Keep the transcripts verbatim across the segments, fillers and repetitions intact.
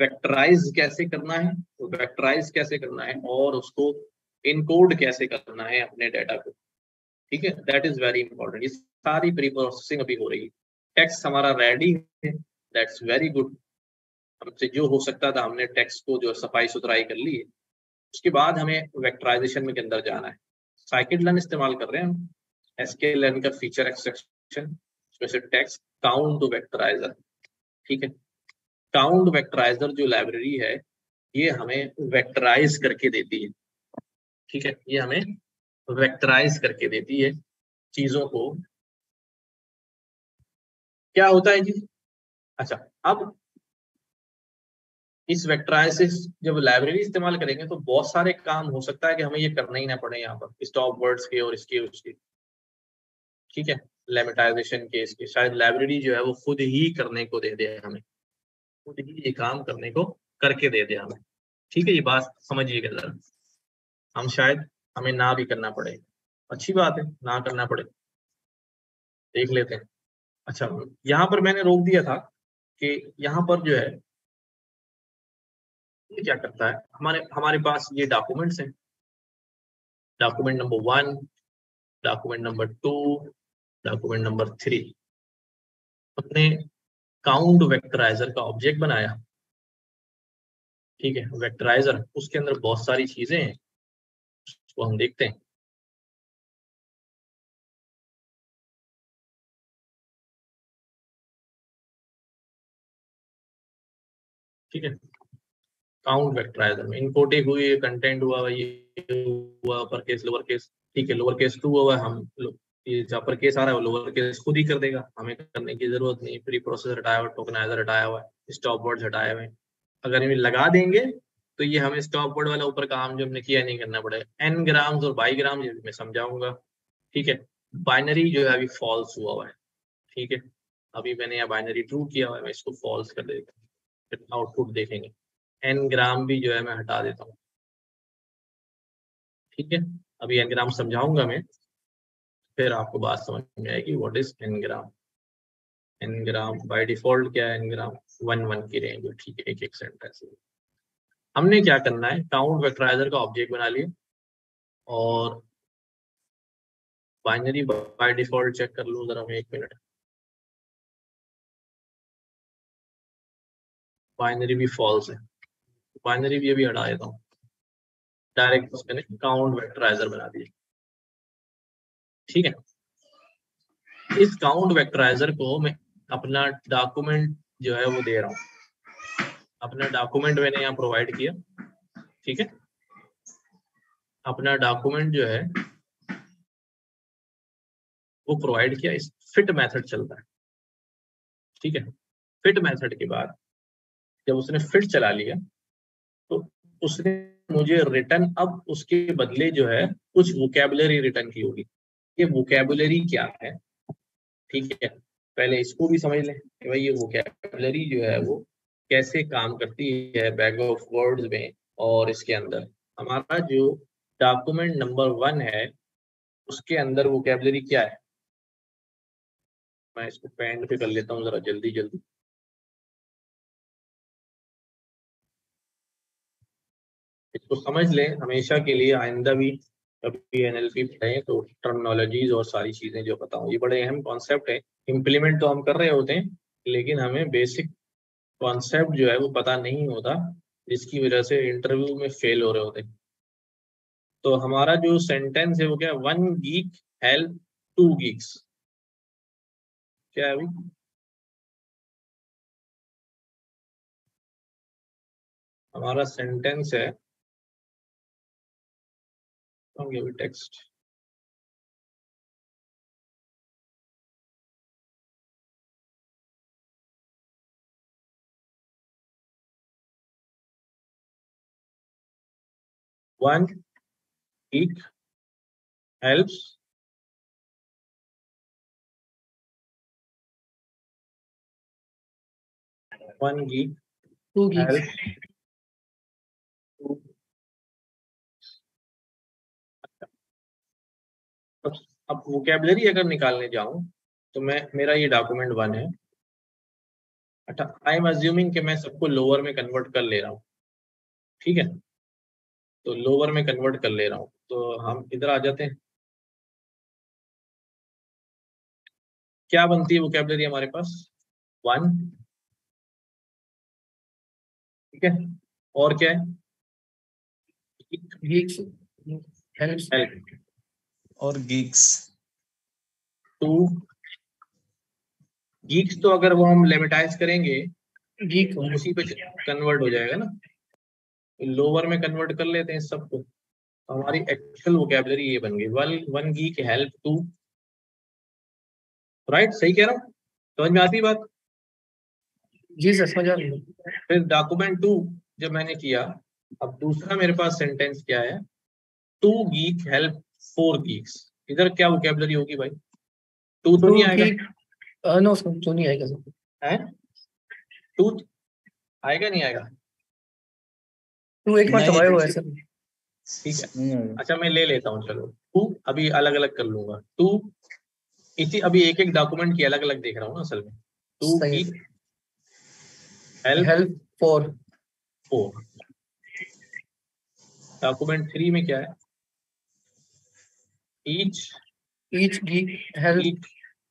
Vectorise कैसे करना है, तो वेक्टराइज कैसे करना है और उसको इनकोड कैसे करना है अपने डाटा को, ठीक है, दैट इज वेरी इंपॉर्टेंट। ये सारी प्री प्रोसेसिंग अभी हो रही है। टेक्स्ट हमारा रेडी है, दैट्स वेरी गुड। हमसे जो हो सकता था हमने टेक्स्ट को जो सफाई सुथराई कर ली है। उसके बाद हमें वेक्टराइजेशन में के अंदर जाना है। साइकिड-लर्न इस्तेमाल कर रहे हैं हम, एसके-लर्न का फीचर एक्सट्रैक्शन, उसमें से टेक्स्ट काउंट वेक्टराइजर, ठीक है। काउंट वेक्टराइजर जो लाइब्रेरी है ये हमें वेक्टराइज करके देती है, ठीक है, ये हमें वेक्टराइज करके देती है चीजों को। क्या होता है जी, अच्छा अब इस वेक्टराइसिस जब लाइब्रेरी इस्तेमाल करेंगे तो बहुत सारे काम हो सकता है कि हमें ये करना ही ना पड़े यहाँ पर, स्टॉप वर्ड्स के और इसके उसके, ठीक है, लेमेटाइजेशन के इसके, शायद लाइब्रेरी जो है वो खुद ही करने को दे दे हमें, खुद ही ये काम करने को करके दे दे हमें, ठीक है। ये बात समझिएगा जरा, हम शायद हमें ना भी करना पड़े, अच्छी बात है ना करना पड़े, देख लेते हैं। अच्छा यहाँ पर मैंने रोक दिया था कि यहाँ पर जो है ये क्या करता है, हमारे हमारे पास ये डॉक्यूमेंट्स हैं, document number one, document number two, document number three. हमने काउंट वेक्टराइजर का ऑब्जेक्ट बनाया, ठीक है, वेक्टराइजर, उसके अंदर बहुत सारी चीजें हैं, उसको हम देखते हैं। ठीक है, काउंट वेक्टराइजर में इनकोडिंग हुई, कंटेंट हुआ, ये हुआ अपर केस लोअर केस, ठीक है, लोअर केस टू हुआ, हम ये अपर केस आ रहा है वो लोअर केस खुद ही कर देगा, हमें करने की जरूरत नहीं। प्री प्रोसेसर हटाया हुआ, टोकनाइजर हटाया हुआ है, स्टॉप वर्ड्स हटाए हुए हैं। अगर इन्हें लगा देंगे तो ये हमें स्टॉप वर्ड वाला ऊपर काम जो हमने किया नहीं करना पड़ेगा। एन ग्राम्स और बाई ग्राम मैं समझाऊंगा, ठीक है। बाइनरी जो है अभी फॉल्स हुआ हुआ है, ठीक है, अभी मैंने यहाँ बाइनरी ट्रू किया हुआ है, मैं इसको फॉल्स कर देता हूँ, फिर आउटपुट देखेंगे। एन ग्राम भी जो है मैं हटा देता हूँ, ठीक है। अभी एन ग्राम समझाऊंगा मैं, फिर आपको बात समझ में आएगी what is n gram. N gram by default क्या है, एन ग्राम वन वन की रेंज, ठीक है, एक एक सेंटेंस। हमने क्या करना है, काउंट वेक्टराइजर का ऑब्जेक्ट बना लिया और बाइनरी बाय डिफॉल्ट चेक कर लूं जरा मैं, एक मिनट। बाइनरी भी फॉल्स है, बाइनरी भी अभी हटा देता हूँ, डायरेक्ट उसने काउंट वेक्टराइजर बना दिया, ठीक है। इस काउंट वेक्टराइजर को मैं अपना डॉक्यूमेंट जो है वो दे रहा हूँ, अपना डॉक्यूमेंट मैंने यहाँ प्रोवाइड किया, ठीक है। अपना डॉक्यूमेंट जो है वो प्रोवाइड किया, इस फिट मेथड चलता है, ठीक है। फिट मेथड के बाद जब उसने फिट चला लिया तो उसने मुझे रिटर्न, अब उसके बदले जो है कुछ वोकैबुलरी रिटर्न की होगी। ये वोकैबुलरी क्या है, ठीक है, पहले इसको भी समझ लें कि भाई ये वोकैबुलरी जो है वो कैसे काम करती है बैग ऑफ वर्ड्स में। और इसके अंदर हमारा जो डॉक्यूमेंट नंबर वन है उसके अंदर वोकैबुलरी क्या है, मैं इसको पेन पे कर लेता हूँ जरा जल्दी जल्दी। इसको समझ लें हमेशा के लिए, आइंदा भी कभी एनएलपी पढ़े तो टर्मिनोलॉजीज और सारी चीजें जो बताऊं, ये बड़े अहम कॉन्सेप्ट है। इम्प्लीमेंट तो हम कर रहे होते हैं लेकिन हमें बेसिक कॉन्सेप्ट जो है वो पता नहीं होता, जिसकी वजह से इंटरव्यू में फेल हो रहे होते हैं। तो हमारा जो सेंटेंस है वो क्या है, one geek help two geeks, क्या है अभी, हमारा सेंटेंस है text, one geek helps one geek two geeks, help two. अब वोकैबुलरी अगर निकालने जाऊं तो मैं, मेरा ये डॉक्यूमेंट वन है, अच्छा, आई एम अज्यूमिंग कि मैं सबको लोअर में कन्वर्ट कर ले रहा हूँ, ठीक है, तो लोअर में कन्वर्ट कर ले रहा हूँ, तो हम इधर आ जाते हैं। क्या बनती है वोकैबुलरी हमारे पास? वन, ठीक है, और क्या है? गीक्स, हेल्प और गीक्स। टू, गीक्स तो अगर वो हम लेमेटाइज करेंगे गीक तो उसी पे कन्वर्ट हो जाएगा ना, लोअर में कन्वर्ट कर लेते हैं सबको, तो हमारी एक्चुअल वोकैबुलरी ये बन गई, one one geek help two, right, सही कह रहा हूँ? समझ में आती बात? जी सर समझ आ रही है। फिर डॉक्यूमेंट टू जब मैंने किया, अब दूसरा मेरे पास सेंटेंस क्या है? Two geek help four geeks, इधर क्या वोकैबुलरी होगी भाई? टू तो नहीं आएगा, नो सर तो नहीं आएगा सर, है टू आएगा नहीं आएगा? टू एक बार नहीं, दबाया हुआ है सर। ठीक है, नहीं आएगा। अच्छा मैं ले लेता हूँ, चलो टू अभी अलग अलग कर लूंगा, टू इसी अभी एक एक डॉक्यूमेंट की अलग अलग देख रहा हूँ ना असल में, टू सही गीक है। Help help for four, document three में क्या है? Each each geek help each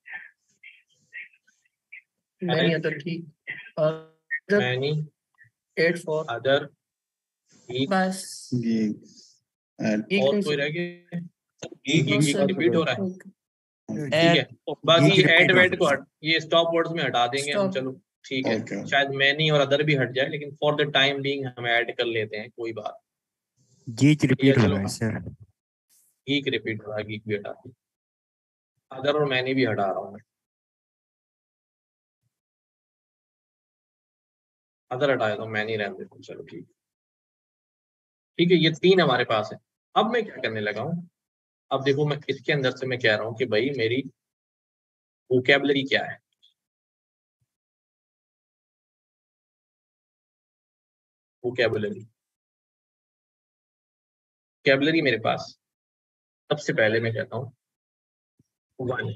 many other geek other many at for other geek, बस गीक्स एंड गीक और नहीं कोई सर। रह गया? Geek no geek sir. Repeat हो रहा है, ठीक एंड है, बाकी गीक एड repeat वेड हो को रहा हट, ये स्टॉप वर्ड्स में हटा देंगे हम, Stop. चलो ठीक है, Okay. शायद मैनी और अदर भी हट जाए, लेकिन फॉर द टाइम बीइंग हम ऐड कर लेते हैं, कोई बात। गीक रिपीट हो चलो, रहा है सर। गीक रिपीट हो रहा है, गीक भी हटा दी, अदर और मैनी भी हटा रहा हूँ मैं, अदर हटाया तो मैनी रहने देता हूँ, चलो ठीक ठीक है, ये तीन हमारे पास है। अब मैं क्या करने लगा हूँ, अब देखो मैं इसके अंदर से मैं कह रहा हूँ कि भाई मेरी वोकैबुलरी क्या है, वोकैबुलरी वोकैबुलरी मेरे पास सबसे पहले मैं कहता हूँ वन,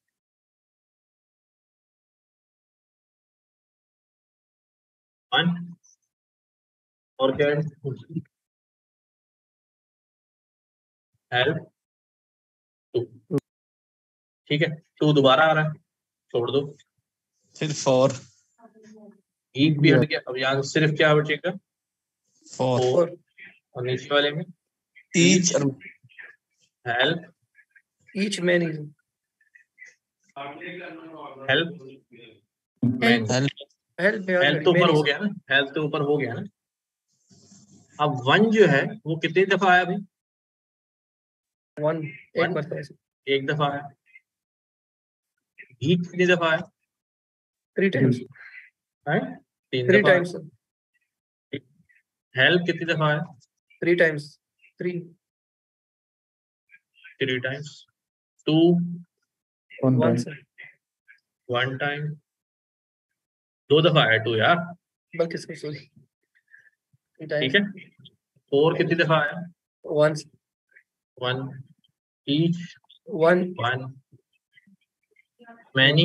वन और क्या है? हेल्प टू, ठीक है, टू दोबारा आ रहा है, छोड़ दो, फिर फोर गीक भी हट गया, अब यहाँ सिर्फ क्या बचेगा? फोर फोर, और नीचे वाले में ईच और help each many help man, help help help तो ऊपर हो गया ना, हेल्प तो ऊपर हो गया ना। अब वन जो है वो कितनी दफा आया भाई? वन एक One? बार सर, एक दफा आया। गीक कितनी दफा आया? थ्री टाइम्स है? तीन थ्री दफा टाइम्स आया। हेल्प कितनी दफा आया? Three times three three times. Two one sir, one time, दो दफा आया टू यार, बल्कि सर सॉरी ठीक है। फोर कितनी दफा आया? One one each, one one many,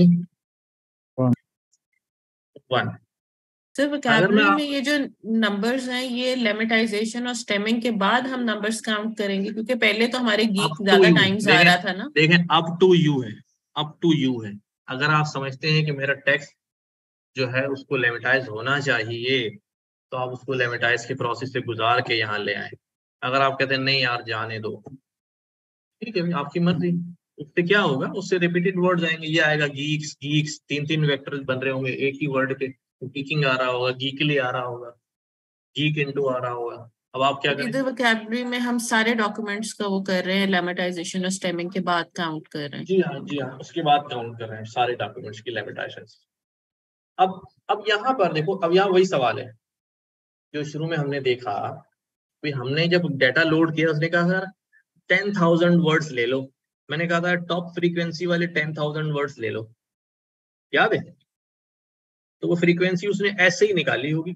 one. Sir अगर मैं वोकैबुलरी आप में ये जो नंबर्स हैं ये लेमेटाइजेशन और स्टेमिंग के बाद हम नंबर्स काउंट करेंगे, क्योंकि पहले तो हमारे up गीक to ज्यादा you, टाइम्स आ देखें रहा था ना। देखें अप टू यू है, अप टू यू है। अगर आप समझते हैं कि मेरा टेक्स्ट जो है उसको लेमेटाइज होना चाहिए, तो आप उसको लेमेटाइज के प्रोसेस से गुजार के यहाँ ले आए। अगर आप कहते हैं नहीं यार जाने दो, ठीक है आपकी मर्जी, उससे क्या होगा, उससे रिपीटेड वर्ड्स आएंगे, ये आएगा गीक्स गीक्स, तीन तीन वेक्टर्स बन रहे होंगे एक ही वर्ड के, गीकिंग आ रहा होगा, गीकली आ रहा होगा, गीक इनटू आ रहा होगा। अब आप क्या करें? इधर वोकैबुलरी में हम सारे डॉक्यूमेंट्स का वो कर रहे हैं, लेमेटाइजेशन और स्टेमिंग के बाद काउंट कर रहे हैं। जी हाँ जी हाँ, उसके बाद काउंट कर रहे हैं सारे डॉक्यूमेंट्स की लेमेटाइजेशन। अब अब यहाँ पर देखो, अब यहाँ वही सवाल है जो शुरू में हमने देखा, भाई हमने जब डाटा लोड किया उसने कहा सर टेन थाउजेंड वर्ड्स ले लो, मैंने कहा था टॉप फ्रीक्वेंसी वाले टेन थाउजेंड वर्ड्स ले लो, याद है? तो वो फ्रीक्वेंसी उसने ऐसे ही निकाली होगी,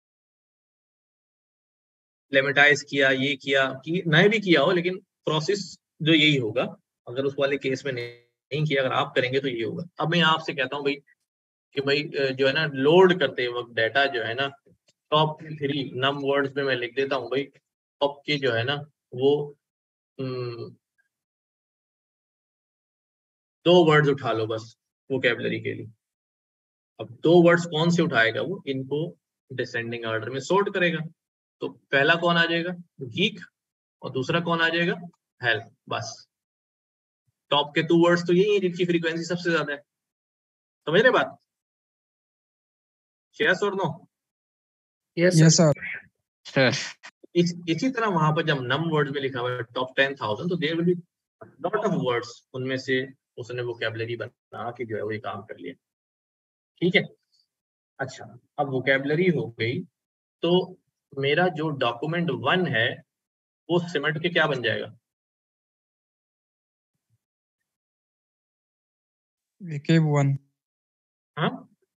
लेमेटाइज किया, ये किया कि नहीं भी किया हो, लेकिन प्रोसेस जो यही होगा। अगर उस वाले केस में नहीं, नहीं किया, अगर आप करेंगे तो ये होगा। अब मैं आपसे कहता हूँ भाई कि भाई जो है ना लोड करते वक्त डाटा जो है ना टॉप थ्री नम वर्ड्स में मैं लिख देता हूँ भाई, टॉप के जो है ना वो हम्म, दो वर्ड्स उठा लो बस वोकैबुलरी के लिए। अब दो वर्ड्स कौन से उठाएगा वो, इनको डिसेंडिंग ऑर्डर में सॉर्ट करेगा। तो पहला कौन आ जाएगा, गीक, और दूसरा कौन आ जाएगा, हेल्प। बस टॉप के टू वर्ड्स तो यही है जिनकी फ्रीक्वेंसी सबसे ज्यादा है। समझ रहे बात? यस और no? Yes yes sir. Sir. इस, इसी तरह वहां पर जब नम वर्ड्स में लिखा हुआ है टॉप टेन थाउजेंड, तो there will be lot of words, उनमें से उसने वोकैबुलरी बना के जो है वो काम कर लिया। ठीक है, अच्छा अब वोकैबुलरी हो गई, तो मेरा जो डॉक्यूमेंट वन है वो सिमट के क्या बन जाएगा, वीके वन। हाँ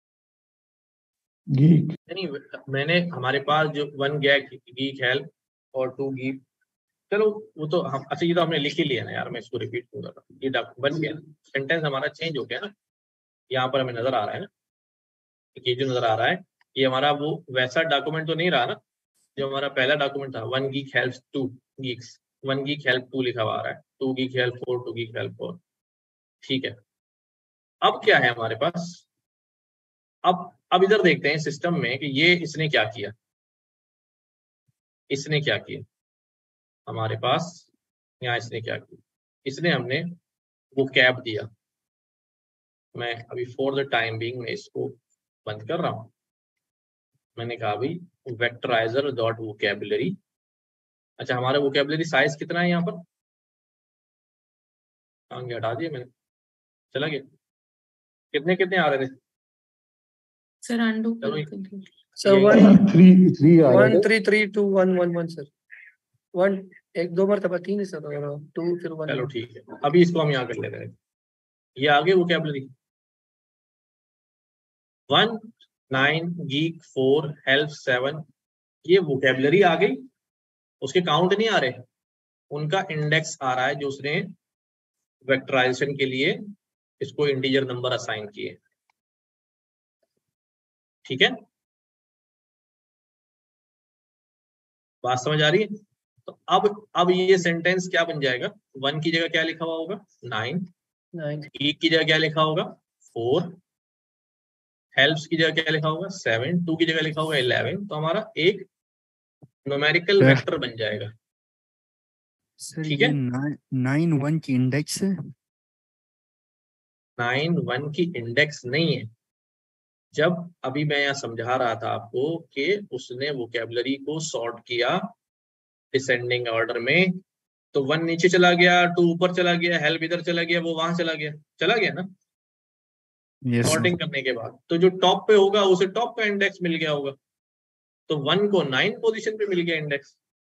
गीक नहीं, मैंने हमारे पास जो वन गैग गीक हेल्प और टू गीक, चलो वो तो हम, अच्छा ये तो हमने लिख ही लिया ना यार, मैं इसको रिपीट करूंगा। ये बन गया, सेंटेंस हमारा चेंज हो गया ना, यहाँ पर हमें नजर आ रहा है ना, ये जो नजर आ रहा है ये हमारा वो वैसा डॉक्यूमेंट तो नहीं रहा ना जो हमारा पहला डॉक्यूमेंट था, one geek help two geeks, one geek help two लिखा हुआ आ रहा है, two geek help four, two geek help four. ठीक है, अब क्या है हमारे पास, अब अब इधर देखते हैं सिस्टम में कि ये इसने क्या किया, इसने क्या किया हमारे पास, यहाँ इसने क्या किया, इसने हमने वो कैब दिया। मैं अभी फॉर द टाइम बीइंग मैं इसको बंद कर रहा हूं। मैंने कहा भाई वेक्टराइजर डॉट वोकैबुलरी, अच्छा हमारा वोकैबुलरी साइज कितना है यहाँ पर, आगे हटा दिया मैंने, चला गया, कितने कितने आ रहे थे, सर अंडू चलो कर दीजिए। सर ये- वन थ्री थ्री आ वन रहे थे। Three three two one one one sir, one एक दो मरतबा तीन है सर, और टू फिर वन। चलो ठीक है, अभी इसको हम यहाँ कर लेते हैं, ये आगे vocabulary one nine geek four help seven, ये वोकैबुलरी आ गई, उसके काउंट नहीं आ रहे, उनका इंडेक्स आ रहा है जो उसने वेक्टराइजेशन के लिए इसको इंटीजर नंबर असाइन किए। ठीक है, बात समझ आ रही है? तो अब अब ये सेंटेंस क्या बन जाएगा, वन की जगह क्या लिखा हुआ होगा, नाइन, नाइन, गीक की जगह क्या लिखा होगा, फोर, हेल्प्स की जगह क्या लिखा होगा, सेवन, टू की जगह लिखा होगा इलेवन, तो हमारा एक न्यूमेरिकल सर। वेक्टर बन जाएगा। सर ठीक ये है, नाइन वन की इंडेक्स है। नाइन वन की इंडेक्स नहीं है। जब अभी मैं यहाँ समझा रहा था आपको कि उसने वोकैबुलरी को सॉर्ट किया डिसेंडिंग ऑर्डर में, तो वन नीचे चला गया, टू ऊपर चला गया, हेल्प इधर चला गया, वो वहां चला गया, चला गया ना यस सर। सॉर्टिंग करने के बाद, तो जो टॉप पे होगा उसे टॉप का इंडेक्स मिल गया होगा, तो वन को नाइन पोजीशन पे मिल गया इंडेक्स।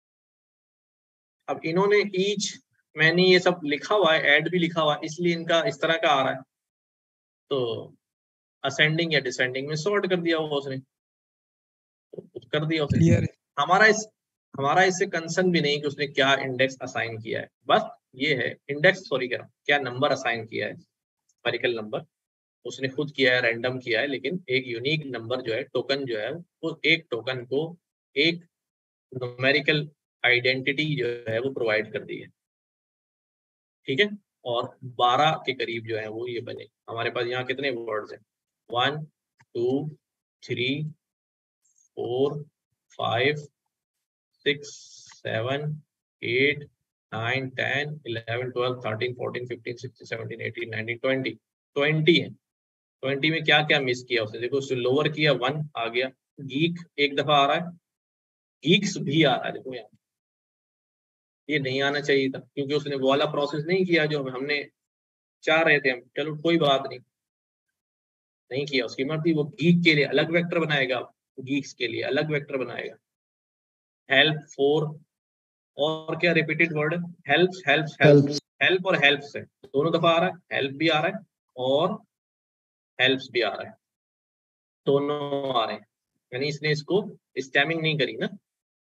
अब इन्होंने ईच, मैंने ये सब लिखा हुआ है, ऐड भी लिखा हुआ है, इसलिए इनका इस तरह का आ रहा है, तो असेंडिंग या डिसेंडिंग में सॉर्ट कर दिया होगा उसने, तो कर दिया उसने। क्लियर। हमारा इस हमारा इससे कंसर्न भी नहीं कि उसने क्या इंडेक्स असाइन किया है, बस ये है इंडेक्स, सॉरी क्या क्या नंबर असाइन किया है, स्पेरिकल नंबर उसने खुद किया है, रैंडम किया है, लेकिन एक यूनिक नंबर जो है, टोकन जो है, वो एक टोकन को एक न्यूमेरिकल आइडेंटिटी जो है वो प्रोवाइड कर दी है। ठीक है, और बारह के करीब जो है वो ये बने। हमारे पास यहाँ कितने वर्ड्स हैं, one two three four five six seven eight nine ten eleven twelve thirteen fourteen fifteen sixteen seventeen eighteen nineteen twenty, twenty है। ट्वेंटी में क्या क्या मिस किया उसने, देखो उसने लोअर किया, वन आ गया, गीक एक दफा आ रहा है, गीक्स भी आ रहा है, देखो यहाँ ये नहीं आना चाहिए था क्योंकि उसने वो वाला प्रोसेस नहीं किया जो हमने चाह रहे थे हम, चलो कोई बात नहीं, नहीं किया, उसकी मर्जी, वो गीक के लिए अलग वेक्टर बनाएगा, गीक्स के लिए अलग वेक्टर बनाएगा। हेल्प फोर, और क्या रिपीटेड वर्ड है, हेल्प हेल्प हेल्प, हेल्प और हेल्प से दोनों दफा आ रहा है, हेल्प भी आ रहा है और हेल्प्स भी आ रहा है, दोनों आ रहे हैं, यानी इसने इसको स्टैमिंग नहीं करी ना,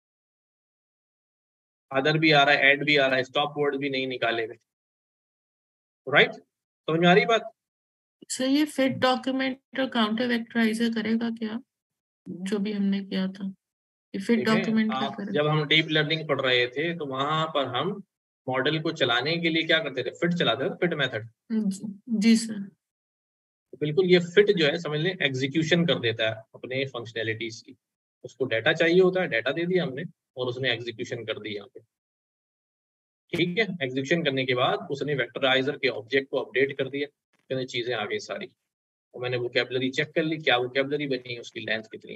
अदर भी आ रहा है, एड भी आ रहा है, स्टॉप वर्ड भी नहीं निकाले हुए। राइट, समझ में आ रही बात? सर ये फिट डॉक्यूमेंट और काउंटर वेक्टराइजर करेगा क्या, जो भी हमने किया था? ये फिट ठीक है, डॉक्यूमेंट क्या आप करेगा? जब हम डीप लर्निंग पढ़ रहे थे तो वहां पर हम मॉडल को चलाने के लिए क्या करते थे, फिट चलाते थे, फिट मेथड। जी, जी सर। बिल्कुल, ये फिट जो है समझ लें एग्जीक्यूशन कर देता है अपने फंक्शनैलिटीज की। उसको डाटा चाहिए होता है, डाटा दे दिया हमने और उसने एग्जीक्यूशन कर दी यहाँ पे। ठीक है, एग्जीक्यूशन करने के बाद उसने वेक्टराइजर के ऑब्जेक्ट को अपडेट कर दिया, कहने चीजें आ गई सारी, और मैंने वोकैबुलरी चेक कर ली, क्या वोकैबुलरी बनी, उसकी लेंथ कितनी।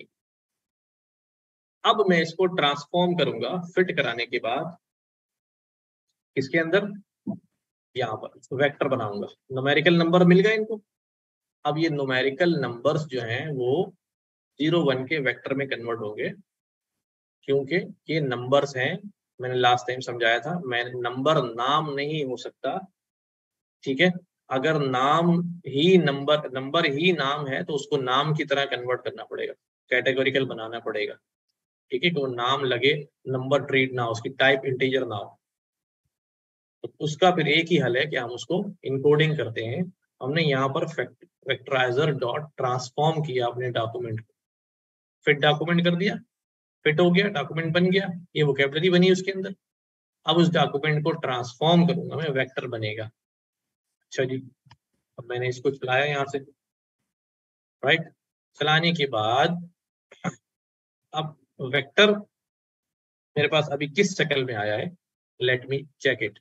अब मैं इसको ट्रांसफॉर्म करूंगा फिट कराने के बाद इसके अंदर, यहाँ पर वेक्टर बनाऊंगा, न्यूमेरिकल नंबर मिल गए इनको। अब ये न्यूमेरिकल नंबर्स जो हैं वो जीरो वन के वेक्टर में कन्वर्ट होंगे, क्योंकि ये नंबर्स हैं। मैंने लास्ट टाइम समझाया था, मैंने नंबर नाम नहीं हो सकता। ठीक है, अगर नाम ही नंबर नंबर ही नाम है तो उसको नाम की तरह कन्वर्ट करना पड़ेगा, कैटेगोरिकल बनाना पड़ेगा। ठीक है, कि वो नाम लगे, नंबर ट्रीट ना हो, उसकी टाइप इंटीजर ना हो। तो उसका फिर एक ही हल है कि हम उसको इनकोडिंग करते हैं। हमने यहाँ पर वेक्टराइजर डॉट ट्रांसफॉर्म किया अपने डॉक्यूमेंट को, फिट डॉक्यूमेंट कर दिया, फिट हो गया, डॉक्यूमेंट बन गया, ये वोकैबुलरी बनी उसके अंदर। अब उस डॉक्यूमेंट को ट्रांसफॉर्म करूंगा मैं, वेक्टर बनेगा। अच्छा जी, अब मैंने इसको चलाया यहाँ से, राइट। चलाने के बाद अब वेक्टर मेरे पास अभी किस शक्ल में आया है, let me check it.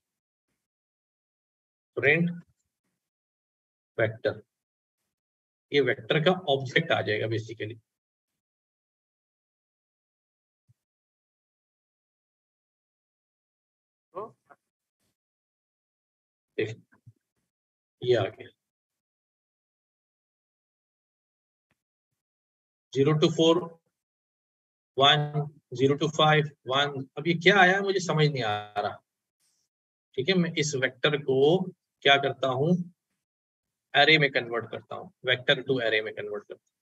Print vector, ये वेक्टर का ऑब्जेक्ट आ जाएगा बेसिकली। देख, ये आ गया zero two four one, zero two five one. अब ये क्या आया मुझे समझ नहीं आ रहा। ठीक है, मैं इस वेक्टर को क्या करता हूं, एरे में कन्वर्ट करता हूं, वेक्टर टू एरे में कन्वर्ट करता हूं।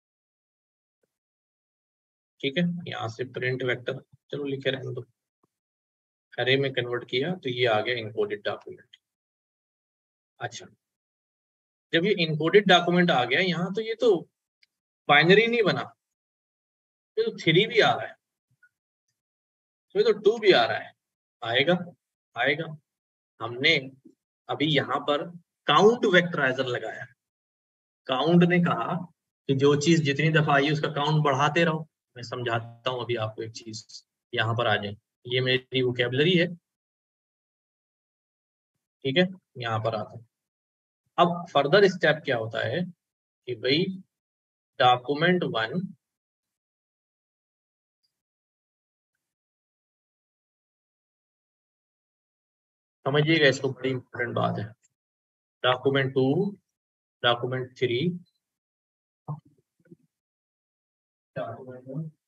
ठीक है, यहाँ से प्रिंट वेक्टर, चलो लिखे रहने दो, एरे में कन्वर्ट किया तो ये आ गया इनकोडेड डॉक्यूमेंट। अच्छा, जब ये इनकोडेड डॉक्यूमेंट आ गया यहाँ, तो ये तो बाइनरी नहीं बना, ये तो थ्री भी आ रहा है, ये तो टू भी आ रहा है। आएगा आएगा हमने अभी यहाँ पर काउंट वेक्टराइजर लगाया। काउंट ने कहा कि जो चीज जितनी दफा आई उसका काउंट बढ़ाते रहो। मैं समझाता हूँ अभी आपको एक चीज, यहाँ पर आ जाए, ये मेरी वोकैबुलरी है। ठीक है, यहाँ पर आता है। अब फर्दर स्टेप क्या होता है कि भाई डॉक्यूमेंट वन, समझिएगा इसको, बड़ी इंपॉर्टेंट बात है। Document two, document three, document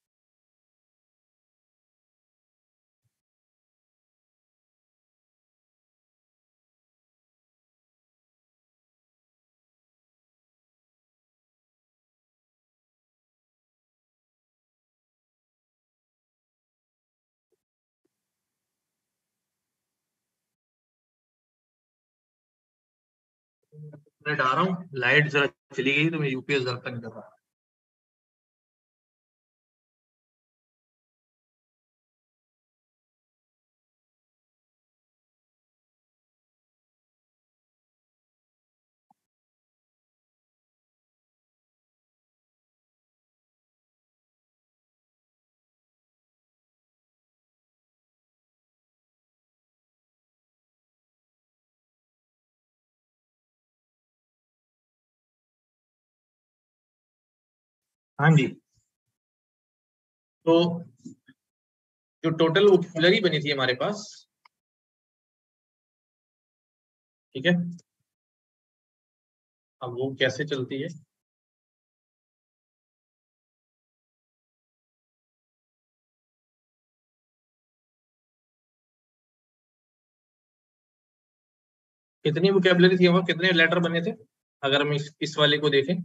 मैं डाल रहा हूँ, लाइट जरा चली गई तो मैं यूपीएस जरा तक कर रहा हूँ। हाँ जी, तो जो टोटल वोकैबुलरी बनी थी हमारे पास, ठीक है, अब वो कैसे चलती है। कितनी वोकैबुलरी थी हमारे, कितने लेटर बने थे, अगर हम इस, इस वाले को देखें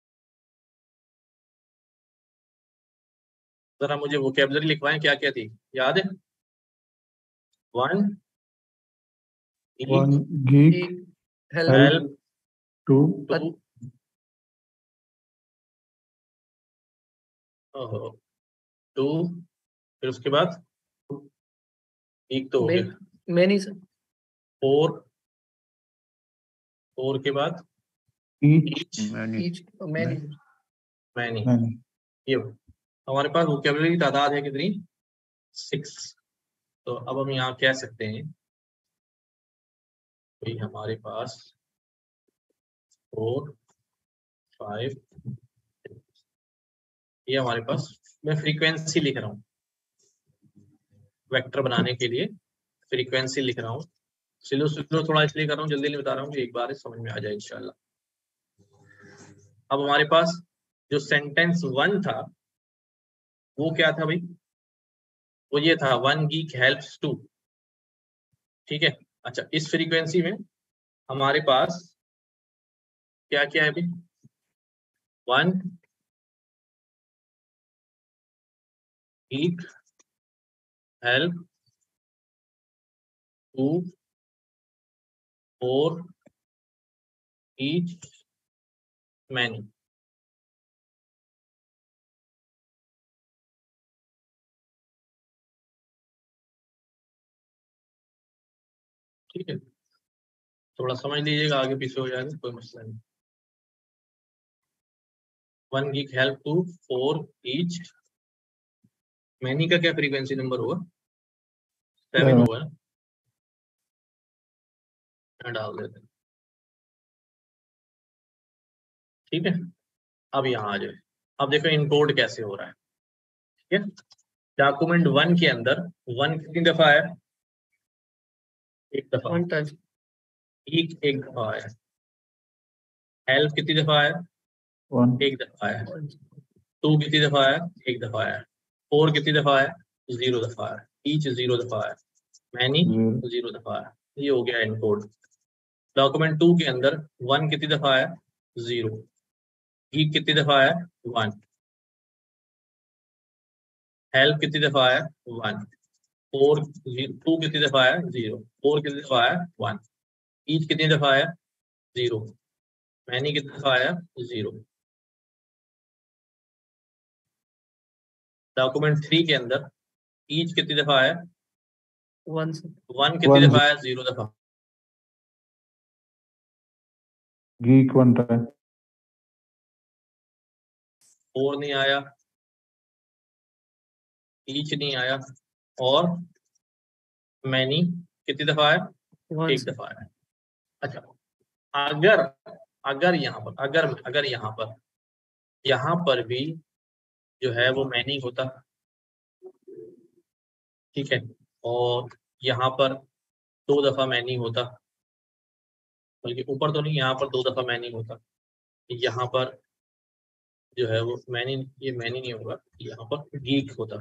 जरा, मुझे वोकैबुलरी लिखवाएं, क्या क्या थी, याद है? वन, One gig, एक हेल्प, हेल्प, टू टू ओहो टू फिर उसके बाद एक तो हो गया, मैनी सर, फोर फोर के बाद ईच ईच मैनी मैनी। ये हमारे पास वोकैबुलरी की तादाद है कितनी? सिक्स। तो अब हम यहाँ कह सकते हैं भाई हमारे पास फोर फाइव, ये हमारे पास, मैं फ्रीक्वेंसी लिख रहा हूँ वेक्टर बनाने के लिए, फ्रीक्वेंसी लिख रहा हूँ। स्लो स्लो थोड़ा इसलिए कर रहा हूँ, जल्दी नहीं बता रहा हूँ कि एक बार समझ में आ जाए इंशाल्लाह। अब हमारे पास जो सेंटेंस वन था वो क्या था भाई? वो ये था वन गीक हेल्प्स टू। ठीक है, अच्छा इस फ्रीक्वेंसी में हमारे पास क्या क्या है भाई? One geek help two four each many. ठीक है, थोड़ा समझ लीजिएगा, आगे पीछे हो जाएगा कोई मसला नहीं। One geek help two four each many का क्या फ्रीक्वेंसी नंबर होगा? सेवन होगा ना, डाल देते हैं। ठीक है, अब यहाँ आ जाए। अब देखो इनकोड कैसे हो रहा है। ठीक है, डॉक्यूमेंट वन के अंदर वन कितनी दफा है? एक दफा। वन टाइम एक एक दफा है। हेल्प कितनी दफा है? वन एक दफा है। टू कितनी दफा है? एक दफा है। फोर कितनी दफा है? जीरो दफा है। ईच जीरो दफा है। मैनी जीरो दफा है। ये हो गया इनकोड। डॉक्यूमेंट टू के अंदर वन कितनी दफा है? जीरो। गीक कितनी दफा है? वन। हेल्प कितनी दफा है? वन। फोर टू कितनी दफा है? जीरो। फोर कितनी दफा है? वन। ईच कितनी दफा है? जीरो। मैनी कितनी दफा है? जीरो। डॉक्यूमेंट थ्री के अंदर ईच कितनी दफा है? वन वन कितनी दफा है? जीरो दफा। गीक वन टाइम फोर नहीं आया, ईच नहीं आया, और मैनी कितनी दफा है? वन एक दफा है। अच्छा, अगर अगर यहाँ पर अगर अगर यहाँ पर यहाँ पर भी जो है वो मैनी होता, ठीक है, और यहाँ पर दो दफा मैनी होता, बल्कि ऊपर तो नहीं, यहाँ पर दो दफा मैनी होता, यहाँ पर जो है वो मैनी, ये मैनी नहीं होगा, यहाँ पर गीक होता,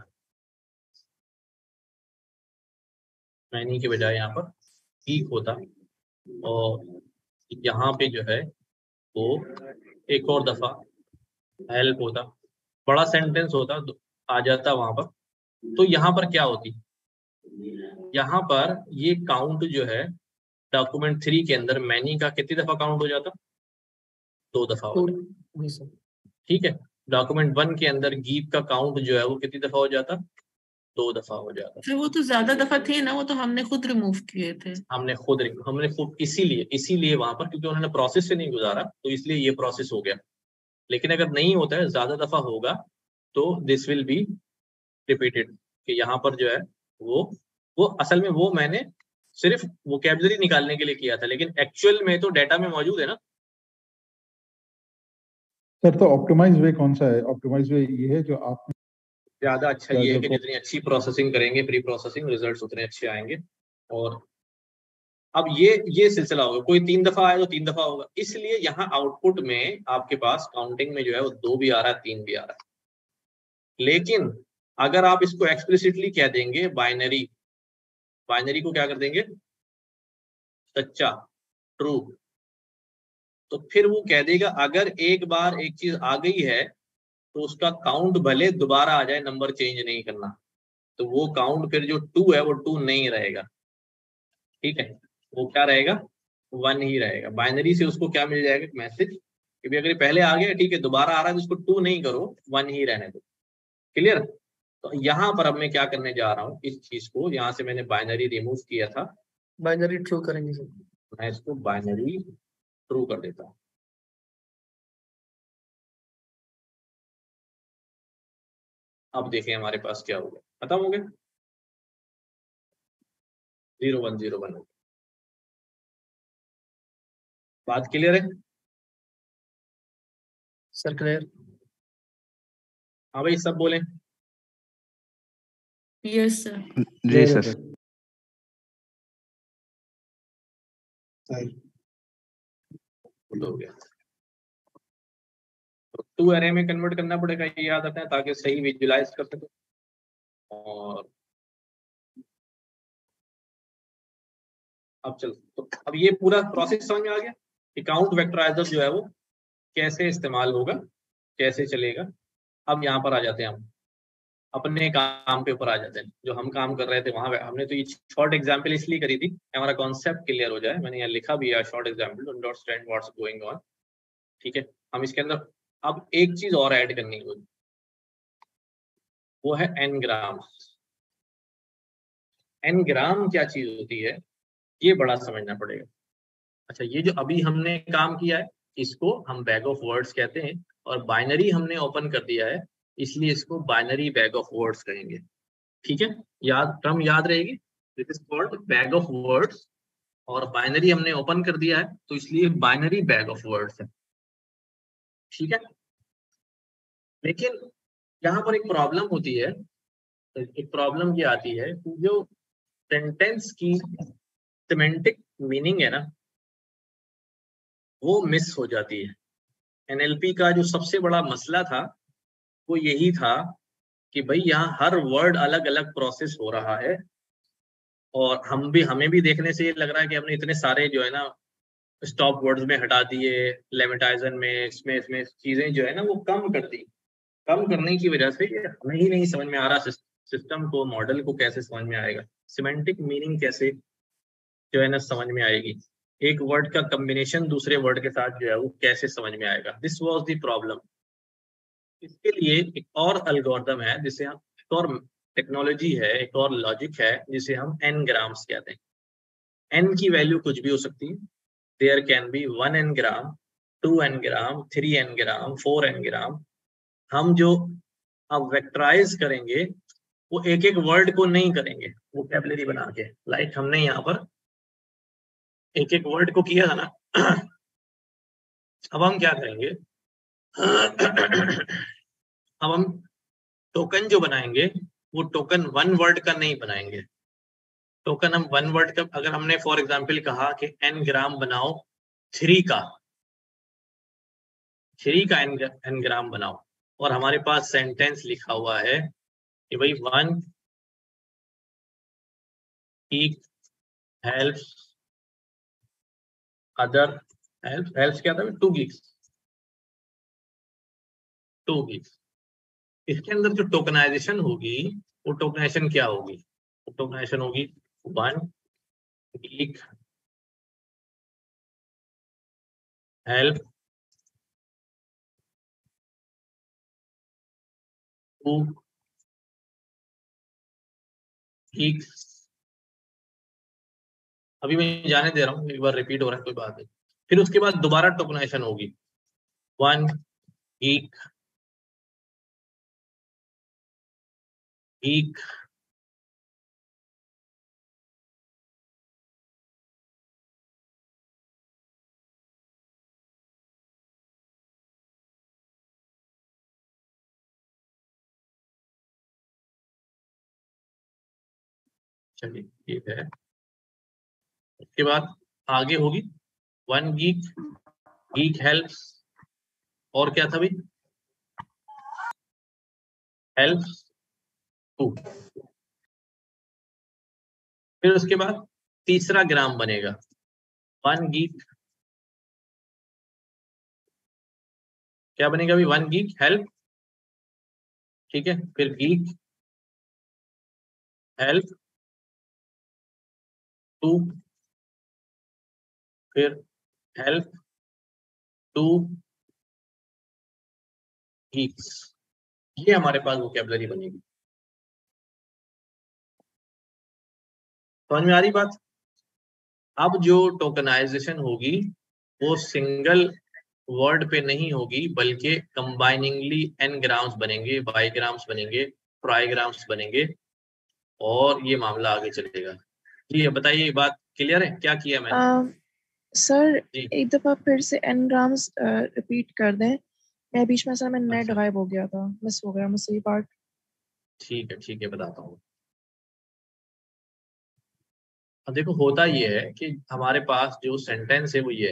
मैनी के बजाय यहाँ पर गीक होता, और यहाँ पे जो है वो एक और दफा हेल्प होता, बड़ा सेंटेंस होता, आ जाता वहां पर। तो यहाँ पर क्या होती? यहाँ पर ये काउंट जो है डॉक्यूमेंट थ्री के अंदर मैनी का कितनी दफा काउंट हो जाता? दो दफा हो जाता। ठीक है, डॉक्यूमेंट वन के अंदर गीप का काउंट जो है वो कितनी दफा हो जाता? दो दफा हो जाता। फिर वो तो ज्यादा दफा थे ना, वो तो हमने खुद रिमूव किए थे। हमने खुद हमने खुद इसीलिए इसीलिए वहां पर, क्योंकि उन्होंने प्रोसेस से नहीं गुजारा, तो इसलिए ये प्रोसेस हो गया। लेकिन अगर नहीं होता है, ज्यादा दफा होगा, तो दिस विल बी रिपीटेड, कि यहाँ पर जो है वो वो असल में वो मैंने सिर्फ वोकैबुलरी निकालने के लिए किया था, लेकिन एक्चुअल में तो डेटा में मौजूद है ना। सर तो ऑप्टिमाइज वे कौन सा है? ऑप्टिमाइज वे ये है जो आप ज्यादा अच्छा ये है कि जितनी अच्छी प्रोसेसिंग करेंगे, प्री प्रोसेसिंग, रिजल्ट्स उतने अच्छे आएंगे। और अब ये ये सिलसिला होगा, कोई तीन दफा आया तो तीन दफा होगा, इसलिए यहाँ आउटपुट में आपके पास काउंटिंग में जो है वो दो भी आ रहा है, तीन भी आ रहा है। लेकिन अगर आप इसको एक्सप्लिसिटली कह देंगे बाइनरी, बाइनरी को क्या कर देंगे? सच्चा, ट्रू, तो फिर वो कह देगा अगर एक बार एक चीज आ गई है तो उसका काउंट भले दोबारा आ जाए, नंबर चेंज नहीं करना, तो वो काउंट फिर जो टू है वो टू नहीं रहेगा। ठीक है, वो क्या रहेगा? वन ही रहेगा। बाइनरी से उसको क्या मिल जाएगा, मैसेज कि अगर पहले आ गया ठीक है, दोबारा आ रहा है तो उसको टू नहीं करो, वन ही रहने दो। क्लियर? तो यहाँ पर अब मैं क्या करने जा रहा हूँ, इस चीज को यहाँ से मैंने बाइनरी रिमूव किया था, बाइनरी ट्रू करेंगे सर। मैं इसको बाइनरी ट्रू कर देता हूँ। अब देखें हमारे पास क्या हो गया, खत्म हो गया, जीरो वन जीरो वन हो गया। बात क्लियर है? Sir clear. हाँ भाई सब बोले। Yes sir. जी सर। हो गया। तो टू एरे में कन्वर्ट करना पड़ेगा, ये याद रखना है ताकि सही विजुलाइज कर सके। और अब चल, तो अब ये पूरा प्रोसेस समझ में आ गया कि काउंट वेक्टराइजर जो है वो कैसे इस्तेमाल होगा, कैसे चलेगा। अब यहाँ पर आ जाते हैं, हम अपने काम के ऊपर आ जाते हैं। जो हम काम कर रहे थे वहां हमने तो ये शॉर्ट एग्जांपल इसलिए करी थी कि हमारा कॉन्सेप्ट क्लियर हो जाए। मैंने यहाँ लिखा भी है short example, do not stand what's going on. ठीक है, हम इसके अंदर अब एक चीज और ऐड करनी है, वो है एन ग्राम। एन ग्राम क्या चीज होती है, ये बड़ा समझना पड़ेगा। अच्छा, ये जो अभी हमने काम किया है इसको हम बैग ऑफ वर्ड्स कहते हैं, और बाइनरी हमने ओपन कर दिया है इसलिए इसको बाइनरी बैग ऑफ वर्ड्स कहेंगे। ठीक है, याद टर्म याद रहेगी, this is called bag of words. और बाइनरी हमने ओपन कर दिया है तो इसलिए बाइनरी बैग ऑफ वर्ड्स है। ठीक है, लेकिन यहाँ पर एक प्रॉब्लम होती है। एक प्रॉब्लम ये आती है कि जो सेंटेंस की सिमेंटिक मीनिंग है ना, वो मिस हो जाती है। एनएलपी का जो सबसे बड़ा मसला था वो यही था कि भाई यहाँ हर वर्ड अलग अलग प्रोसेस हो रहा है, और हम भी हमें भी देखने से ये लग रहा है कि हमने इतने सारे जो है ना स्टॉप वर्ड्स में हटा दिए, लेमेटाइजन में, इसमें इसमें चीजें जो है ना वो कम कर दी। कम करने की वजह से ये हमें ही नहीं समझ में आ रहा सिस्टम को, मॉडल को कैसे समझ में आएगा, सिमेंटिक मीनिंग कैसे जो है ना समझ में आएगी, एक वर्ड का कॉम्बिनेशन दूसरे वर्ड के साथ जो है वो कैसे समझ में आएगा। This was the problem. इसके लिए एक और एल्गोरिथम है जिसे हम, एक और टेक्नोलॉजी है, एक और लॉजिक है जिसे हम एन ग्राम्स कहते हैं। एन की वैल्यू कुछ भी हो सकती है, there can be one n gram, two n gram, three n gram, four n gram. हम जो अब वेक्टराइज करेंगे वो एक एक वर्ड को नहीं करेंगे वोकैबुलरी बना के, लाइक हमने यहाँ पर एक एक वर्ड को किया था ना। अब हम क्या करेंगे, अब हम टोकन जो बनाएंगे वो टोकन वन वर्ड का नहीं बनाएंगे। टोकन हम वन वर्ड का, अगर हमने फॉर एग्जांपल कहा कि एन ग्राम बनाओ थ्री का, थ्री का एन, एन ग्राम बनाओ, और हमारे पास सेंटेंस लिखा हुआ है कि भाई one geek helps other help, helps क्या था, टू गिग्स, टू गिग्स। इसके अंदर जो टोकनाइजेशन होगी वो टोकनाइजेशन क्या होगी, वो टोकनाइजेशन होगी one gig help two gigs. अभी मैं जाने दे रहा हूँ, एक बार रिपीट हो रहा है कोई बात नहीं। फिर उसके बाद दोबारा टोकनाइजेशन होगी वन गिग गिग चलिए ठीक है। उसके बाद आगे होगी वन गिग गिग हेल्प्स, और क्या था भाई, हेल्प्स टू। फिर उसके बाद तीसरा ग्राम बनेगा वन गिग, क्या बनेगा अभी, वन गिग हेल्प। ठीक है, फिर गिग हेल्प टू, फिर हेल्प टू गीक्स, ये हमारे पास वोकैबुलरी बनेगी। समझ में आ रही बात? अब जो टोकनाइजेशन होगी वो सिंगल वर्ड पे नहीं होगी, बल्कि कंबाइनिंगली एन ग्राम्स बनेंगे, बाई ग्राम्स बनेंगे, ट्राईग्राम्स बनेंगे, और ये मामला आगे चलेगा। जी बताइए, बात क्लियर है? क्या किया मैंने? सर जी एक दफा फिर से एन ग्राम्स रिपीट कर दें। मैं बीच में सर मैं नेट अच्छा गायब हो गया था, मिस हो गया मुझसे ये पार्ट। ठीक है, ठीक है, बताता हूँ। अब देखो, होता ये है कि हमारे पास जो सेंटेंस है वो ये है,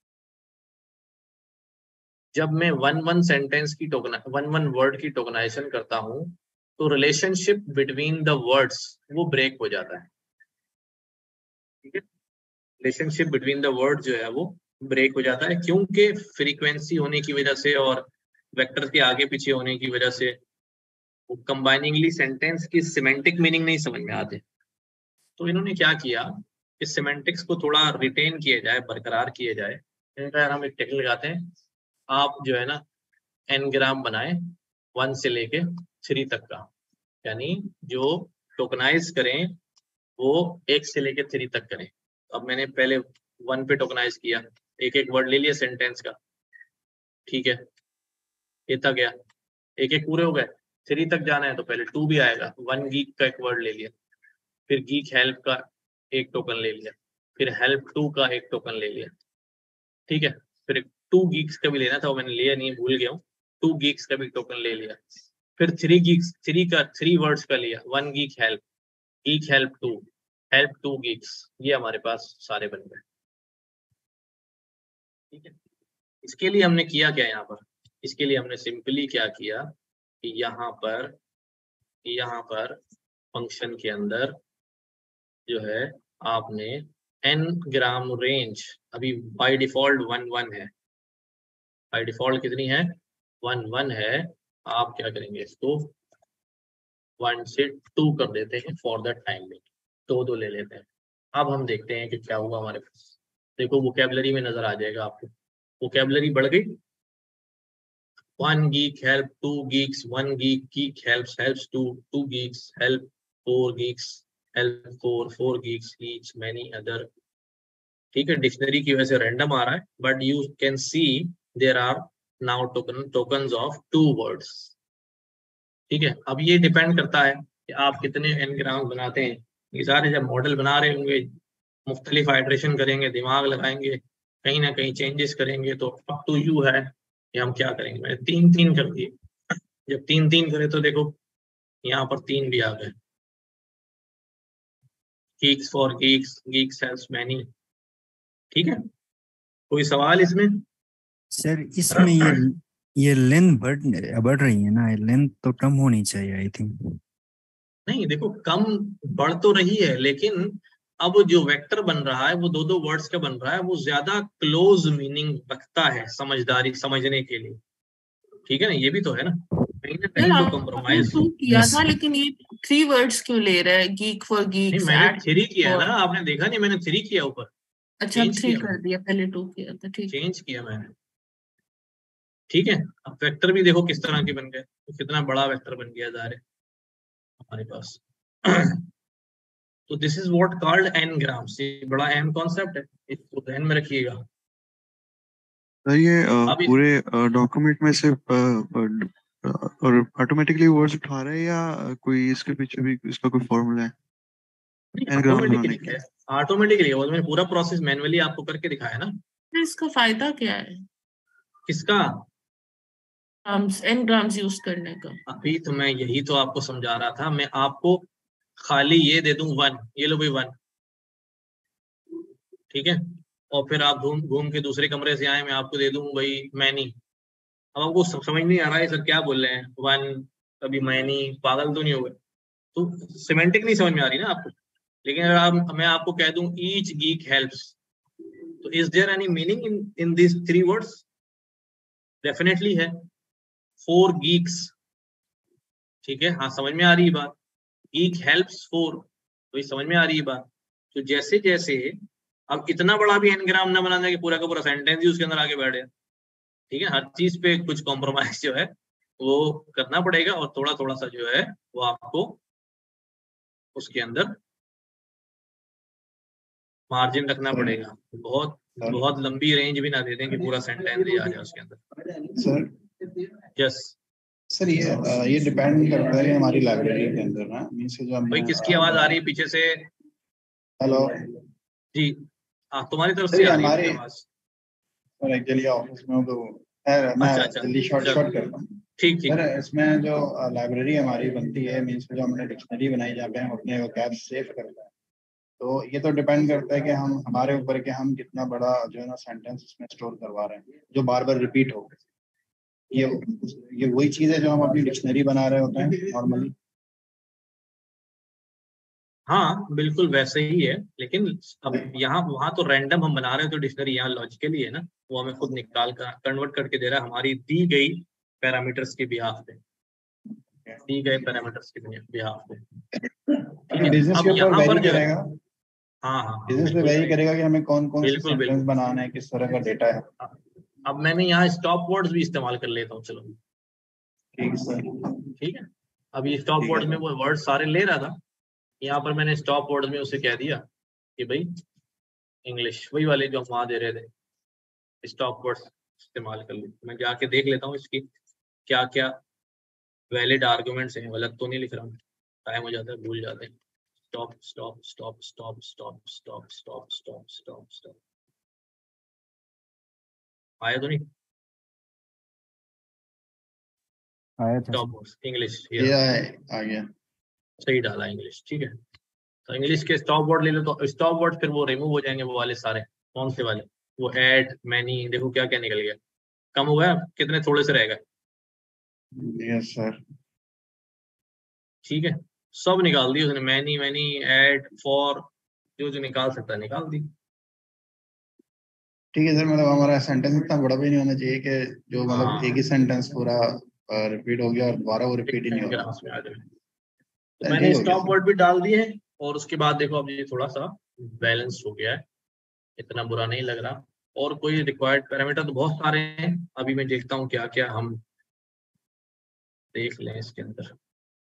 जब मैं वन वन सेंटेंस की टोकना वन वन वर्ड की टोकनाइजेशन करता हूँ तो रिलेशनशिप बिटवीन द वर्ड्स वो ब्रेक हो जाता है। ठीक है, रिलेशनशिप बिटवीन द वर्ड जो है वो ब्रेक हो जाता है, क्योंकि फ्रीक्वेंसी होने की वजह से और वेक्टर के आगे पीछे होने की वजह से वो कंबाइनिंगली सेंटेंस की सिमेंटिक मीनिंग नहीं समझ में आते। तो इन्होंने क्या किया कि सिमेंटिक्स को थोड़ा रिटेन किया जाए, बरकरार किया जाए। इन्होंने कहा हम एक टेक्निक लगाते हैं, आप जो है ना एन ग्राम बनाए वन से लेके थ्री तक का, यानी जो टोकनाइज करें वो एक से लेके थ्री तक करें। अब मैंने पहले वन पे टोकनाइज किया, एक एक वर्ड ले लिया सेंटेंस का, ठीक है, ये तक गया, एक एक पूरे हो गए। थ्री तक जाना है तो पहले टू भी आएगा, वन गीक का एक वर्ड ले लिया, फिर गीक हेल्प का एक टोकन ले लिया, फिर हेल्प टू का एक टोकन ले लिया, ठीक है, फिर टू गीक्स का भी लेना था वो मैंने लिया नहीं, भूल गया हूँ, टू गीक्स का भी टोकन ले लिया, फिर थ्री गीक्स थ्री का थ्री वर्ड्स का लिया, one geek help, geek help two, help two geeks, ये हमारे पास सारे बन गए। ठीक है, इसके लिए हमने किया क्या यहाँ पर? इसके लिए हमने सिंपली क्या किया कि यहाँ पर यहाँ पर फंक्शन के अंदर जो है आपने n ग्राम रेंज, अभी बाय डिफॉल्ट वन वन है, बाय डिफॉल्ट कितनी है? वन वन है। आप क्या करेंगे, इसको वन से टू कर देते हैं फॉर द टाइम में, दो दो ले लेते हैं। अब हम देखते हैं कि क्या हुआ हमारे पास। देखो वोकैबुलरी में नजर आ जाएगा आपको, वोकैबुलरी बढ़ गई। One geek help two geeks, one geek geek helps helps two, two geeks help four geeks help four, four geeks each, many other. ठीक है, डिक्शनरी की वजह से रैंडम आ रहा है, but you can see there are now token tokens of two words. ठीक है, अब ये डिपेंड करता है कि आप कितने एन ग्राम बनाते हैं। ये सारे जब मॉडल बना रहे होंगे, मुख्तलिफ हाइड्रेशन करेंगे, दिमाग लगाएंगे, कहीं ना कहीं चेंजेस करेंगे, तो अप टू यू है कि हम क्या करेंगे। मैंने तीन तीन कर दिए, जब तीन तीन करे तो देखो यहाँ पर तीन भी आ गए, geeks for geeks, geeks has many। ठीक है, कोई सवाल इसमें? सर इसमें ये ये लेंथ बढ़ बढ़ रही है ना, लेंथ तो कम होनी चाहिए आई थिंक। नहीं देखो, कम बढ़ तो रही है, लेकिन अब जो वेक्टर बन रहा है वो दो दो वर्ड्स का बन रहा है, वो ज्यादा क्लोज मीनिंग रखता है समझदारी समझने के लिए। ठीक है ना, ये भी तो है ना, कहीं ना कहीं तो कंप्रोमाइज। टू किया था, लेकिन ये थ्री वर्ड्स क्यों ले रहा है? गीक फॉर नहीं गीक्स, मैंने एट थ्री किया ना, आपने देखा नहीं, मैंने थ्री किया ऊपर, अच्छा चेंज थ्री किया कर दिया, पहले टू किया था, ठीक। चेंज किया मैंने। ठीक है, अब वेक्टर भी देखो किस तरह के बन गए, तो कितना बड़ा वेक्टर बन गया जा रहा है हमारे पास। तो this is what called n grams, ये बड़ा अहम कॉन्सेप्ट है, इसको ध्यान में रखिएगा। सर ये अ, अब इस- पूरे डॉक्यूमेंट में से अ, अ, और ऑटोमेटिकली वर्ड्स उठा रहे हैं या कोई इसके पीछे भी इसका कोई फॉर्मूला है? एनग्राम बनाने ऑटोमेटिकली है, ऑटोमेटिकली है, वो मैंने पूरा प्रोसेस मैनुअली आपको करके दिखाया ना। तो इसका फायदा क्या है किसका? ग्राम्स, एन ग्राम्स यूज करने का? अभी तो मैं यही तो आपको समझा रहा था, मैं आपको खाली ये दे दूं वन, ये लो भाई वन, ठीक है, और फिर आप घूम घूम के दूसरे कमरे से आए, मैं आपको दे दूं भाई मैनी। अब आपको सब समझ नहीं आ रहा है सर क्या बोल रहे हैं, वन कभी मैनी, पागल तो नहीं हो गए? तो सिमेंटिक नहीं समझ में आ रही ना आपको। लेकिन अगर आप मैं आपको कह दूं ईच गीक हेल्प्स, तो is there any meaning in in this three words? Definitely है, फोर गीक्स, ठीक है, हाँ समझ में आ रही है बात। गीक हेल्प्स फोर, तो ये समझ में आ रही है बात। तो जैसे जैसे अब इतना बड़ा भी एनग्राम ना बनाना कि पूरा का पूरा सेंटेंस ही उसके अंदर आके बैठे, ठीक है। हर चीज पे कुछ कॉम्प्रोमाइज जो है वो करना पड़ेगा और थोड़ा थोड़ा सा जो है वो आपको उसके अंदर मार्जिन रखना सर पड़ेगा। बहुत सर बहुत लंबी रेंज भी ना दे दें कि पूरा सेंटेंस ही आ जाए उसके अंदर। सर यस सर ये अ, ये डिपेंड करता है हमारी लाइब्रेरी के अंदर ना, मीन्स जो भाई, हमने किसकी आवाज आ रही है पीछे से? हेलो जी हाँ, तुम्हारी तरफ सर, से ये आ रही है हमारे मुझे आवाज। सर एक्चुअली ऑफिस में हूँ तो खैर मैं अच्छा अच्छा, जल्दी शॉर्ट चलो शॉर्ट करता हूँ। ठीक ठीक। सर इसमें जो लाइब्रेरी हमारी बनती है, मीन्स जो हमने डिक्शनरी बनाई जहाँ पे हम अपने वोकैब सेव करते हैं, तो ये तो डिपेंड करता है कि हम हमारे ऊपर के हम कितना बड़ा जो है ना सेंटेंस इसमें स्टोर करवा रहे हैं जो बार बार रिपीट हो। ये ये वही चीज़ है जो हम अपनी डिक्शनरी बना रहे होते हैं नॉर्मली। हाँ बिल्कुल वैसे ही है, लेकिन अब यहाँ वहाँ तो रैंडम हम बना रहे हैं तो डिक्शनरी यहाँ लॉजिकली है ना, वो हमें खुद निकाल कर कन्वर्ट करके दे रहा है हमारी दी गई पैरामीटर्स के बिहाफ पे, दी गए पैरामीटर्स के बिहाफ पे, ठीक है। बिजनेस अब के ऊपर यहाँ पर वेरी जो है करेगा, हाँ हाँ हाँ बिजनेस पे बिल्कुल वेरी सही, करेगा कि हमें कौन कौन से बिल्कुल सेंटेंस बिल्कुल। बनाना है, किस तरह का डेटा है। अब मैंने यहाँ स्टॉप वर्ड्स भी इस्तेमाल कर लेता हूँ, चलो ठीक है सर। ठीक है। अब ये स्टॉप ठीक है वर्ड्स में सर। वो वर्ड सारे ले रहा था, यहाँ पर मैंने स्टॉप वर्ड्स में उसे कह दिया कि भाई इंग्लिश, वही वाले जो हम वहाँ दे रहे थे, स्टॉप वर्ड्स इस्तेमाल कर ली। मैं जाके देख लेता हूँ इसकी क्या क्या वैलिड आर्गुमेंट्स हैं, गलत तो नहीं लिख रहा हूँ, टाइम हो जाता है भूल जाते हैं। Stop stop stop stop stop stop stop stop stop stop, आया तो नहीं? आया था स्टॉप सर। वर्ड्स इंग्लिश, ये आए आ गया। सही डाला इंग्लिश, ठीक है। तो इंग्लिश के स्टॉप वर्ड ले लो, तो स्टॉप वर्ड फिर वो रिमूव हो जाएंगे, वो वाले सारे कौन से वाले, वो ऐड मैनी, देखो क्या क्या निकल गया, कम हो गया, कितने थोड़े से रह गए, यस सर। ठीक है। सब निकाल दी उसने, मैनी मैनी ऐड फॉर, जो जो निकाल सकता है निकाल दी। ठीक है सर, मतलब हमारा सेंटेंस इतना बड़ा भी नहीं होना चाहिए कि जो मतलब हाँ एक ही सेंटेंस पूरा रिपीट हो गया और दोबारा वो रिपीट ही नहीं होगा। ग्राम्स में आ जाए। तो चल मैंने ठीक हो गया स्टॉप सर। वर्ड भी डाल दिए हैं, और उसके बाद देखो अब ये थोड़ा सा बैलेंस हो गया है, इतना बुरा नहीं लग रहा। और कोई रिक्वायर्ड पैरामीटर तो बहुत सारे हैं, अभी मैं देखता हूँ क्या क्या हम देख लें इसके अंदर।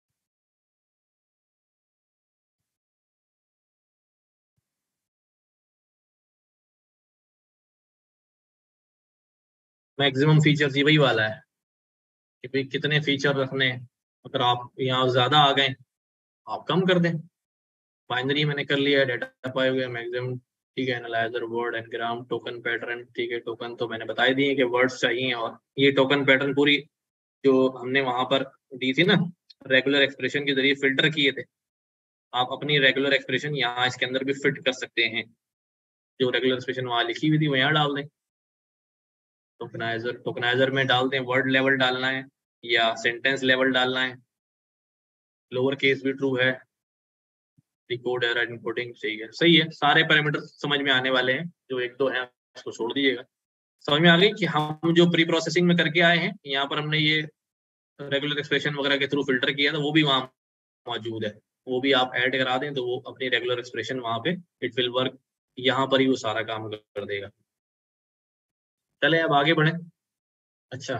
मैक्सिमम फीचर्स ये वही वाला है कि भाई कितने फीचर रखने हैं, अगर आप यहाँ ज्यादा आ गए आप कम कर दें। बाइनरी मैंने कर लिया है, डेटा पाए हुए मैक्सिमम, ठीक है। Analyser word n gram token pattern, ठीक है। टोकन तो मैंने बता ही दिए कि वर्ड्स चाहिए, और ये टोकन पैटर्न पूरी जो हमने वहां पर दी थी ना, रेगुलर एक्सप्रेशन के जरिए फिल्टर किए थे, आप अपनी रेगुलर एक्सप्रेशन यहाँ इसके अंदर भी फिट कर सकते हैं। जो रेगुलर एक्सप्रेशन वहां लिखी हुई थी वो यहाँ डाल दें। टोकनाइजर टोकनाइजर में डाल दें वर्ड लेवल डालना है या सेंटेंस लेवल डालना है, लोअर केस भी ट्रू है, डिकोड एरर इनकोडिंग सही है, सही है। सारे पैरामीटर समझ में आने वाले हैं, जो एक दो हैं उसको छोड़ दीजिएगा। समझ में आ गई कि हम जो प्री प्रोसेसिंग में करके आए हैं, यहाँ पर हमने ये रेगुलर एक्सप्रेशन वगैरह के थ्रू फिल्टर किया था, वो भी वहाँ मौजूद है, वो भी आप ऐड करा दें तो वो अपनी रेगुलर एक्सप्रेशन वहाँ पे इट विल वर्क, यहाँ पर ही वो सारा काम कर देगा। चले अब आगे बढ़े। अच्छा,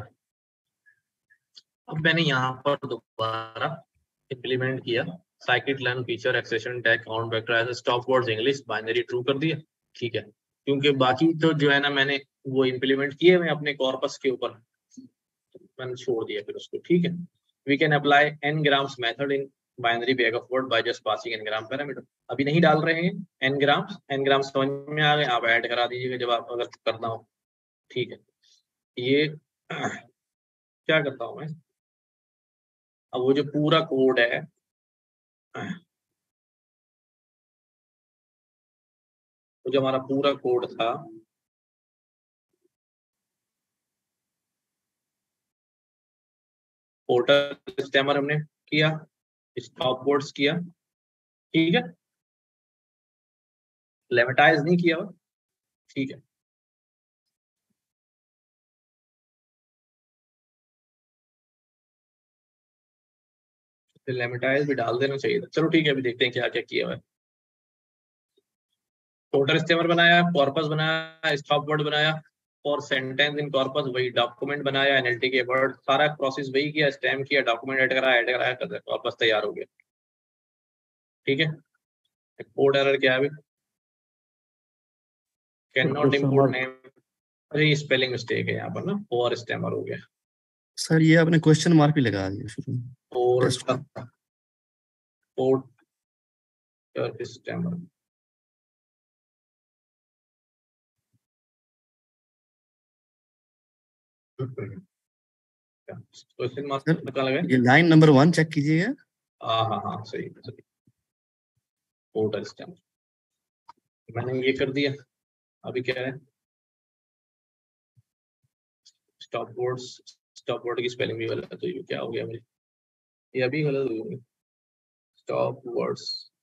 अब मैंने यहाँ पर दोबारा इम्प्लीमेंट किया साइकिट लर्न फीचर एक्सेशन tag count vector stop words English binary true कर दिया, ठीक है। क्योंकि बाकी तो जो है ना मैंने वो इम्प्लीमेंट किए मैं अपने कॉर्पस के ऊपर, मैंने छोड़ दिया फिर उसको, ठीक है। We can apply n grams method in binary bag of word by just passing n gram parameter. अभी नहीं डाल रहे हैं एन ग्राम्स, एन ग्राम्स समझ में आ गए, आप ऐड करा दीजिएगा जब आप अगर करना हो, ठीक है। ये क्या करता हूँ मैं, अब वो जो पूरा कोड है, वो जो हमारा पूरा कोड था, पोर्टल स्टैमर हमने किया, स्टॉप वर्ड्स किया, ठीक है, लेमेटाइज नहीं किया, ठीक है। लेमेटाइज भी डाल देना चाहिए था, चलो ठीक है। अभी देखते हैं क्या क्या किया हुआ है। टोटल स्टेमर बनाया, कॉर्पस बनाया, स्टॉप वर्ड बनाया, और सेंटेंस इन कॉर्पस वही डॉक्यूमेंट बनाया, एनएलटी के वर्ड, सारा प्रोसेस वही किया, स्टैम्प किया, डॉक्यूमेंट ऐड कराया, ऐड कराया, कर कॉर्पस तैयार हो गया। ठीक है। कोड एरर क्या है अभी? कैन नॉट इंपोर्ट नेम, अरे स्पेलिंग मिस्टेक है यहाँ पर ना, और स्टेमर हो गया सर। ये आपने क्वेश्चन मार्क भी लगा दिया शुरू में। और Just- code stemmer. Question mark sir, निकाल गए। ये लाइन नंबर वन चेक कीजिएगा। हाँ हाँ हाँ सही सही। कोड स्टेमर मैंने ये कर दिया। अभी क्या है? स्टॉप वर्ड्स, स्टॉप वर्ड की स्पेलिंग भी गलत है, तो ये क्या हो गया मेरे? ये अभी गलत हो गई। स्टॉप वर्ड्स,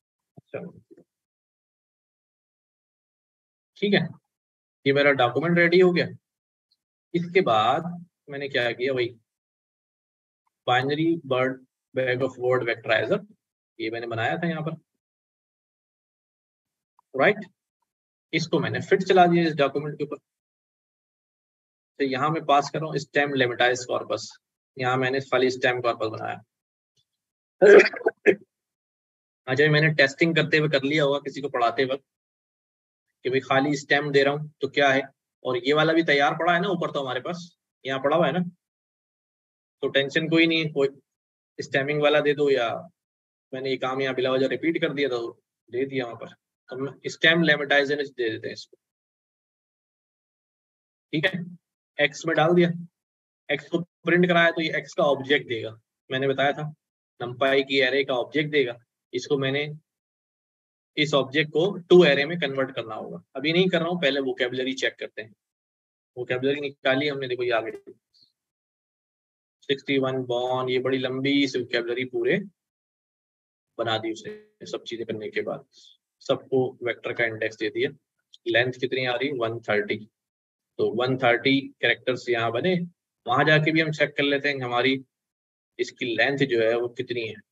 ठीक है। ये मेरा डॉक्यूमेंट रेडी हो गया। इसके बाद मैंने क्या किया, वही binary bird bag of word vectorizer, ये मैंने बनाया था यहाँ पर, राइट। इसको मैंने फिट चला दिया इस डॉक्यूमेंट के ऊपर। तो यहाँ मैं पास कर रहा हूँ स्टेम लेमेटाइज कॉर्पस, यहाँ मैंने खाली स्टेम कॉर्पस बनाया। अच्छा, मैंने टेस्टिंग करते हुए कर लिया होगा किसी को पढ़ाते वक्त कि भाई खाली स्टेम दे रहा हूँ तो क्या है, और ये वाला भी तैयार पड़ा है ना ऊपर, तो हमारे पास यहाँ पड़ा हुआ है ना, तो टेंशन कोई नहीं है। कोई स्टेमिंग वाला दे दो, या मैंने ये काम यहाँ बिला वजह रिपीट कर दिया तो दे दिया वहां पर, हम स्टेम लेमेटाइजर दे देते हैं इसको। ठीक है, एक्स में डाल दिया, एक्स को प्रिंट कराया तो ये एक्स का ऑब्जेक्ट देगा। मैंने बताया था नंपाई की एरे का ऑब्जेक्ट देगा। इसको मैंने इस ऑब्जेक्ट को टू एरे में कन्वर्ट करना होगा। अभी नहीं कर रहा हूँ, पहले वोकैबुलरी चेक करते हैं। वोकैबुलरी निकाली हमने, देखो ये आ गई सिक्सटी वन बॉर्न, ये बड़ी लंबी सी वोकैबुलरी पूरे बना दी उसने। सब चीजें करने के बाद सबको वेक्टर का इंडेक्स दे दिया। लेंथ कितनी आ रही? One thirty. तो वन थर्टी कैरेक्टर्स यहाँ बने। वहां जाके भी हम चेक कर लेते हैं हमारी इसकी लेंथ जो है वो कितनी है।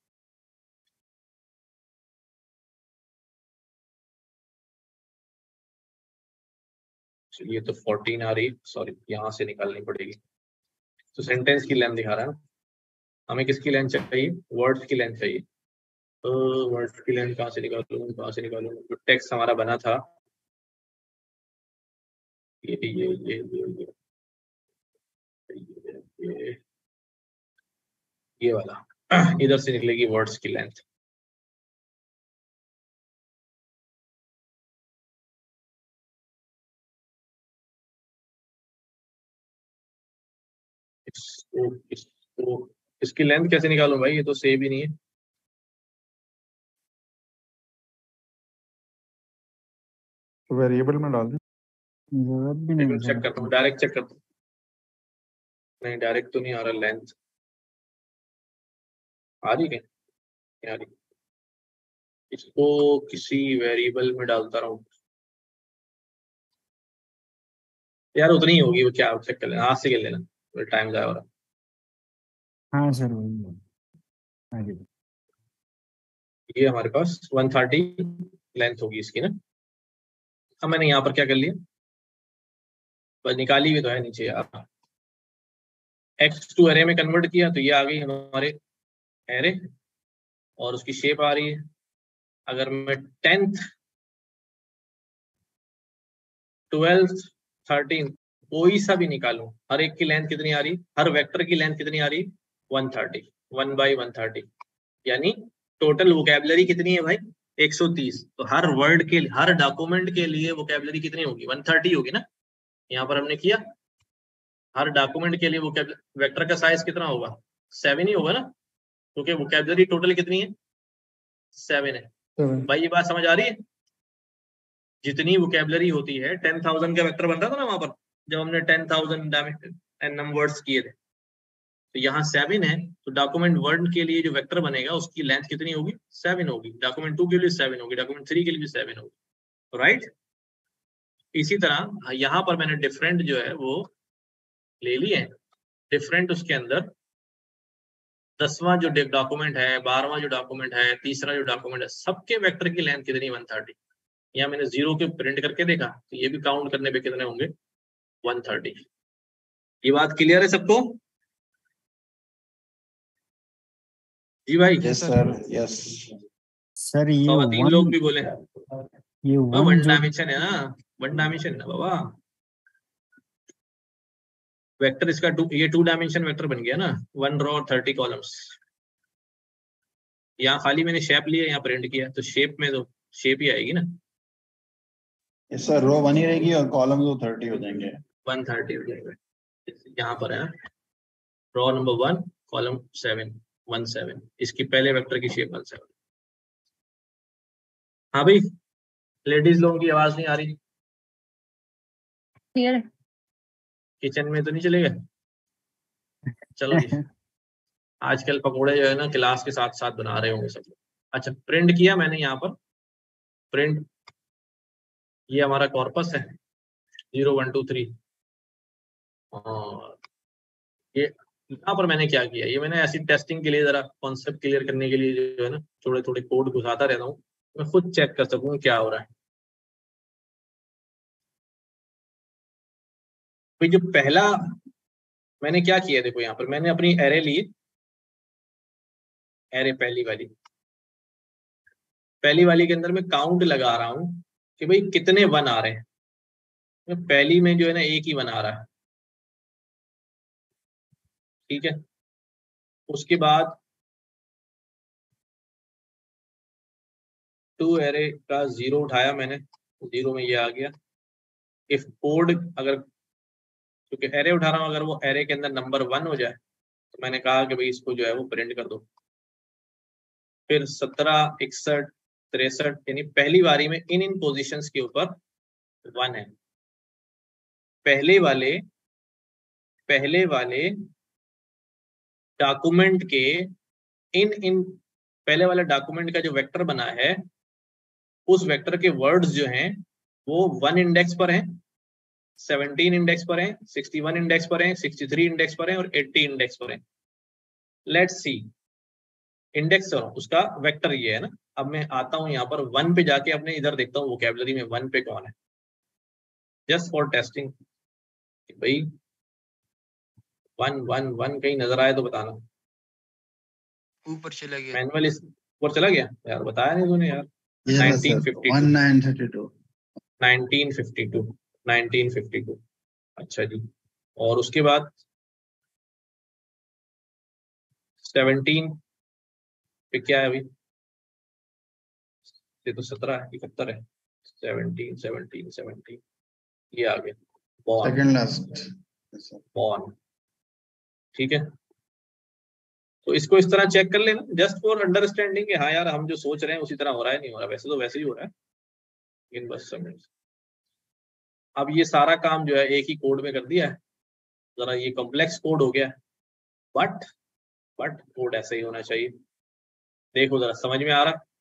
ये तो फोर्टीन आ रही, सॉरी यहाँ से निकालनी पड़ेगी। तो सेंटेंस की लेंथ दिखा रहा है ना, हमें किसकी लेंथ चाहिए? वर्ड्स की लेंथ चाहिए। तो वर्ड्स की लेंथ कहाँ से निकालूं, कहाँ से निकालूं? जो टेक्स्ट हमारा बना था ये ये ये ये ये ये, ये, ये वाला, इधर से निकलेगी वर्ड्स की लेंथ। इसको इसको इसकी लेंथ कैसे निकालूं भाई? ये तो सेव ही नहीं है। वेरिएबल में डाल दें। जरूरत भी नहीं चेक करता हूँ, डायरेक्ट चेक करता हूँ। नहीं डायरेक्ट तो नहीं आ रहा, लेंथ आ रही है, नहीं आ रही। इसको किसी वेरिएबल में डालता रहूं यार, उतनी ही होगी वो। क्या चेक कर लेना, हाथ से कर लेना, टाइम जाए हो रहा। हाँ सर वही है। आगे ये हमारे पास वन थर्टी लेंथ होगी इसकी ना। अब मैंने यहाँ पर क्या कर लिया, बस निकाली भी तो है नीचे यार। एक्स टू एरे में कन्वर्ट किया तो ये आ गई हमारे एरे, और उसकी शेप आ रही है। अगर मैं टेंथ, ट्वेल्थ, थर्टीन कोई सा भी निकालूं, हर एक की लेंथ कितनी आ रही? हर वेक्टर की लेंथ कितनी आ रही? One thirty, one by one thirty. यानी टोटल वोकैबुलरी कितनी है भाई? एक सौ तीस। तो हर वर्ड के, हर डॉक्यूमेंट के लिए वोकैबुलरी कितनी होगी? वन थर्टी होगी ना। यहाँ पर हमने किया हर डॉक्यूमेंट के लिए वोकैबुलरी, वेक्टर का साइज कितना होगा? सेवन ही होगा ना, क्योंकि वोकैबुलरी टोटल कितनी है? सेवन है। भाई ये बात समझ आ रही है? जितनी वोकैबुलरी होती है, टेन थाउजेंड का वेक्टर बन रहा था ना वहां पर, जब हमने टेन थाउजेंड एन वर्ड्स किए थे। तो यहाँ सेवन है, तो डॉक्यूमेंट वन के लिए जो वेक्टर बनेगा उसकी लेंथ कितनी होगी? सेवन होगी। डॉक्यूमेंट टू के लिए सेवन होगी, डॉक्यूमेंट थ्री के लिए भी सेवन होगी, राइट। इसी तरह यहाँ पर मैंने डिफरेंट जो है वो ले लिए हैं। डिफरेंट उसके अंदर दसवां जो डॉक्यूमेंट है, बारहवां जो डॉक्यूमेंट है, तीसरा जो डॉक्यूमेंट है, सबके वेक्टर की लेंथ कितनी? One thirty. या मैंने जीरो के प्रिंट करके देखा, तो ये भी काउंट करने पे कितने होंगे, वन थर्टी। ये बात क्लियर है सबको? जी भाई? यस सर, यस सर ये और तीन वन लोग भी बोले ये वन वन जो डायमेंशन है ना, वन डायमेंशन है ना बाबा। वेक्टर इसका टू, ये टू डायमेंशन वेक्टर बन गया ना, वन रो और थर्टी कॉलम्स। यहाँ खाली मैंने शेप लिया, यहाँ प्रिंट किया, तो शेप में तो शेप ही आएगी ना, यस सर, रो बनी रहेगी और कॉलम तो थर्टी हो जाएंगे। वन थर्टी हो जाएगा। यहाँ पर है row number one, column seven, one seven, इसकी पहले वेक्टर की शेप वन सेवन। हाँ भाई, लेडीज लोगों की आवाज नहीं आ रही? क्लियर है? किचन में तो नहीं चले गए? चलो जी, आजकल पकोड़े जो है ना क्लास के साथ साथ बना रहे होंगे सब लोग। अच्छा, प्रिंट किया मैंने यहाँ पर, प्रिंट, ये हमारा कॉर्पस है जीरो वन टू थ्री, और ये यहाँ पर मैंने क्या किया, ये मैंने ऐसी टेस्टिंग के लिए, जरा कॉन्सेप्ट क्लियर करने के लिए जो है ना थोड़े थोड़े कोड घुसाता रहता हूँ, मैं खुद चेक कर सकूँ क्या हो रहा है। भाई जो पहला मैंने क्या किया, देखो यहाँ पर मैंने अपनी एरे ली, एरे पहली वाली, पहली वाली के अंदर मैं काउंट लगा रहा हूँ कि भाई कितने वन आ रहे हैं। मैं पहली में जो है ना एक ही वन आ रहा है, ठीक है। उसके बाद टू एरे का जीरो उठाया मैंने, जीरो में ये आ गया। इफ कोड, अगर क्योंकि एरे उठा रहा हूँ, अगर वो एरे के अंदर नंबर वन हो जाए तो मैंने कहा कि भाई इसको जो है वो प्रिंट कर दो। फिर सत्रह, इकसठ, तिरसठ, यानी पहली बारी में इन इन पोजीशंस के ऊपर वन है। पहले वाले पहले वाले डॉक्यूमेंट के इन इन पहले वाले डॉक्यूमेंट का जो वेक्टर बना है, उस वेक्टर के वर्ड्स जो हैं वो वन इंडेक्स पर हैं, सेवनटीन इंडेक्स पर हैं, सिक्सटी वन इंडेक्स पर हैं, सिक्सटी थ्री इंडेक्स पर हैं और एट्टी इंडेक्स पर हैं। लेट्स सी, इंडेक्स उसका वेक्टर ये है ना। अब मैं आता हूं यहाँ पर वन पे जाके अपने इधर देखता हूँ वोकैबुलरी में वन पे कौन है, जस्ट फॉर टेस्टिंग। भाई वन वन वन कहीं नजर आए तो बताना। ऊपर चला गया, मैनुअल इस ऊपर चला गया यार, बताया नहीं तूने यार। ये रहा sir, nineteen fifty two, one nine thirty two, nineteen fifty two, nineteen fifty two. अच्छा जी, और उसके बाद सेवनटीन पे क्या है अभी, ये तो सत्रह इकहत्तर है, सेवनटीन सेवनटीन सेवनटीन, ये आ गया बॉर्न, सेकंड लास्ट बॉर्न, ठीक है। तो इसको इस तरह चेक कर लेना, जस्ट फॉर अंडरस्टैंडिंग कि हाँ यार हम जो सोच रहे हैं उसी तरह हो रहा है, नहीं हो रहा, वैसे तो वैसे ही हो रहा है, लेकिन बस समझ। अब ये सारा काम जो है एक ही कोड में कर दिया है, जरा ये कॉम्प्लेक्स कोड हो गया, बट बट कोड ऐसा ही होना चाहिए। देखो जरा समझ में आ रहा है?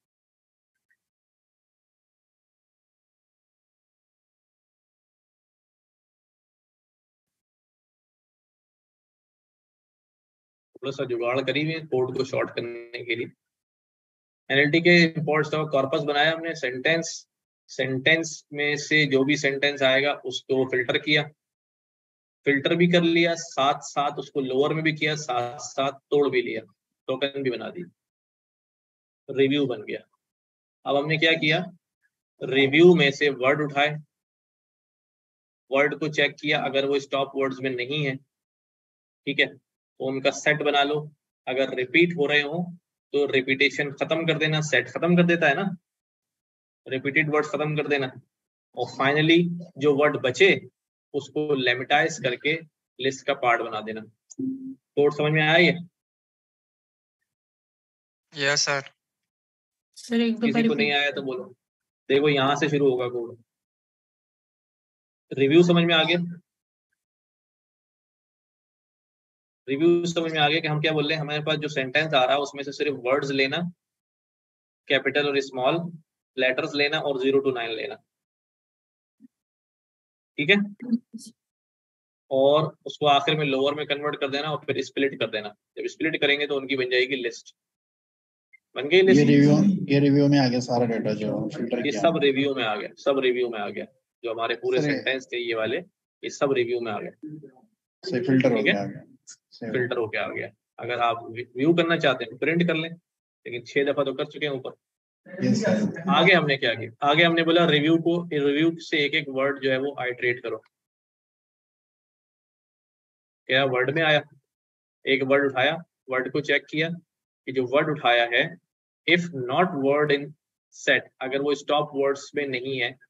थोड़ा सा जुगाड़ करी हुई है कोड को शॉर्ट करने के लिए। एनएलटी के इंपोर्ट्स का कॉर्पस बनाया हमने, सेंटेंस, सेंटेंस में से जो भी सेंटेंस आएगा उसको फिल्टर किया, फिल्टर भी कर लिया, साथ साथ उसको लोअर में भी किया, साथ साथ तोड़ भी लिया, टोकन भी बना दी, रिव्यू बन गया। अब हमने क्या किया, रिव्यू में से वर्ड उठाए, वर्ड को चेक किया, अगर वो स्टॉप वर्ड्स में नहीं है, ठीक है, तो उनका सेट बना लो। अगर रिपीट हो रहे हो तो रिपीटेशन खत्म कर देना, सेट खत्म कर देता है ना, रिपीटेड वर्ड खत्म कर देना, और फाइनली जो वर्ड बचे उसको लेमिटाइज करके लिस्ट का पार्ट बना देना। कोड समझ में आया ये? Yes sir. सर एक दो किसी बार को नहीं repeat- आया तो बोलो। देखो यहाँ से शुरू होगा कोड। रिव्यू समझ में आ गया? रिव्यू समझ में आ गया कि हम क्या बोल रहे हैं, हमारे पास जो सेंटेंस आ रहा है उसमें से सिर्फ वर्ड्स लेना, कैपिटल और स्मॉल लेटर्स लेना और जीरो टू नाइन लेना, ठीक है, और उसको आखिर में लोअर में कन्वर्ट कर देना और फिर स्प्लिट कर देना। जब स्प्लिट करेंगे तो उनकी बन जाएगी लिस्ट। बन गई ये लिस्ट, रिव्यू ये रिव्यू में आ गया सारा डेटा जो फिल्टर ये किया सब रिव्यू में आ गया, सब रिव्यू में आ गया, जो हमारे पूरे सर, ये- सेंटेंस थे ये वाले, ये सब रिव्यू में आ गया, से फिल्टर हो ठीक है, गया आ गया से- फिल्टर होके आ गया। अगर आप व्यू करना चाहते हैं प्रिंट कर लें, लेकिन छह दफा तो कर चुके हैं ऊपर। Yes, sir. आगे हमने क्या किया, आगे हमने बोला रिव्यू को, रिव्यू से एक एक वर्ड जो है वो आइटरेट करो। क्या वर्ड में आया, एक वर्ड उठाया, वर्ड को चेक किया कि जो वर्ड उठाया है, if not word in set, अगर वो स्टॉप वर्ड्स में नहीं है,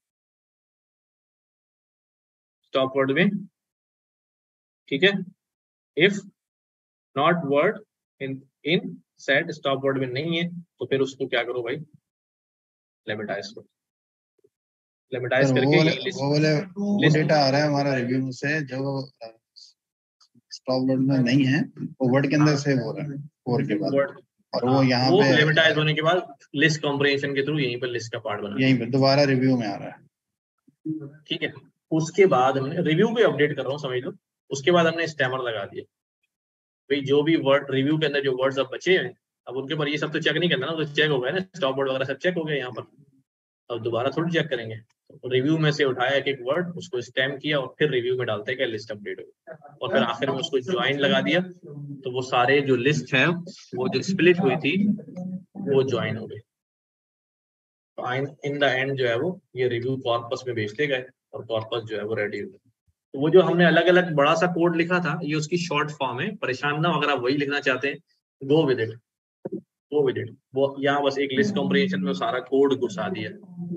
स्टॉप वर्ड में, ठीक है, if not word in in set, stop word में नहीं है, तो फिर उसको क्या करो भाई, लिमिटाइज करो। लिमिटाइज सर, वो करके वाले ये लिस्ट, वो वाले वो लिस्ट डेटा आ रहा है हमारा रिव्यू से जो स्टॉप वर्ड में नहीं है, वो वर्ड के अंदर सेव हो रहा है फोर के बाद, वर्ड, और वो यहाँ वो पे लिमिटाइज होने के बाद लिस्ट कॉम्प्रिहेंशन के थ्रू यहीं पर लिस्ट का पार्ट बना, यहीं पे दोबारा रिव्यू में आ रहा है। ठीक है। उसके बाद हमने रिव्यू को अपडेट कर रहा हूँ, समझ लो। उसके बाद हमने स्टैमर लगा दिया, भाई जो भी वर्ड रिव्यू के अंदर जो वर्ड्स अब बचे हैं, अब उनके ऊपर ये सब तो चेक नहीं करना ना, तो चेक हो गया ना, स्टॉप वर्ड वगैरह सब चेक हो गया यहाँ पर, अब दोबारा थोड़ी चेक करेंगे। तो रिव्यू में से उठाया एक एक वर्ड, उसको स्टैम किया और फिर रिव्यू में डालते हैं क्या लिस्ट अपडेट हो, और फिर आखिर में उसको ज्वाइन लगा दिया, तो वो सारे जो लिस्ट है वो जो स्प्लिट हुई थी वो ज्वाइन हो गई। तो इन द एंड जो है वो ये रिव्यू कॉर्पस में भेजते गए और कॉर्पस जो है वो रेडी हो गया। तो वो जो हमने अलग अलग बड़ा सा कोड लिखा था, ये उसकी शॉर्ट फॉर्म है, परेशान ना हो अगर आप वही लिखना चाहते हैं, go with it, go with it. वो यहाँ बस एक लिस्ट कॉम्प्रिहेंशन में सारा कोड घुसा दिया।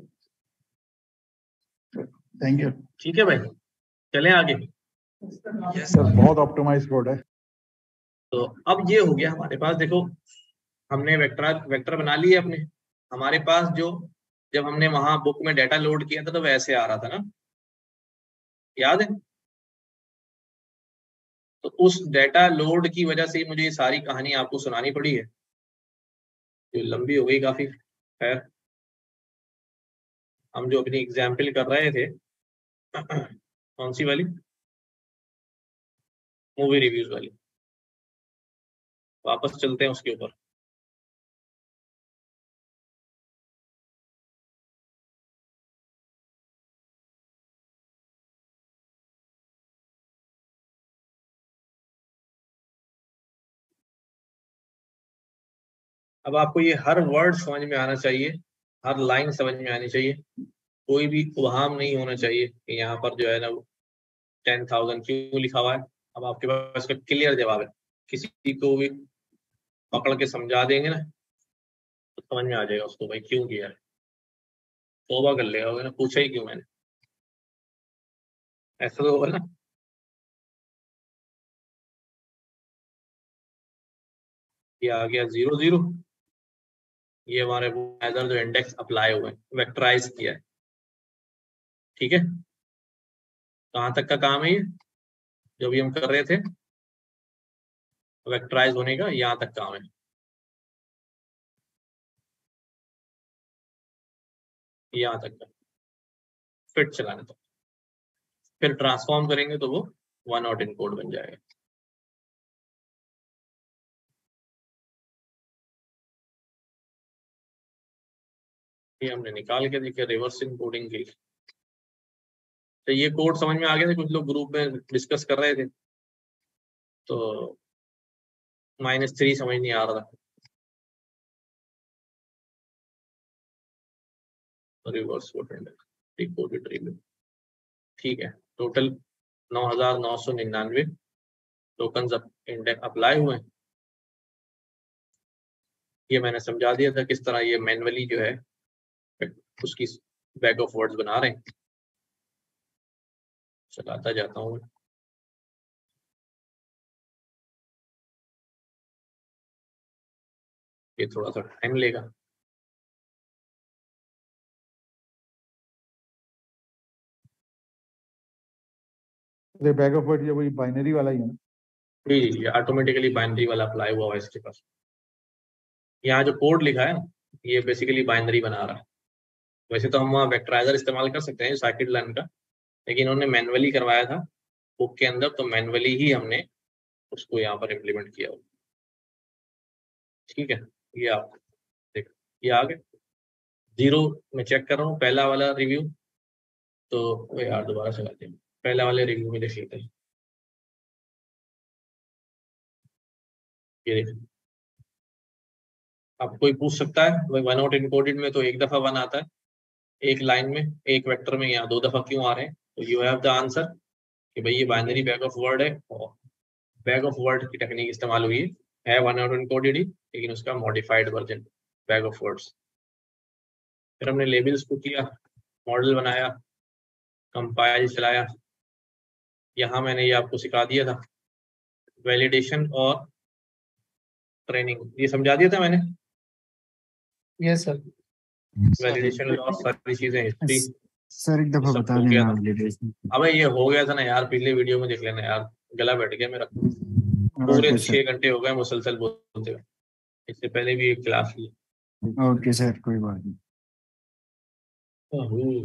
Thank you. ठीक है भाई, चलें आगे। यस सर बहुत ऑप्टिमाइज कोड है। तो अब ये हो गया हमारे पास, देखो हमने वेक्टर वेक्टर बना लिए अपने, हमारे पास जो जब हमने वहां बुक में डाटा लोड किया था तो वैसे आ रहा था ना, याद है? तो उस डाटा लोड की वजह से मुझे ये सारी कहानी आपको सुनानी पड़ी है, जो लंबी हो गई काफी। खैर, हम जो अपनी एग्जाम्पल कर रहे थे कौन सी वाली, मूवी रिव्यूज वाली, वापस चलते हैं उसके ऊपर। अब आपको ये हर वर्ड समझ में आना चाहिए, हर लाइन समझ में आनी चाहिए, कोई भी उबहाम नहीं होना चाहिए कि यहाँ पर जो है ना टेन थाउजेंड क्यों लिखा हुआ है। अब आपके पास इसका क्लियर जवाब है, किसी को भी पकड़ के समझा देंगे ना तो समझ में आ जाएगा उसको, भाई क्यों किया है, तौबा कर लेगा ना, पूछा ही क्यों मैंने, ऐसा तो होगा ना। ये आ गया जीरो जीरो, ये हमारे मेजर जो इंडेक्स अप्लाई हुए वेक्टराइज किया है, ठीक है। कहाँ तक का काम है ये, जो भी हम कर रहे थे वेक्टराइज होने का, यहाँ तक काम है। यहाँ तक का फिर चलाने तक, फिर ट्रांसफॉर्म करेंगे तो वो वन नॉट इनकोड बन जाएगा। ये हमने निकाल के देखिए रिवर्स इनकोडिंग की। तो ये कोड समझ में आ गया था, कुछ लोग ग्रुप में डिस्कस कर रहे थे, तो माइनस थ्री समझ नहीं आ रहा था, रिवर्स डिकोडेड रिव्यू, ठीक है। टोटल नौ हजार नौ सौ निन्यानवे टोकन इंडेक्स अप्लाई हुए। ये मैंने समझा दिया था किस तरह ये मैनुअली जो है उसकी बैग ऑफ वर्ड्स बना रहे हैं। चलाता जाता हूँ, ये थोड़ा सा टाइम लेगा। बैग ऑफ वर्ड ये वही बाइनरी वाला ही है ना? जी जी, ऑटोमेटिकली बाइनरी वाला अप्लाई हुआ है इसके पास। यहाँ जो कोड लिखा है ये बेसिकली बाइनरी बना रहा है। वैसे तो हम वहाँ वेक्टराइजर इस्तेमाल कर सकते हैं साइकिट लाइन का, लेकिन उन्होंने मैनुअली करवाया था बुक के अंदर, तो मैनुअली ही हमने उसको यहाँ पर इम्प्लीमेंट किया। ठीक है, ये आप ये आ गए। जीरो में चेक कर रहा हूँ पहला वाला रिव्यू, तो वो यार दोबारा चलाते हैं, पहला वाले रिव्यू में देख लेते हैं। ये देख, अब कोई पूछ सकता है भाई वन आउट इनकोडेड में तो एक दफा वन आता है, एक लाइन में एक वेक्टर में, यहाँ दो दफा क्यों आ रहे हैं? तो यू हैव द आंसर कि भाई ये बाइनरी बैग ऑफ वर्ड है, और बैग ऑफ वर्ड की टेक्निक इस्तेमाल हुई है, है वन आउट इनकोडेड ही, लेकिन उसका modified version bag of words. फिर हमने लेबल्स को किया, मॉडल बनाया, कंपाइल चलाया। यहाँ मैंने ये आपको सिखा दिया था वैलिडेशन और ट्रेनिंग, ये समझा दिया था मैंने। Yes sir. वैलिडेशन लॉस सारी चीजें, हिस्ट्री सर एक दफा सब बता हो गया देना था। validation। अबे ये हो गया था ना यार, पिछले वीडियो में देख लेना यार, गला बैठ गया मेरा, पूरे ओके सर, छह घंटे हो गए मुसलसल बोलते हुए। इससे पहले भी एक क्लास ली। ओके सर, कोई बात नहीं। ओह,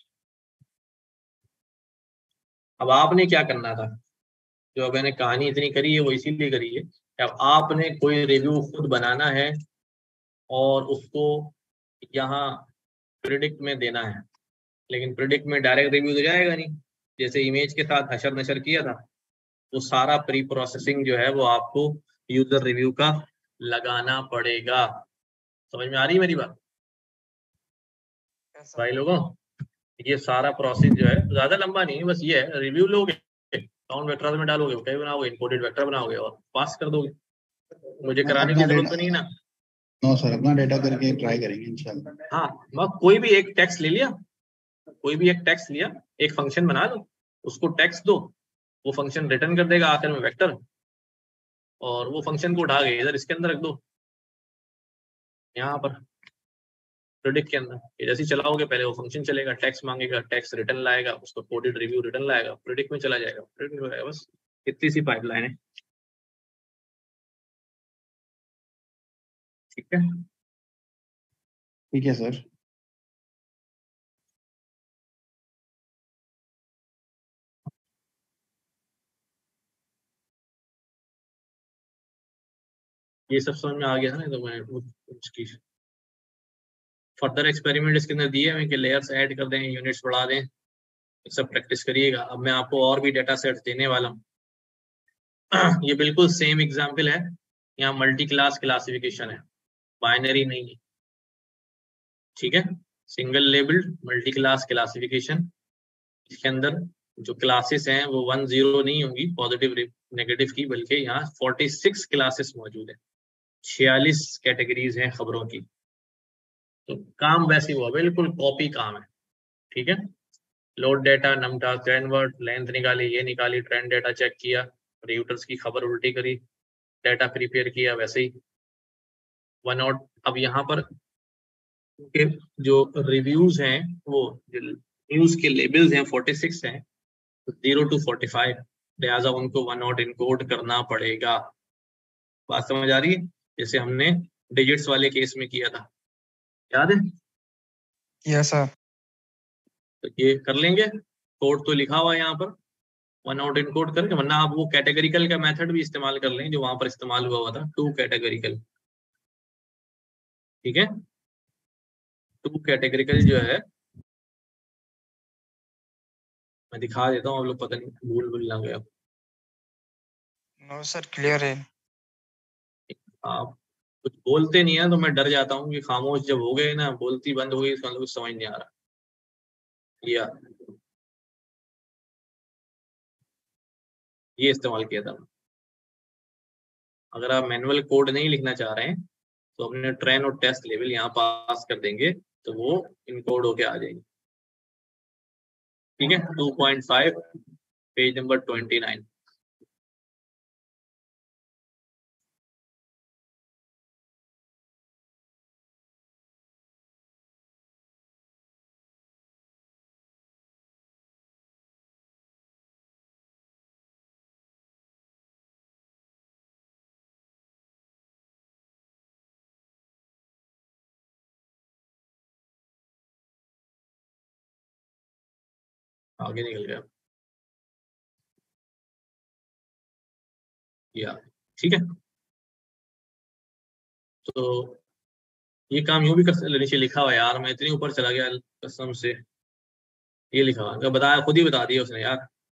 अब आपने क्या करना था, जो अब मैंने कहानी इतनी करी है वो इसीलिए करी है कि अब आपने कोई रिव्यू खुद बनाना है और उसको यहाँ प्रिडिक्ट में देना है। लेकिन प्रिडिक्ट में डायरेक्ट रिव्यू तो जाएगा नहीं, जैसे इमेज के साथ हशर नशर किया था, तो सारा प्री प्रोसेसिंग जो है वो आपको यूजर रिव्यू का लगाना पड़ेगा। समझ में आ रही है मेरी बात भाई लोगों? ये सारा प्रोसेस जो है ज्यादा लंबा नहीं है, बस ये है, रिव्यू लोगे, काउंट वेक्टर में डालोगे, ओके बनाओगे, इंपोर्टेड वेक्टर बनाओगे और पास कर दोगे। मुझे कराने की जरूरत तो नहीं ना। नो सर, अपना डेटा करके ट्राई करेंगे इंशाल्लाह। हाँ, मगर कोई भी एक टेक्स्ट ले लिया, कोई भी एक टेक्स्ट लिया, एक फंक्शन बना लो, उसको टेक्स्ट दो, वो फंक्शन रिटर्न कर देगा आखिर में वेक्टर, और वो फंक्शन को उठा के इधर इसके अंदर रख दो, यहाँ पर प्रिडिक्ट के अंदर। ये जैसे ही चलाओगे पहले वो फंक्शन चलेगा, टेक्स्ट मांगेगा, टेक्स्ट रिटर्न लाएगा, उसको कोडेड रिव्यू रिटर्न लाएगा, प्रिडिक्ट में चला जाएगा, प्रिडिक्ट में जाएगा। बस इतनी सी पाइपलाइन है, ठीक है? ठीक है सर। ये सब समझ में आ गया ना? तो मैं उसकी फर्दर एक्सपेरिमेंट इसके अंदर दिए हैं कि लेयर्स ऐड कर दें, यूनिट्स बढ़ा दें, सब प्रैक्टिस करिएगा। अब मैं आपको और भी डेटा सेट देने वाला हूँ। ये बिल्कुल सेम एग्जांपल है, यहाँ मल्टी क्लास क्लासिफिकेशन है, बाइनरी नहीं है, ठीक है? Single labelled multi class classification. इसके अंदर जो क्लासेस हैं वो वन जीरो नहीं होंगी पॉजिटिव नेगेटिव की, बल्कि यहाँ फोर्टी सिक्स क्लासेस मौजूद है, छियालीस कैटेगरीज हैं खबरों की। तो काम वैसे हुआ, बिल्कुल कॉपी काम है, ठीक है? Load data, num task, convert, length निकाली, ये निकाली, ट्रेंड डेटा चेक किया, रियूटर्स की खबर उल्टी करी, डेटा प्रिपेयर किया, वैसे ही वन आउट। अब यहाँ पर के जो रिव्यूज हैं, वो न्यूज के लेबल्स हैं फोर्टी सिक्स हैं, जीरो टू फोर्टी फाइव, लिहाजा उनको वन आउट इनकोड करना पड़ेगा। बात समझ आ रही है? जैसे हमने डिजिट्स वाले केस में किया था, याद है? Yes sir. तो ये कर लेंगे, कोड तो लिखा हुआ है यहाँ पर, वन आउट इनकोड करके, वरना आप वो कैटेगरिकल का मेथड भी इस्तेमाल कर लें जो वहां पर इस्तेमाल हुआ हुआ था, टू कैटेगरिकल, ठीक है? टू कैटेगरिकल जो है मैं दिखा देता हूँ, आप लोग पता नहीं भूल भूल ना गया। नो सर, क्लियर है। आप कुछ बोलते नहीं है तो मैं डर जाता हूँ कि खामोश जब हो गए ना, बोलती बंद हो गई, इसका मतलब कुछ समझ नहीं आ रहा। या ये इस्तेमाल किया था। अगर आप मैनुअल कोड नहीं लिखना चाह रहे हैं तो अपने ट्रेन और टेस्ट लेवल यहाँ पास कर देंगे तो वो इनकोड होके आ जाएंगे, ठीक है? Two point five page number twenty nine. आगे निकल गया, या ठीक है? तो ये काम यूं भी कर नीचे लिखा हुआ है यार, मैं इतनी ऊपर चला गया कसम से। ये लिखा हुआ बताया, खुद ही बता दिया उसने यार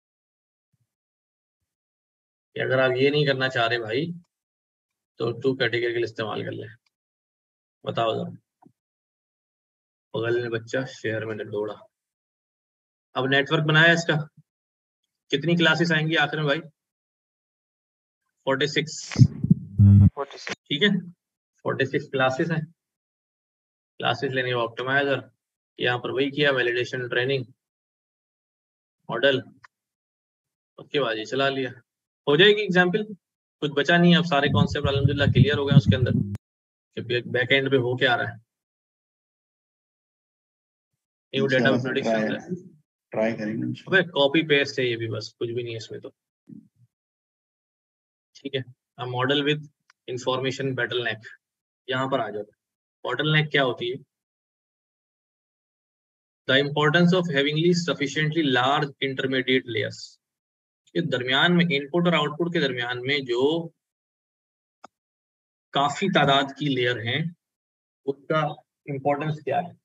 कि अगर आप ये नहीं करना चाह रहे भाई तो टू कैटेगरी इस्तेमाल कर ले। बताओ जरा। बगल में बच्चा शहर में दौड़ा। अब नेटवर्क बनाया इसका, कितनी क्लासेस आएंगी आखिर में भाई? Forty six. ठीक है, फोर्टी सिक्स क्लासेस हैं। क्लासेस लेने का ऑप्टिमाइजर, यहाँ पर वही किया, वैलिडेशन, ट्रेनिंग, मॉडल, उसके बाद ये चला लिया। हो जाएगी एग्जाम्पल, कुछ बचा नहीं है। अब सारे कॉन्सेप्ट अल्हम्दुलिल्लाह क्लियर हो गए उसके अंदर कि बैक एंड पे हो क्या रहा है। न्यू डेटा प्रेडिक्शन, ट्राई करेंगे। अबे कॉपी पेस्ट है ये भी, बस कुछ भी नहीं है इसमें तो। ठीक है, अब मॉडल विद इंफॉर्मेशन बोटलनेक, यहाँ पर आ जाओ। बोटलनेक क्या होती है? The importance of having sufficiently large intermediate layers. के दरमियान में, इनपुट और आउटपुट के दरमियान में जो काफी तादाद की लेयर हैं, उसका इम्पोर्टेंस क्या है?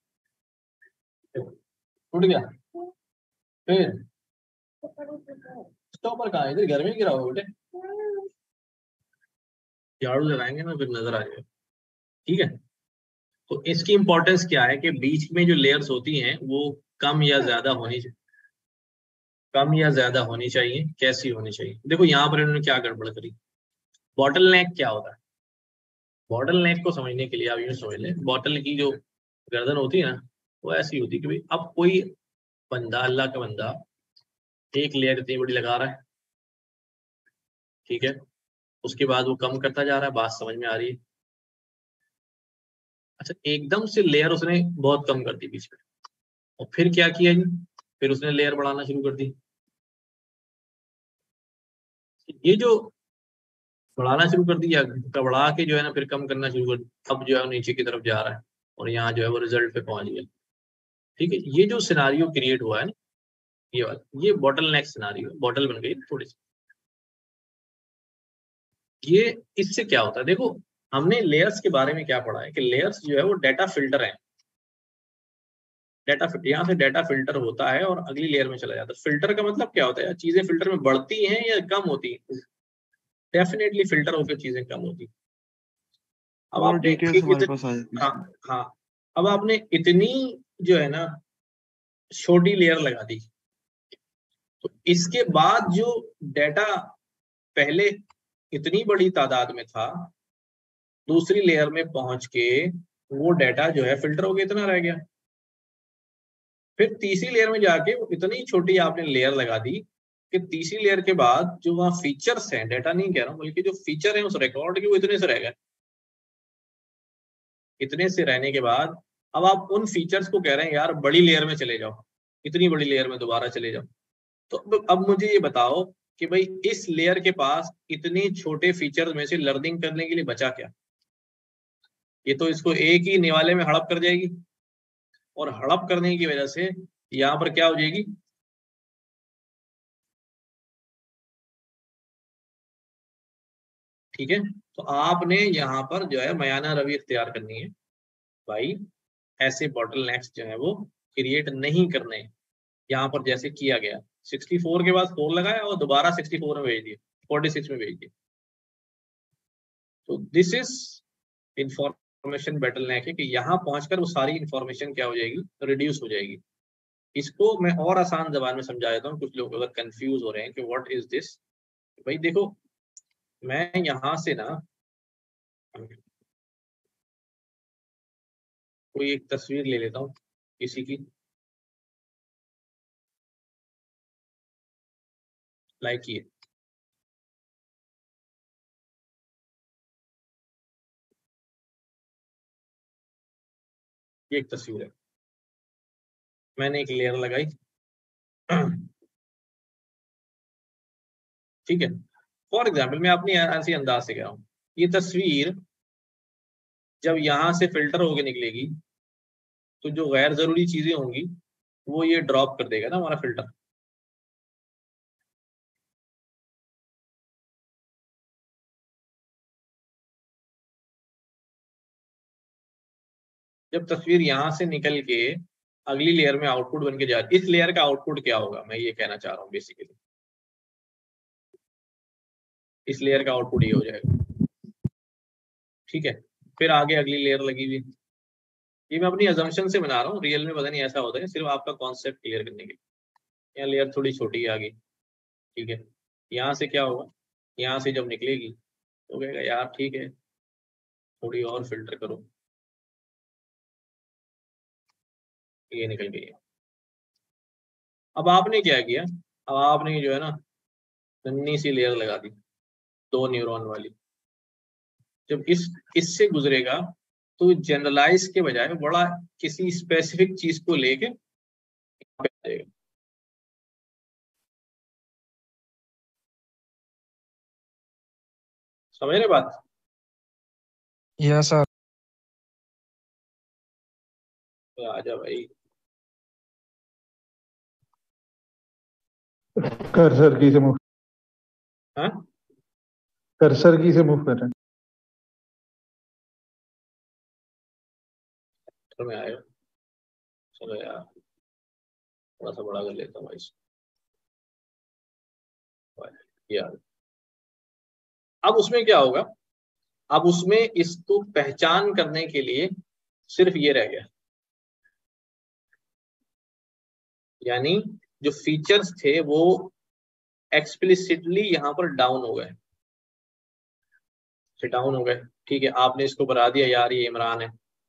टूट गया फिर स्टॉपर कहाँ है? इधर घर में गिरा हुआ बेटे, झाड़ू लगाएंगे ना फिर नजर आ जाएगा। ठीक है, तो इसकी इंपॉर्टेंस क्या है कि बीच में जो लेयर्स होती हैं वो कम या ज्यादा होनी चाहिए। कम या ज्यादा होनी चाहिए, कैसी होनी चाहिए? देखो यहाँ पर इन्होंने क्या गड़बड़ करी। बॉटल नेक क्या होता है? बॉटल नेक को समझने के लिए आप यूँ समझ लें, बॉटल की जो गर्दन होती है ना, वो ऐसी होती है कि भाई अब कोई बंदा, अल्लाह का बंदा, एक लेयर इतनी बड़ी लगा रहा है, ठीक है, उसके बाद वो कम करता जा रहा है। बात समझ में आ रही है? अच्छा, एकदम से लेयर उसने बहुत कम कर दी बीच में, और फिर क्या किया जी? फिर उसने लेयर बढ़ाना शुरू कर दी। ये जो बढ़ाना शुरू कर दिया, बढ़ा के जो है ना फिर कम करना शुरू कर दिया, अब जो है नीचे की तरफ जा रहा है और यहाँ जो है वो रिजल्ट पे पहुंच गया। ठीक है, ये जो सिनारियो क्रिएट हुआ है ना, ये वाला, ये बॉटल नेक सिनारियो, बॉटल बन गई थोड़ी सी। ये इससे क्या होता है? देखो, हमने लेयर्स के बारे में क्या पढ़ा है कि लेयर्स जो है वो डेटा फिल्टर है। डेटा यहाँ से डेटा फिल्टर होता है और अगली लेयर में चला जाता है। फिल्टर का मतलब क्या होता है? चीजें फिल्टर में बढ़ती हैं या कम होती हैं? डेफिनेटली फिल्टर होकर चीजें कम होती। अब और आपने डिटेल्स हमारे पास आ जाती है। हाँ हाँ, अब आपने इतनी जो है ना छोटी लेयर लगा दी, तो इसके बाद जो डेटा पहले इतनी बड़ी तादाद में था, दूसरी लेयर में पहुंच के वो डेटा जो है फिल्टर हो गया, इतना रह गया। फिर तीसरी लेयर में जाके इतनी छोटी आपने लेयर लगा दी कि तीसरी लेयर के बाद जो वहाँ फीचर्स हैं, डेटा नहीं कह रहा हूँ बल्कि जो फीचर हैं उस रिकॉर्ड के, वो इतने से रह गए। इतने से रहने के बाद अब आप उन फीचर्स को कह रहे हैं यार बड़ी लेयर में चले जाओ, इतनी बड़ी लेयर में दोबारा चले जाओ। तो अब मुझे ये बताओ कि भाई इस लेयर के पास इतने छोटे फीचर्स में से लर्निंग करने के लिए बचा क्या? ये तो इसको एक ही निवाले में हड़प कर जाएगी, और हड़प करने की वजह से यहाँ पर क्या हो जाएगी? ठीक है, तो आपने यहाँ पर जो है मयाना रवि इख्तियार करनी है भाई, ऐसे बॉटल नेक्स जो है वो क्रिएट नहीं करने। यहाँ पर जैसे किया गया, सिक्सटी फोर के बाद फोर लगाया और दोबारा सिक्सटी फोर में भेज दिया, फोर्टी सिक्स में भेज दिया। तो दिस इज इंफॉर्मेशन बोटलनेक है कि यहाँ पहुंचकर वो सारी इंफॉर्मेशन क्या हो जाएगी? रिड्यूस हो जाएगी। इसको मैं और आसान जबान में समझा देता हूँ, कुछ लोग अगर कंफ्यूज हो रहे हैं कि व्हाट इज दिस। भाई देखो, मैं यहाँ से ना कोई एक तस्वीर ले लेता हूँ किसी की, लाइक ये, ये एक तस्वीर है, मैंने एक लेयर लगाई। ठीक है, फॉर एग्जाम्पल मैं अपनी ऐसी अंदाज से कह रहा हूँ, ये तस्वीर जब यहाँ से फिल्टर होके निकलेगी तो जो गैर जरूरी चीजें होंगी वो ये ड्रॉप कर देगा ना हमारा फिल्टर। जब तस्वीर यहाँ से निकल के अगली लेयर में आउटपुट बन के जा रही, इस लेयर का आउटपुट क्या होगा, मैं ये कहना चाह रहा हूँ बेसिकली। इस लेयर का आउटपुट ये हो जाएगा, ठीक है। फिर आगे अगली लेयर लगी हुई, ये मैं अपनी अजम्पशन से बना रहा हूँ, रियल में पता नहीं ऐसा होता है, सिर्फ आपका कॉन्सेप्ट क्लियर करने के लिए। यहाँ लेयर थोड़ी छोटी है आगे, ठीक है। यहाँ से क्या होगा, यहाँ से जब निकलेगी तो कहेगा यार ठीक है थोड़ी और फिल्टर करो, ये निकल गई है। अब आपने क्या किया, अब आपने जो है ना नन्ही सी लेयर लगा दी दो न्यूरॉन वाली। जब इस इससे गुजरेगा तो जनरलाइज के बजाय बड़ा किसी स्पेसिफिक चीज को लेके यहाँ पे आ जाएगा। समझ रहे बात? Yes sir. तो आजा भाई। कर्सर की से मूव हाँ कर्सर की से मूव कर रहे हैं। तो मैं आया, चलो यार थोड़ा सा बड़ा कर लेता हूँ भाई यार। अब उसमें क्या होगा, अब उसमें इसको पहचान करने के लिए सिर्फ ये रह गया, यानी जो फीचर्स थे वो एक्सप्लिसिटली यहाँ पर डाउन हो गए, डाउन हो गए, ठीक है। आपने इसको बता दिया यार ये इमरान है,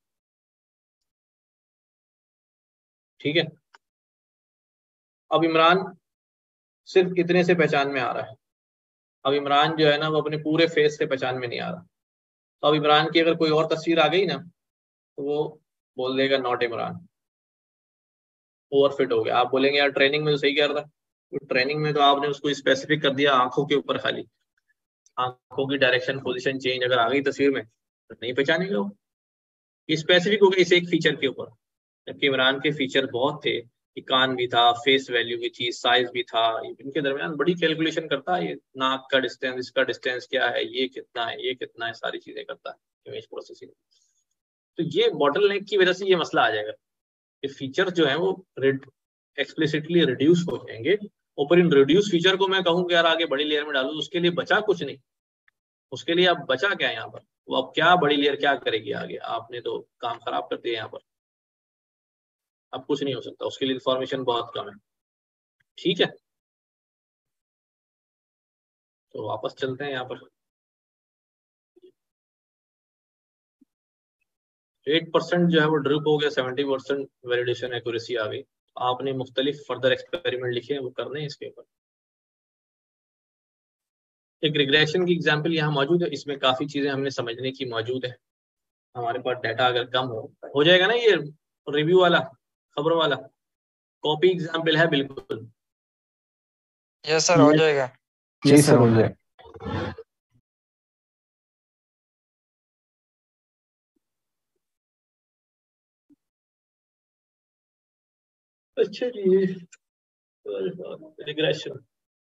ठीक है। अब इमरान सिर्फ इतने से पहचान में आ रहा है। अब इमरान जो है ना वो अपने पूरे फेस से पहचान में नहीं आ रहा। तो अब इमरान की अगर कोई और तस्वीर आ गई ना तो वो बोल देगा नॉट इमरान, ओवरफिट हो गया। आप बोलेंगे यार ट्रेनिंग में तो सही कह रहा था, तो ट्रेनिंग में तो आपने उसको स्पेसिफिक कर दिया आंखों के ऊपर, खाली आंखों की डायरेक्शन पोजीशन चेंज अगर आ गई तस्वीर में तो नहीं पहचानेगा वो, स्पेसिफिक हो गया इस एक फीचर के ऊपर। जबकि इमरान के फीचर बहुत थे कि कान भी था, फेस वैल्यू की चीज, साइज भी था, इनके दरमियान बड़ी कैलकुलेशन करता है ये, नाक का डिस्टेंस, इसका डिस्टेंस क्या है, ये कितना है, ये कितना है, सारी चीजें करता है इमेज प्रोसेसिंग। तो ये बॉटलनेक की वजह से ये मसला आ जाएगा कि फीचर जो है वो एक्सप्लिसिटली रिड्यूस हो जाएंगे। ऊपर इन रिड्यूस फीचर को मैं कहूँ कि यार आगे बड़ी लेयर में डालू, उसके लिए बचा कुछ नहीं। उसके लिए अब बचा क्या है यहाँ पर, वो अब क्या बड़ी लेयर क्या करेगी आगे, आपने तो काम खराब कर दिया यहाँ पर। अब कुछ नहीं हो सकता, उसके लिए इंफॉर्मेशन बहुत कम है, ठीक है। तो वापस चलते हैं यहाँ पर। एट परसेंट जो है वो ड्रिप हो गया, सेवेंटी परसेंट वैलिडेशन एक्यूरेसी आ गई। आपने मुख्तलिफ फर्दर एक्सपेरिमेंट लिखे हैं, वो करने हैं इसके ऊपर। एक रिग्रेशन की एग्जांपल यहाँ मौजूद है, इसमें काफी चीजें हमने समझने की मौजूद है। हमारे पास डाटा अगर कम हो हो जाएगा ना, ये रिव्यू वाला खबर वाला कॉपी एग्जांपल है बिल्कुल। यस सर हो जाएगा। जी सर हो जाए। अच्छा जी, रिग्रेशन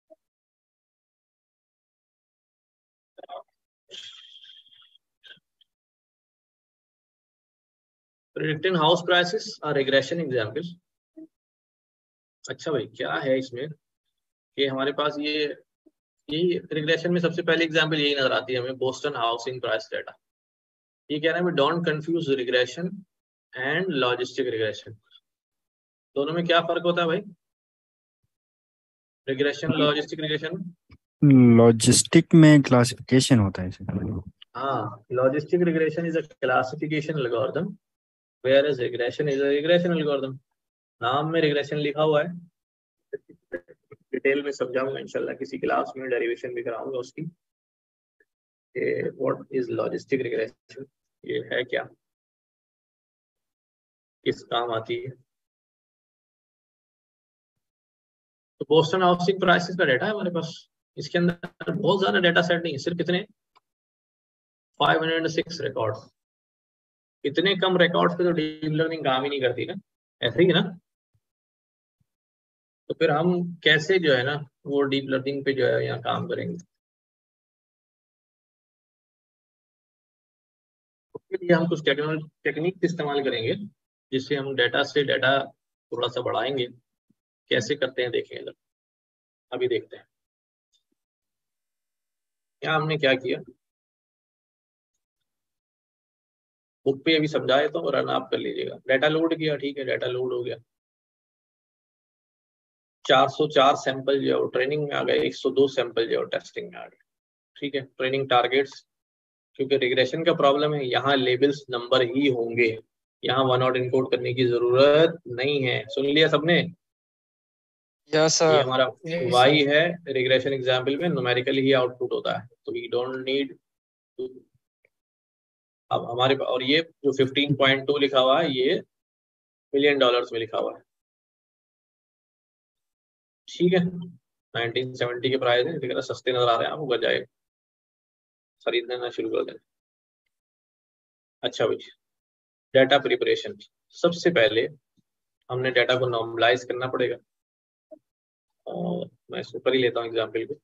प्रेडिक्टिंग हाउस प्राइसेस और रिग्रेशन एग्जांपल। अच्छा भाई क्या है इसमें कि हमारे पास ये यही रिग्रेशन में सबसे पहले एग्जांपल यही नजर आती है हमें, बोस्टन हाउसिंग प्राइस डेटा। ये कह रहा है don't confuse regression and logistic regression. दोनों में क्या फर्क होता है भाई, रिग्रेशन लॉजिस्टिक रिग्रेशन? लॉजिस्टिक में क्लासिफिकेशन होता है इसे। हाँ, logistic regression is a classification algorithm whereas regression is a regression algorithm। नाम में रिग्रेशन लिखा हुआ है, डिटेल में समझाऊंगा इंशाल्लाह किसी क्लास में, डेरिवेशन भी कराऊंगा उसकी। व्हाट इज लॉजिस्टिक रिग्रेशन, ये है क्या, किस काम आती है। तो बोस्टन हाउसिंग प्राइसेस का डाटा है हमारे पास, इसके अंदर बहुत ज्यादा डाटा सेट नहीं है, सिर्फ कितने फाइव हंड्रेड सिक्स रिकॉर्ड। इतने कम रिकॉर्ड पे तो डीप लर्निंग काम ही नहीं करती ना, ऐसे ही है ना। तो फिर हम कैसे जो है ना वो डीप लर्निंग पे जो है यहाँ काम करेंगे। इसके लिए हम कुछ टेक्निकल टेक्निक इस्तेमाल करेंगे जिससे हम डेटा से डेटा थोड़ा सा बढ़ाएंगे। कैसे करते हैं देखेंगे जरा, अभी देखते हैं। यहाँ हमने क्या किया, बुक पे अभी समझाए तो रन आप कर लीजिएगा। डाटा लोड किया, ठीक है, डाटा लोड हो गया। चार सौ चार सैंपल जो है वो ट्रेनिंग में आ गए, एक सौ दो सैंपल जो है वो टेस्टिंग में आ गए, ठीक है। ट्रेनिंग टारगेट्स, क्योंकि रिग्रेशन का प्रॉब्लम है, यहाँ लेबल्स नंबर ही होंगे, यहाँ वन आउट इनकोड करने की जरूरत नहीं है। सुन लिया सबने? यस ये सर। हमारा यही वाई सर। है, रिग्रेशन एग्जाम्पल में न्यूमेरिकली ही आउटपुट होता है, तो वी डोंट नीड टू। अब हमारे पा- और ये जो फिफ्टीन पॉइंट टू लिखा हुआ है ये मिलियन डॉलर्स में लिखा हुआ है, ठीक है। नाइनटीन सेवेंटी के प्राइस है, लेकिन सस्ते नजर आ रहे हैं आपको, बजाय खरीदना शुरू कर दें। अच्छा भाई, डाटा प्रिपरेशन, सबसे पहले हमने डाटा को नॉर्मलाइज करना पड़ेगा। और मैं इसको कर ही लेता हूँ एग्जाम्पल को।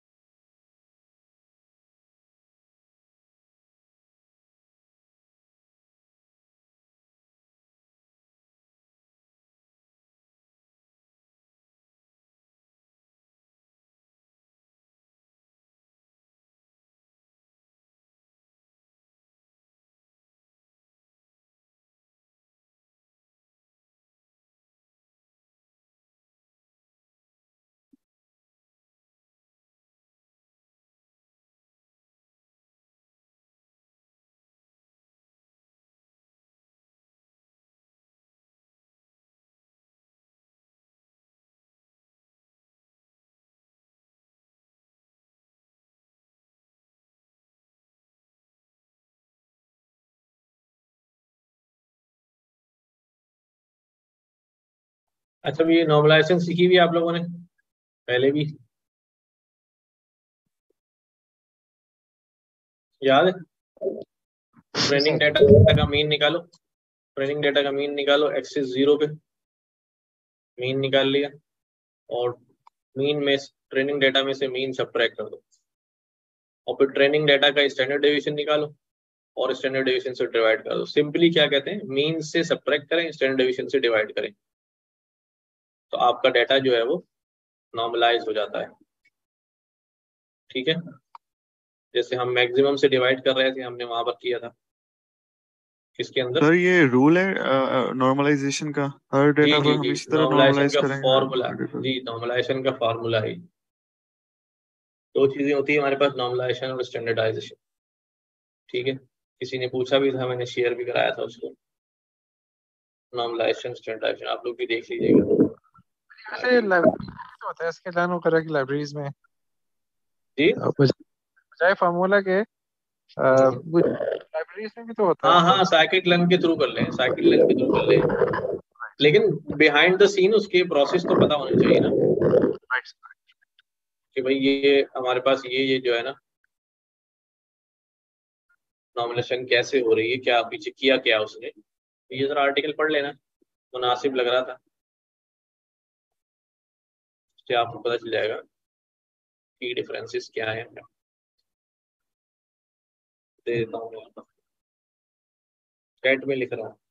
अच्छा, ये नॉर्मलाइजेशन सीखी भी आप लोगों ने पहले भी, याद है? ट्रेनिंग डाटा का मीन निकालो, ट्रेनिंग डाटा का मीन निकालो, एक्सिस जीरो पे मीन निकाल लिया, और मीन में ट्रेनिंग डाटा में से मीन सब्ट्रैक्ट कर दो, और फिर ट्रेनिंग डाटा का स्टैंडर्ड डेविएशन निकालो और स्टैंडर्ड डेविएशन से डिवाइड कर दो। सिंपली क्या कहते हैं, मीन से सब्ट्रैक्ट करें, स्टैंडर्ड डेविएशन से डिवाइड करें, तो आपका डाटा जो है वो नॉर्मलाइज हो जाता है, ठीक है। जैसे हम मैक्सिमम से डिवाइड कर रहे थे, हमने वहां पर किया था किसके अंदर। सर ये रूल है नॉर्मलाइजेशन का, हर जी डेटा जी को हम जी, इसी तरह नॉर्मलाइजेशन नॉर्मलाइज का करेंगे फॉर्मूला, हर डेटा। जी नॉर्मलाइजेशन का फॉर्मूला है। दो चीजें होती है हमारे पास, नॉर्मलाइजेशन और स्टैंडर्डाइजेशन, ठीक है। किसी ने पूछा भी था, मैंने शेयर भी कराया था उसको, नॉर्मलाइजेशन स्टैंडर्डाइजेशन आप लोग भी देख लीजिएगा। वैसे लाइब्रेरी तो होता है इसके लाइन वगैरह की लाइब्रेरीज में, जी अ, बज- बजाय फार्मूला के लाइब्रेरीज में भी तो होता है हाँ मतलब। हाँ, साइकिल रन के थ्रू कर लें, साइकिल रन के थ्रू कर लें, लेकिन बिहाइंड द सीन उसके प्रोसेस तो पता होने चाहिए ना, कि भाई ये हमारे पास ये ये जो है ना नॉमिनेशन कैसे हो रही है, क्या पीछे किया क्या उसने, ये जरा आर्टिकल पढ़ लेना, मुनासिब लग रहा था, उससे आपको पता चल जाएगा की डिफरेंसेस क्या है। दे देता हूँ, चैट में लिख रहा हूँ।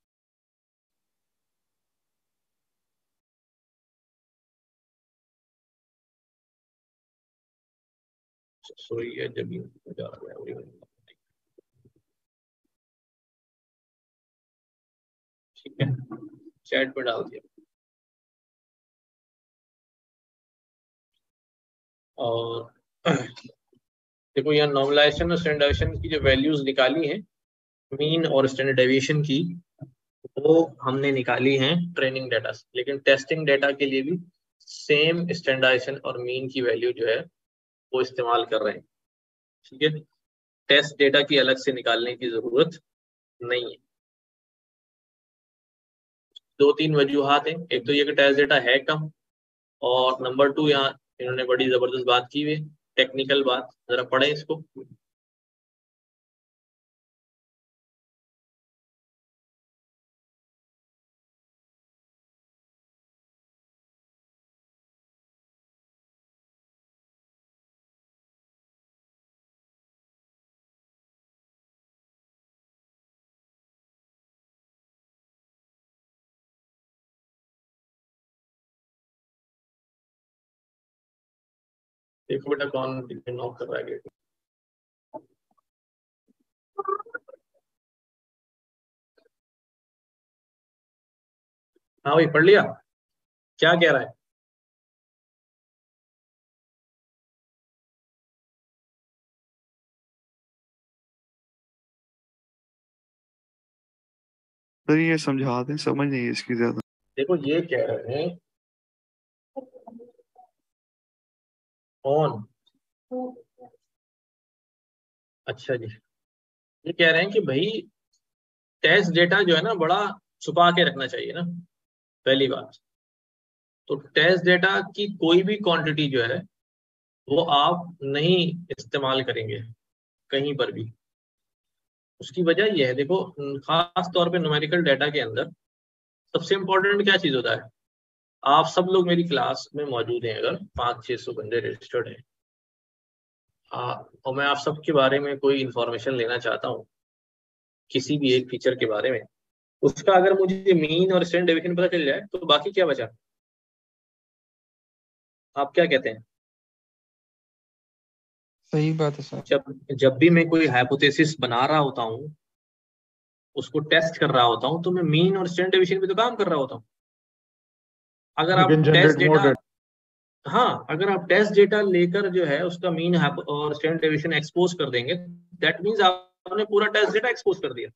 सॉरी ये जमीन जा रहा है, ठीक है, चैट पे डाल दिया। और देखो यहाँ नॉर्मलाइजेशन और स्टैंडर्डाइजेशन की जो वैल्यूज निकाली हैं, मीन और स्टैंडर्ड डेविएशन की, वो हमने निकाली हैं ट्रेनिंग डाटा से, लेकिन टेस्टिंग डाटा के लिए भी सेम स्टैंडर्डाइजेशन और मीन की वैल्यू जो है वो इस्तेमाल कर रहे हैं, ठीक है। टेस्ट डेटा की अलग से निकालने की जरूरत नहीं है। दो तीन वजूहात हैं, एक तो ये कि टेस्ट डेटा है कम, और नंबर टू यहाँ इन्होंने बड़ी जबरदस्त बात की हुई है, टेक्निकल बात, जरा पढ़ें इसको। देखो बेटा कौन नॉक कर रहा है गेट। हाँ भाई पढ़ लिया, क्या कह रहा है? सर ये समझा दें, समझ नहीं है इसकी ज्यादा। देखो ये कह रहे हैं ऑन, अच्छा जी, ये कह रहे हैं कि भाई टेस्ट डेटा जो है ना बड़ा छुपा के रखना चाहिए ना, पहली बात तो टेस्ट डेटा की कोई भी क्वांटिटी जो है वो आप नहीं इस्तेमाल करेंगे कहीं पर भी। उसकी वजह यह है, देखो खास तौर पे न्यूमेरिकल डाटा के अंदर सबसे इंपॉर्टेंट क्या चीज होता है, आप सब लोग मेरी क्लास में मौजूद हैं, अगर पाँच छह सौ बंदे रजिस्टर्ड हैं आ, और मैं आप सबके बारे में कोई इंफॉर्मेशन लेना चाहता हूँ किसी भी एक फीचर के बारे में, उसका अगर मुझे मीन और स्टैंडर्ड डेविएशन पता चल जाए तो बाकी क्या बचा? आप क्या कहते हैं? सही बात है सर। जब जब भी मैं कोई हाइपोथेसिस बना रहा होता हूँ, उसको टेस्ट कर रहा होता हूँ, तो मैं मीन और स्टैंडर्ड डेविएशन पे तो काम कर रहा होता हूँ। अगर You आप can test generate more data, data. हाँ अगर आप टेस्ट डेटा लेकर जो है उसका मीन और स्टैंडर्ड डेविएशन एक्सपोज कर देंगे, दैट मींस आपने पूरा टेस्ट डेटा एक्सपोज कर दिया।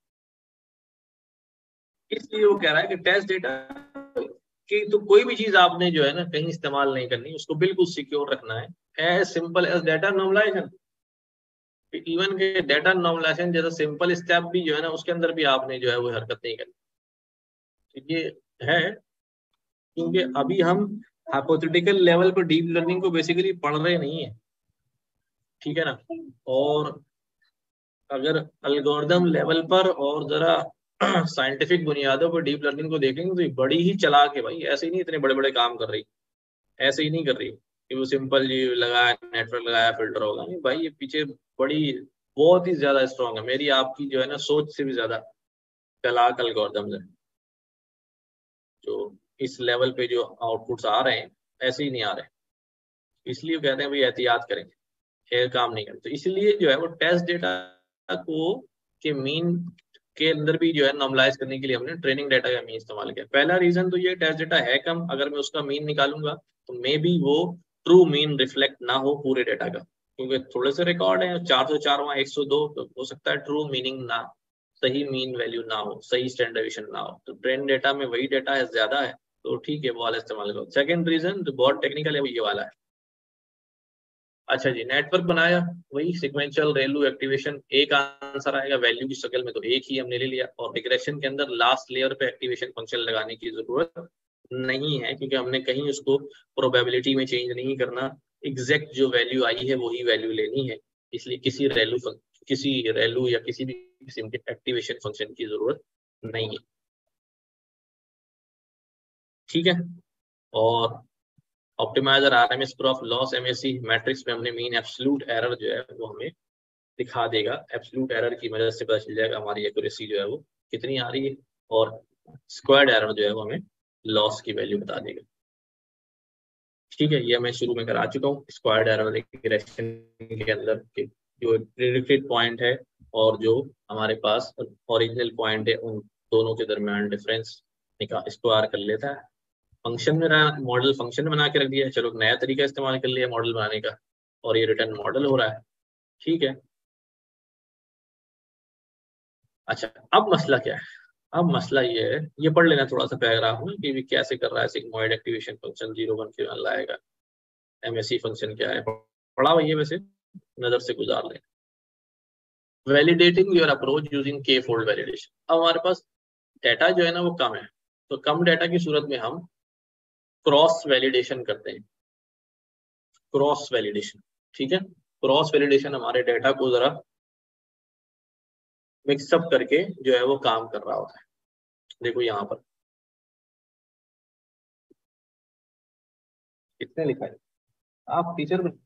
इसलिए वो कह रहा है कि टेस्ट डेटा कि तो कोई भी चीज आपने जो है ना कहीं इस्तेमाल नहीं करनी, उसको बिल्कुल सिक्योर रखना है, as simple as data normalization. Even के डाटा नॉर्मलाइजेशन जैसा सिंपल स्टेप भी जो है ना उसके अंदर भी आपने जो है वो हरकत नहीं करनी। ये है क्योंकि अभी हम हाइपोथेटिकल लेवल पर डीप लर्निंग को बेसिकली पढ़ रहे नहीं है, ठीक है ना। और अगर एल्गोरिदम लेवल पर और जरा साइंटिफिक बुनियादों पर डीप लर्निंग को देखेंगे तो ये बड़ी ही चालाक है भाई, ऐसे ही नहीं इतने बड़े बड़े काम कर रही, ऐसे ही नहीं कर रही कि वो सिंपल जी लगाया नेटवर्क लगाया फिल्टर होगा, नहीं भाई, ये पीछे बड़ी बहुत ही ज्यादा स्ट्रॉन्ग है, मेरी आपकी जो है ना सोच से भी ज्यादा चालाक एल्गोरिदम्स है। जो इस लेवल पे जो आउटपुट्स आ रहे हैं ऐसे ही नहीं आ रहे, इसलिए कहते हैं भाई एहतियात करेंगे, खेल काम नहीं करते। तो इसलिए जो है वो टेस्ट डेटा को के मीन के अंदर भी जो है नॉर्मलाइज करने के लिए हमने ट्रेनिंग डाटा का मीन इस्तेमाल किया। पहला रीजन तो ये टेस्ट डेटा है कम, अगर मैं उसका मीन निकालूंगा तो मे बी वो ट्रू मीन रिफ्लेक्ट ना हो पूरे डेटा का, क्योंकि थोड़े से रिकॉर्ड है, चार सौ चार वहाँ एक सौ दो, तो हो सकता है ट्रू मीनिंग ना, सही मीन वैल्यू ना हो, सही स्टैंडर्ड डेविएशन ना हो। तो ट्रेन डेटा में वही डेटा है ज्यादा है तो ठीक है वो वाला इस्तेमाल करो। सेकेंड रीजन जो बहुत टेक्निकल है वो ये वाला है। अच्छा जी, नेटवर्क बनाया, वही सिक्वेंशियल रेलू एक्टिवेशन, एक आंसर आएगा, वैल्यू की शक्ल में तो एक ही हमने ले लिया। और रिग्रेशन के अंदर लास्ट लेयर पे एक्टिवेशन फंक्शन लगाने की जरूरत नहीं है, क्योंकि हमने कहीं उसको प्रोबेबिलिटी में चेंज नहीं करना, एग्जैक्ट जो वैल्यू आई है वही वैल्यू लेनी है, इसलिए किसी रेलू किसी रेलू या किसी भी किस्म के एक्टिवेशन फंक्शन की जरूरत नहीं है, ठीक है। और optimizer RMS prop loss MSC metrics में हमने मीन एब्सोल्यूट एरर जो है वो हमें दिखा देगा, एब्सोल्यूट एरर की मदद से पता चल जाएगा हमारी एक्यूरेसी जो है वो कितनी आ रही है, और स्क्वायर्ड एरर जो है वो हमें लॉस की वैल्यू बता देगा, ठीक है। ये मैं शुरू में करा चुका हूँ। स्क्वायर्ड एरर रिग्रेशन के अंदर के जो प्रेडिक्टेड पॉइंट है और जो हमारे पास ओरिजिनल पॉइंट है उन दोनों के दरमियान डिफरेंस निकाल स्क्वायर कर लेता है। फंक्शन में मॉडल फंक्शन बना के रख दिया है, चलो नया तरीका इस्तेमाल कर लिया मॉडल बनाने का और ये रिटर्न मॉडल हो रहा है, ठीक है। अच्छा अब मसला क्या है, अब मसला ये है, ये पढ़ लेना थोड़ा सा पैराग्राफ में कि भी कैसे कर रहा है sigmoid activation function zero one के लाएगा, एमएससी फंक्शन क्या है पढ़ा हुआ, ये वैसे नजर से गुजार लें। Validating your approach using K fold validation. अब हमारे पास डाटा जो है ना वो कम है, तो कम डाटा की सूरत में हम क्रॉस वैलिडेशन करते हैं, क्रॉस वैलिडेशन, ठीक है। क्रॉस वैलिडेशन हमारे डाटा को जरा मिक्सअप करके जो है वो काम कर रहा होता है। देखो यहाँ पर कितने लिखा है, आप टीचर में,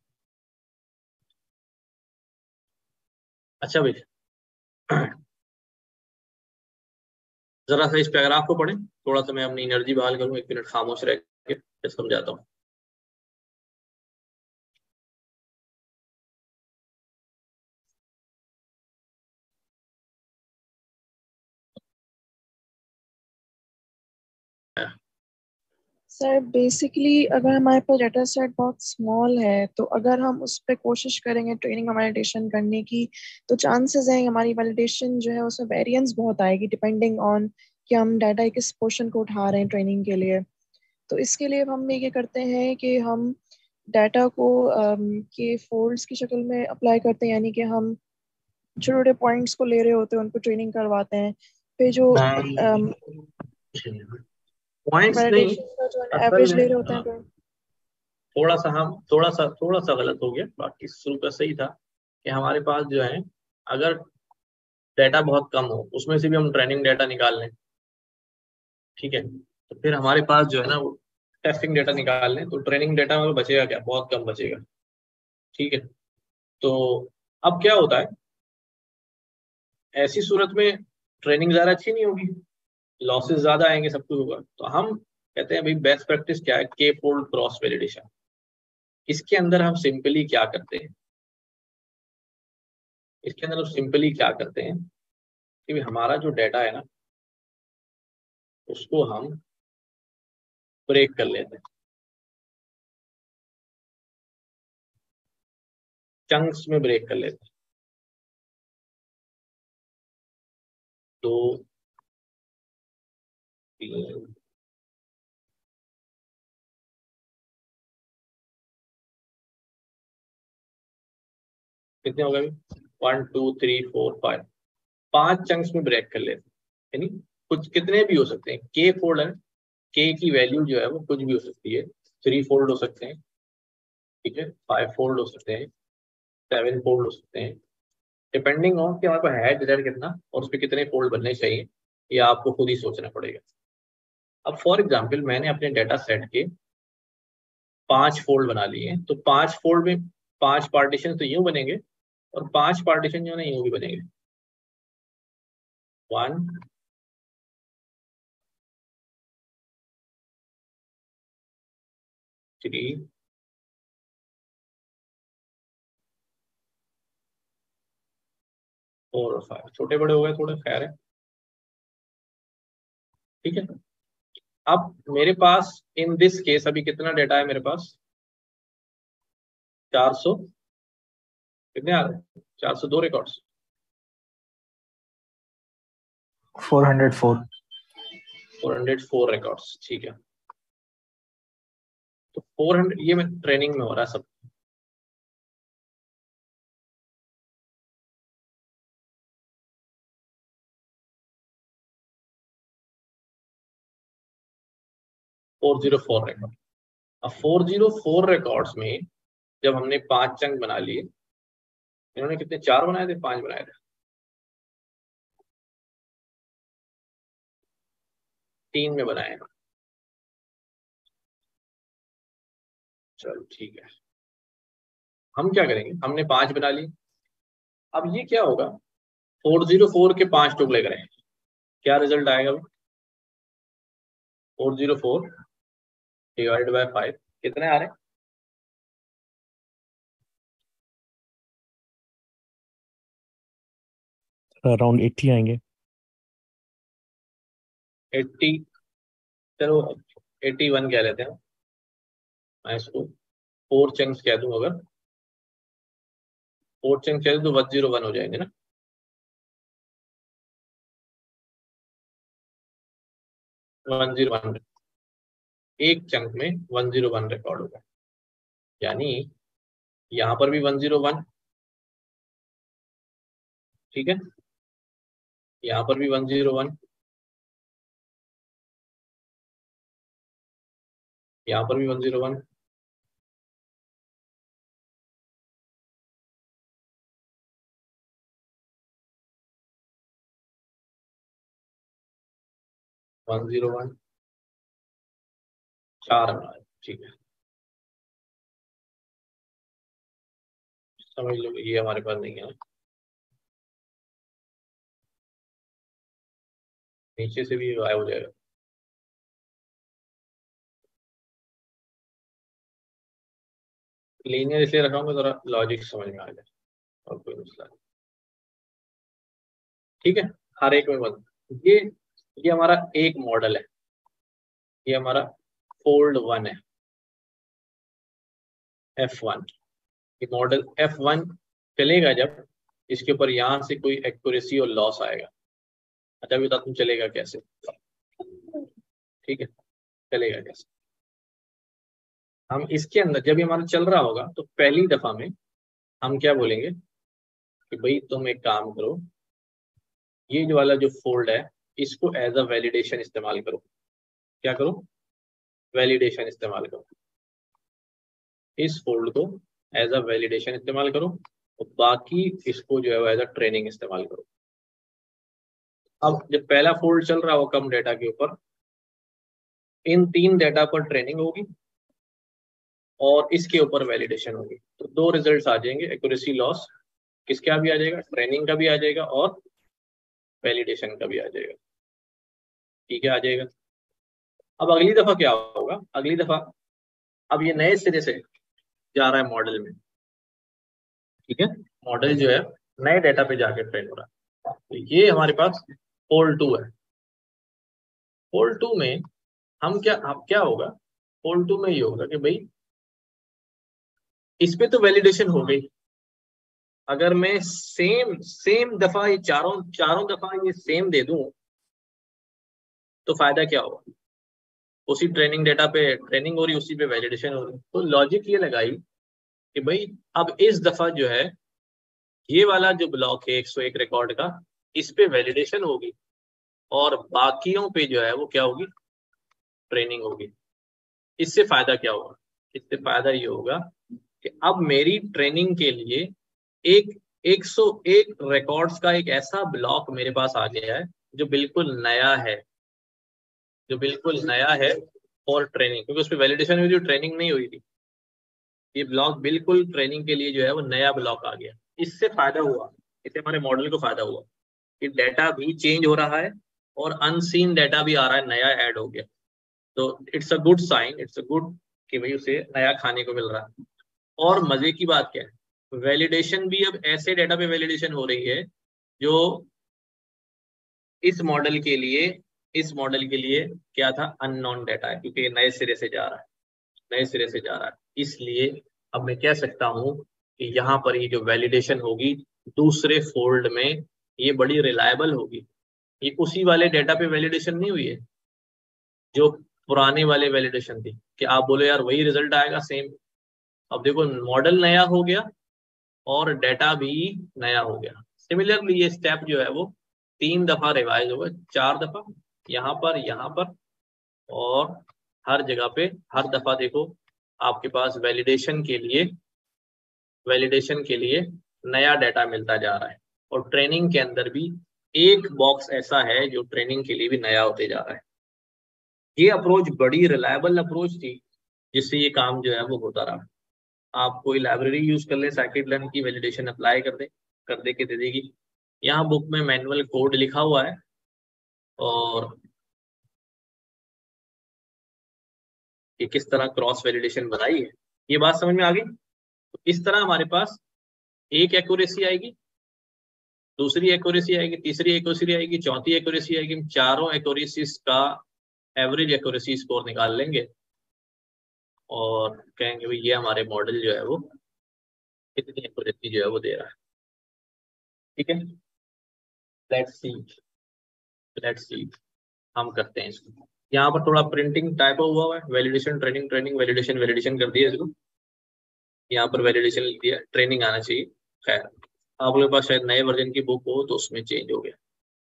अच्छा भाई जरा सा इस पैराग्राफ को पढ़ें, थोड़ा सा मैं अपनी एनर्जी बहाल करूँ, एक मिनट खामोश रह के समझाता हूँ। सर बेसिकली अगर हमारे पास डाटा सेट बहुत स्मॉल है तो अगर हम उस पर कोशिश करेंगे ट्रेनिंग वैलिडेशन करने की तो चांसेस हैं हमारी वैलिडेशन जो है उसमें वेरिएंस बहुत आएगी डिपेंडिंग ऑन कि हम डाटा किस पोर्शन को उठा रहे हैं ट्रेनिंग के लिए। तो इसके लिए हम ये करते हैं कि हम डाटा को um, के फोल्ड्स की शक्ल में अप्लाई करते हैं, यानी कि हम छोटे छोटे पॉइंट्स को ले रहे होते हैं उनको ट्रेनिंग करवाते हैं, फिर जो um, पॉइंट्स नहीं, वैलिडेशन का जो असल एवरेज में ले रहे होते हैं हाँ, तो थोड़ा सा हम थोड़ा सा थोड़ा सा गलत हो गया, बाकी शुरू का सही था कि हमारे पास जो है अगर डाटा बहुत कम हो उसमें से भी हम ट्रेनिंग डाटा निकाल लें, ठीक है, तो फिर हमारे पास जो है ना वो टेस्टिंग डाटा निकाल लें तो ट्रेनिंग डाटा में बचेगा क्या, बहुत कम बचेगा, ठीक है। तो अब क्या होता है, ऐसी सूरत में ट्रेनिंग ज़्यादा अच्छी नहीं होगी, लॉसेस ज़्यादा आएंगे, सब कुछ होगा। तो हम कहते हैं भाई बेस्ट प्रैक्टिस क्या है, के फोल्ड क्रॉस वैलिडेशन। इसके अंदर हम सिंपली क्या करते हैं, इसके अंदर हम सिंपली क्या करते हैं कि हमारा जो डाटा है ना उसको हम ब्रेक कर लेते हैं, चंक्स में ब्रेक कर लेते हैं। तो तीन कितने हो गए, one two three four five, पांच चंक्स में ब्रेक कर लेते हैं, यानी कुछ कितने भी हो सकते हैं, के फोल्ड है, के की वैल्यू जो है वो कुछ भी हो सकती है, थ्री फोल्ड हो सकते हैं, ठीक है, फाइव फोल्ड हो सकते हैं, सेवन फोल्ड हो सकते हैं, डिपेंडिंग ऑन कि हमारे पास है डाटा कितना और उस पर कितने फोल्ड बनने चाहिए, ये आपको खुद ही सोचना पड़ेगा। अब फॉर एग्जांपल मैंने अपने डाटा सेट के पांच फोल्ड बना लिए हैं, तो पांच फोल्ड में पांच पार्टीशन तो यूं बनेंगे और पांच पार्टीशन जो है यूं भी बनेंगे, वन थ्री फोर और फाइव, छोटे बड़े हो गए थोड़े, खैर है, ठीक है। अब मेरे पास इन दिस केस अभी कितना डेटा है मेरे पास, चार सौ कितने आ रहे हैं, चार सौ दो records, four hundred four four hundred four records, ठीक है। तो फोर हंड्रेड ये मैं ट्रेनिंग में हो रहा है सब, फोर जीरो फोर रिकॉर्ड। अब फोर जीरो फोर रिकॉर्ड्स में जब हमने पांच चंक बना लिए, इन्होंने कितने, चार बनाए थे, पांच बनाए थे, तीन में बनाए हैं, चलो ठीक है। हम क्या करेंगे, हमने पांच बना लिए, अब ये क्या होगा, फोर जीरो फोर के पांच टुकड़े करें, क्या रिजल्ट आएगा, four zero four divide by five कितने आ रहे हैं, अराउंड एट्टी आएंगे। एट्टी, चलो एट्टी वन कह लेते हैं, मैं इसको फोर चंक्स कह दूं, अगर फोर चंक्स कह दूं तो वन जीरो वन हो जाएंगे ना, वन जीरो वन, एक चंक में वन जीरो वन रिकॉर्ड होगा, यानी यहां पर भी वन जीरो वन, ठीक है, यहां पर भी वन जीरो वन, यहां पर भी one zero one, one zero one, चार हमारे, ठीक है, समझ लो ये हमारे पास नहीं है, नीचे से भी गायब हो जाएगा, लीनियर इसलिए रखा हूँ जरा लॉजिक समझ में आ जाए, और कोई मसला नहीं, ठीक है। हर एक में बंद, ये ये हमारा एक मॉडल है, ये हमारा फोल्ड वन है, एफ वन। ये मॉडल एफ वन चलेगा जब इसके ऊपर यहाँ से कोई एक्यूरेसी और लॉस आएगा। अच्छा बता तुम चलेगा कैसे, ठीक है, चलेगा कैसे। हम इसके अंदर जब ये हमारा चल रहा होगा तो पहली दफा में हम क्या बोलेंगे कि भाई तुम एक काम करो, ये जो वाला जो फोल्ड है इसको एज अ वैलिडेशन इस्तेमाल करो। क्या करो, वैलिडेशन इस्तेमाल करो। इस फोल्ड को एज अ वैलिडेशन इस्तेमाल करो और बाकी इसको जो है वो एज अ ट्रेनिंग इस्तेमाल करो। अब जब पहला फोल्ड चल रहा हो कम डेटा के ऊपर, इन तीन डेटा पर ट्रेनिंग होगी और इसके ऊपर वैलिडेशन होगी, तो दो रिजल्ट्स आ जाएंगे। एक्यूरेसी लॉस किसका भी आ जाएगा, ट्रेनिंग का भी आ जाएगा और वैलिडेशन का भी आ जाएगा। ठीक है, आ जाएगा। अब अगली दफा क्या होगा, अगली दफा अब ये नए सिरे से जा रहा है मॉडल में, ठीक है, मॉडल जो है नए डेटा पे जाके ट्रेन हो रहा है। तो ये हमारे पास फोल्ड टू है। फोल्ड टू में हम क्या अब क्या होगा, फोल्ड टू में ये होगा कि भाई इस पे तो वैलिडेशन हो गई। अगर मैं सेम सेम दफा ये चारों चारों दफा ये सेम दे दूं तो फायदा क्या होगा, उसी ट्रेनिंग डेटा पे ट्रेनिंग हो रही, उसी पे वैलिडेशन हो रही। तो लॉजिक ये लगाई कि भाई अब इस दफा जो है ये वाला जो ब्लॉक है एक सौ एक रिकॉर्ड का, इस पे वैलिडेशन होगी और बाकियों पे जो है वो क्या होगी, ट्रेनिंग होगी। इससे फायदा क्या होगा, इससे फायदा ये होगा कि अब मेरी ट्रेनिंग के लिए एक एक सौ एक रिकॉर्ड्स का एक ऐसा ब्लॉक मेरे पास आ गया है जो बिल्कुल नया है, जो बिल्कुल नया है फॉर ट्रेनिंग, क्योंकि उस पर वैलिडेशन हुई थी, ट्रेनिंग नहीं हुई थी। ये ब्लॉक बिल्कुल ट्रेनिंग के लिए जो है वो नया ब्लॉक आ गया। इससे फायदा हुआ, इससे हमारे मॉडल को फायदा हुआ कि डेटा भी चेंज हो रहा है और अनसीन डेटा भी आ रहा है, नया ऐड हो गया। तो it's a good sign, it's a good कि भाई उसे नया खाने को मिल रहा है। और मजे की बात क्या है, वैलिडेशन भी अब ऐसे डेटा पे वैलिडेशन हो रही है जो इस मॉडल के लिए इस मॉडल के लिए क्या था, अननोन डेटा है, क्योंकि नए सिरे से जा रहा है, नए सिरे से जा रहा है। इसलिए अब मैं कह सकता हूं कि यहाँ पर ये जो वैलिडेशन होगी दूसरे फोल्ड में, ये बड़ी रिलायबल होगी। ये उसी वाले डेटा पे वैलिडेशन नहीं हुई है जो पुराने वाले वैलिडेशन थी कि आप बोले यार वही रिजल्ट आएगा सेम। अब देखो मॉडल नया हो गया और डेटा भी नया हो गया। सिमिलरली ये स्टेप जो है वो तीन दफा रिवाइज होगा, चार दफा यहाँ पर, यहाँ पर और हर जगह पे। हर दफा देखो आपके पास वैलिडेशन के लिए वैलिडेशन के लिए नया डेटा मिलता जा रहा है और ट्रेनिंग के अंदर भी एक बॉक्स ऐसा है जो ट्रेनिंग के लिए भी नया होते जा रहा है। ये अप्रोच बड़ी रिलायबल अप्रोच थी जिससे ये काम जो है वो होता रहा। आप कोई लाइब्रेरी यूज कर ले, साइकिट-लर्न की वैलिडेशन अप्लाई कर दे कर दे के दे देगी। यहाँ बुक में मैनुअल कोड लिखा हुआ है और कि किस तरह क्रॉस वैलिडेशन बनाई है, ये बात समझ में आ गई। तो इस तरह हमारे पास एक एक्यूरेसी आएगी, दूसरी एक्यूरेसी आएगी, तीसरी एक्यूरेसी आएगी, चौथी एक्यूरेसी आएगी। हम चारों एक्यूरेसीज का एवरेज एक्यूरेसी स्कोर निकाल लेंगे और कहेंगे भाई ये हमारे मॉडल जो है वो कितनी एक्यूरेसी जो है वो दे रहा है। ठीक है, लेट्स सी लेट्स सी हम करते हैं इसको। यहाँ पर थोड़ा प्रिंटिंग टाइप हुआ हुआ है, validation training training validation validation कर दिया इसको। यहाँ पर वैलिडेशन लिख दिया, ट्रेनिंग आना चाहिए। खैर आप लोगों के पास शायद नए वर्जन की बुक हो तो उसमें चेंज हो गया।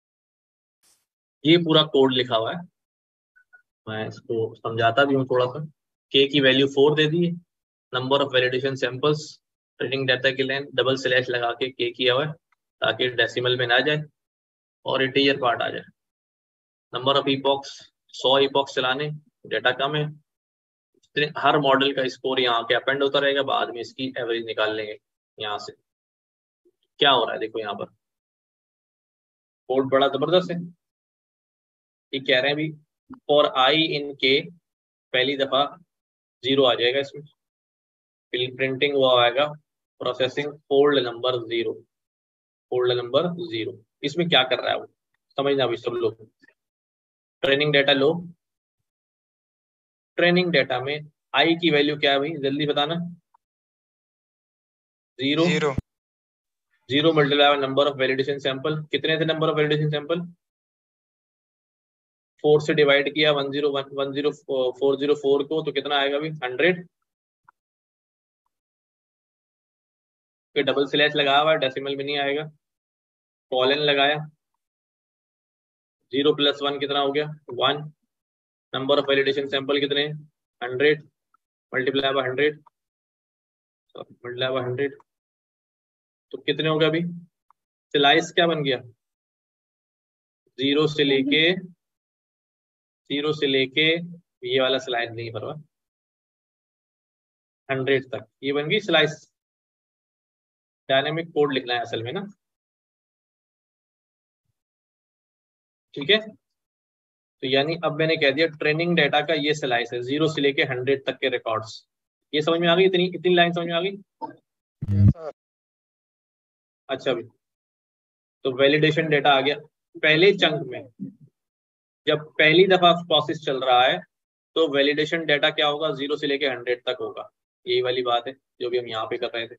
ये पूरा कोड लिखा हुआ है, मैं इसको समझाता भी हूँ थोड़ा सा। के की वैल्यू फोर दे दी है, number of validation samples, training data की लेंथ डबल स्लैश लगा के के किया हुआ है ताकि डेसिमल में ना जाए और इंटीजर पार्ट आ जाए। नंबर ऑफ इपॉक्स, सौ इपॉक्स चलाने, डेटा कम है। हर मॉडल का स्कोर यहाँ के अपेंड होता रहेगा, बाद में इसकी एवरेज निकाल लेंगे। यहाँ से क्या हो रहा है देखो, यहाँ पर कोड बड़ा जबरदस्त है। ये कह रहे हैं भी फॉर आई इन के पहली दफा जीरो आ जाएगा, इसमें फिर प्रिंटिंग हुआ आएगा processing fold number zero, fold number zero. इसमें क्या कर रहा है वो समझना भी सब लोग। ट्रेनिंग डेटा लो, ट्रेनिंग डेटा में आई की वैल्यू क्या है भाई, जल्दी बताना। Zero zero zero multiply by number of validation sample. कितने थे number of validation sample? Four से डिवाइड किया one zero one one zero four zero four को, तो कितना आएगा भाई? हंड्रेड। फिर डबल स्लैश लगा हुआ है, डेसिमल में नहीं आएगा। कॉलन लगाया, जीरो प्लस वन कितना हो गया? One. Number of validation sample कितने? Hundred multiply by hundred multiply by hundred, तो कितने हो गए अभी? स्लाइस क्या बन गया? जीरो से लेके जीरो से लेके ये वाला स्लाइस नहीं परवा हंड्रेड तक, ये बन गई स्लाइस। डायनेमिक कोड लिखना है असल में ना, ठीक है। तो यानी अब मैंने कह दिया ट्रेनिंग डेटा का ये स्लाइस है, जीरो से लेके हंड्रेड तक के रिकॉर्ड्स। ये समझ में आ गई? इतनी इतनी लाइन समझ में आ गई? अच्छा भी, तो वैलिडेशन डेटा आ गया। पहले चंक में जब पहली दफा प्रोसेस चल रहा है तो वैलिडेशन डेटा क्या होगा? जीरो से लेके हंड्रेड तक होगा। यही वाली बात है जो भी हम यहाँ पे कर रहे थे,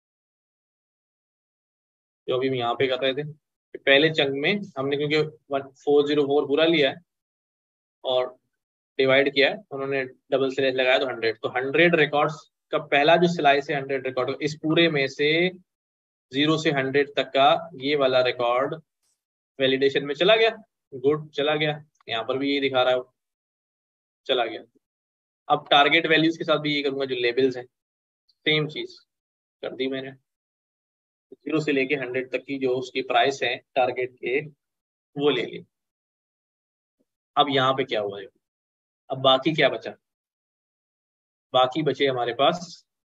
जो भी हम यहाँ पे कर रहे थे। पहले चंक में हमने क्योंकि फोर जीरो फोर पूरा लिया है और डिवाइड किया है, उन्होंने डबल स्लैश लगाया तो हंड्रेड, तो हंड्रेड रिकॉर्ड्स का पहला जो स्लाइस है हंड्रेड रिकॉर्ड, इस पूरे में से जीरो से हंड्रेड तक का ये वाला रिकॉर्ड वैलिडेशन में चला गया। गुड, चला गया। यहाँ पर भी ये दिखा रहा है, चला गया। अब टारगेट वैल्यूज के साथ भी ये करूंगा, जो लेबल्स हैं सेम चीज कर दी मैंने। जीरो से लेके हंड्रेड तक की जो उसकी प्राइस है टारगेट के, वो ले ली। अब यहाँ पे क्या हुआ है? अब बाकी क्या बचा? बाकी बचे हमारे पास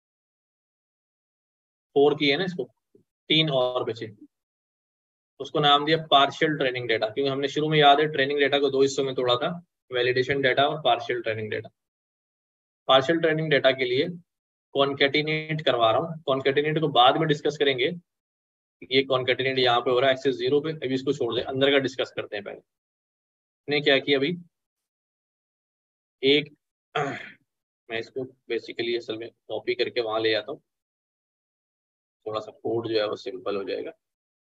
फोर की है ना, इसको तीन और बचे। उसको नाम दिया पार्शियल ट्रेनिंग डेटा, क्योंकि हमने शुरू में याद है ट्रेनिंग डेटा को दो हिस्सों में तोड़ा था, वैलिडेशन डेटा और partial training data. Partial training data के लिए कॉन्केटिनेट करवा रहा हूँ। कॉन्केटिनेट को बाद में डिस्कस करेंगे। ये कॉन्केटिनेट यहाँ पे हो रहा है एक्सेस जीरो पे, अभी इसको छोड़ दे, अंदर का डिस्कस करते हैं। पहले ने क्या किया अभी, एक मैं इसको बेसिकली असल में कॉपी करके वहां ले जाता हूँ, थोड़ा सा कोड जो है वो सिंपल हो जाएगा।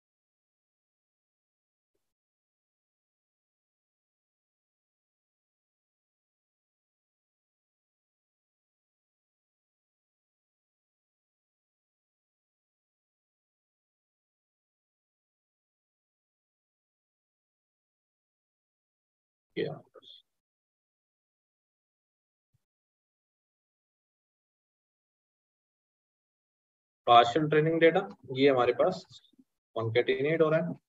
Yeah. पार्शियल ट्रेनिंग डेटा ये हमारे पास कॉन्केटिनेट हो रहा है।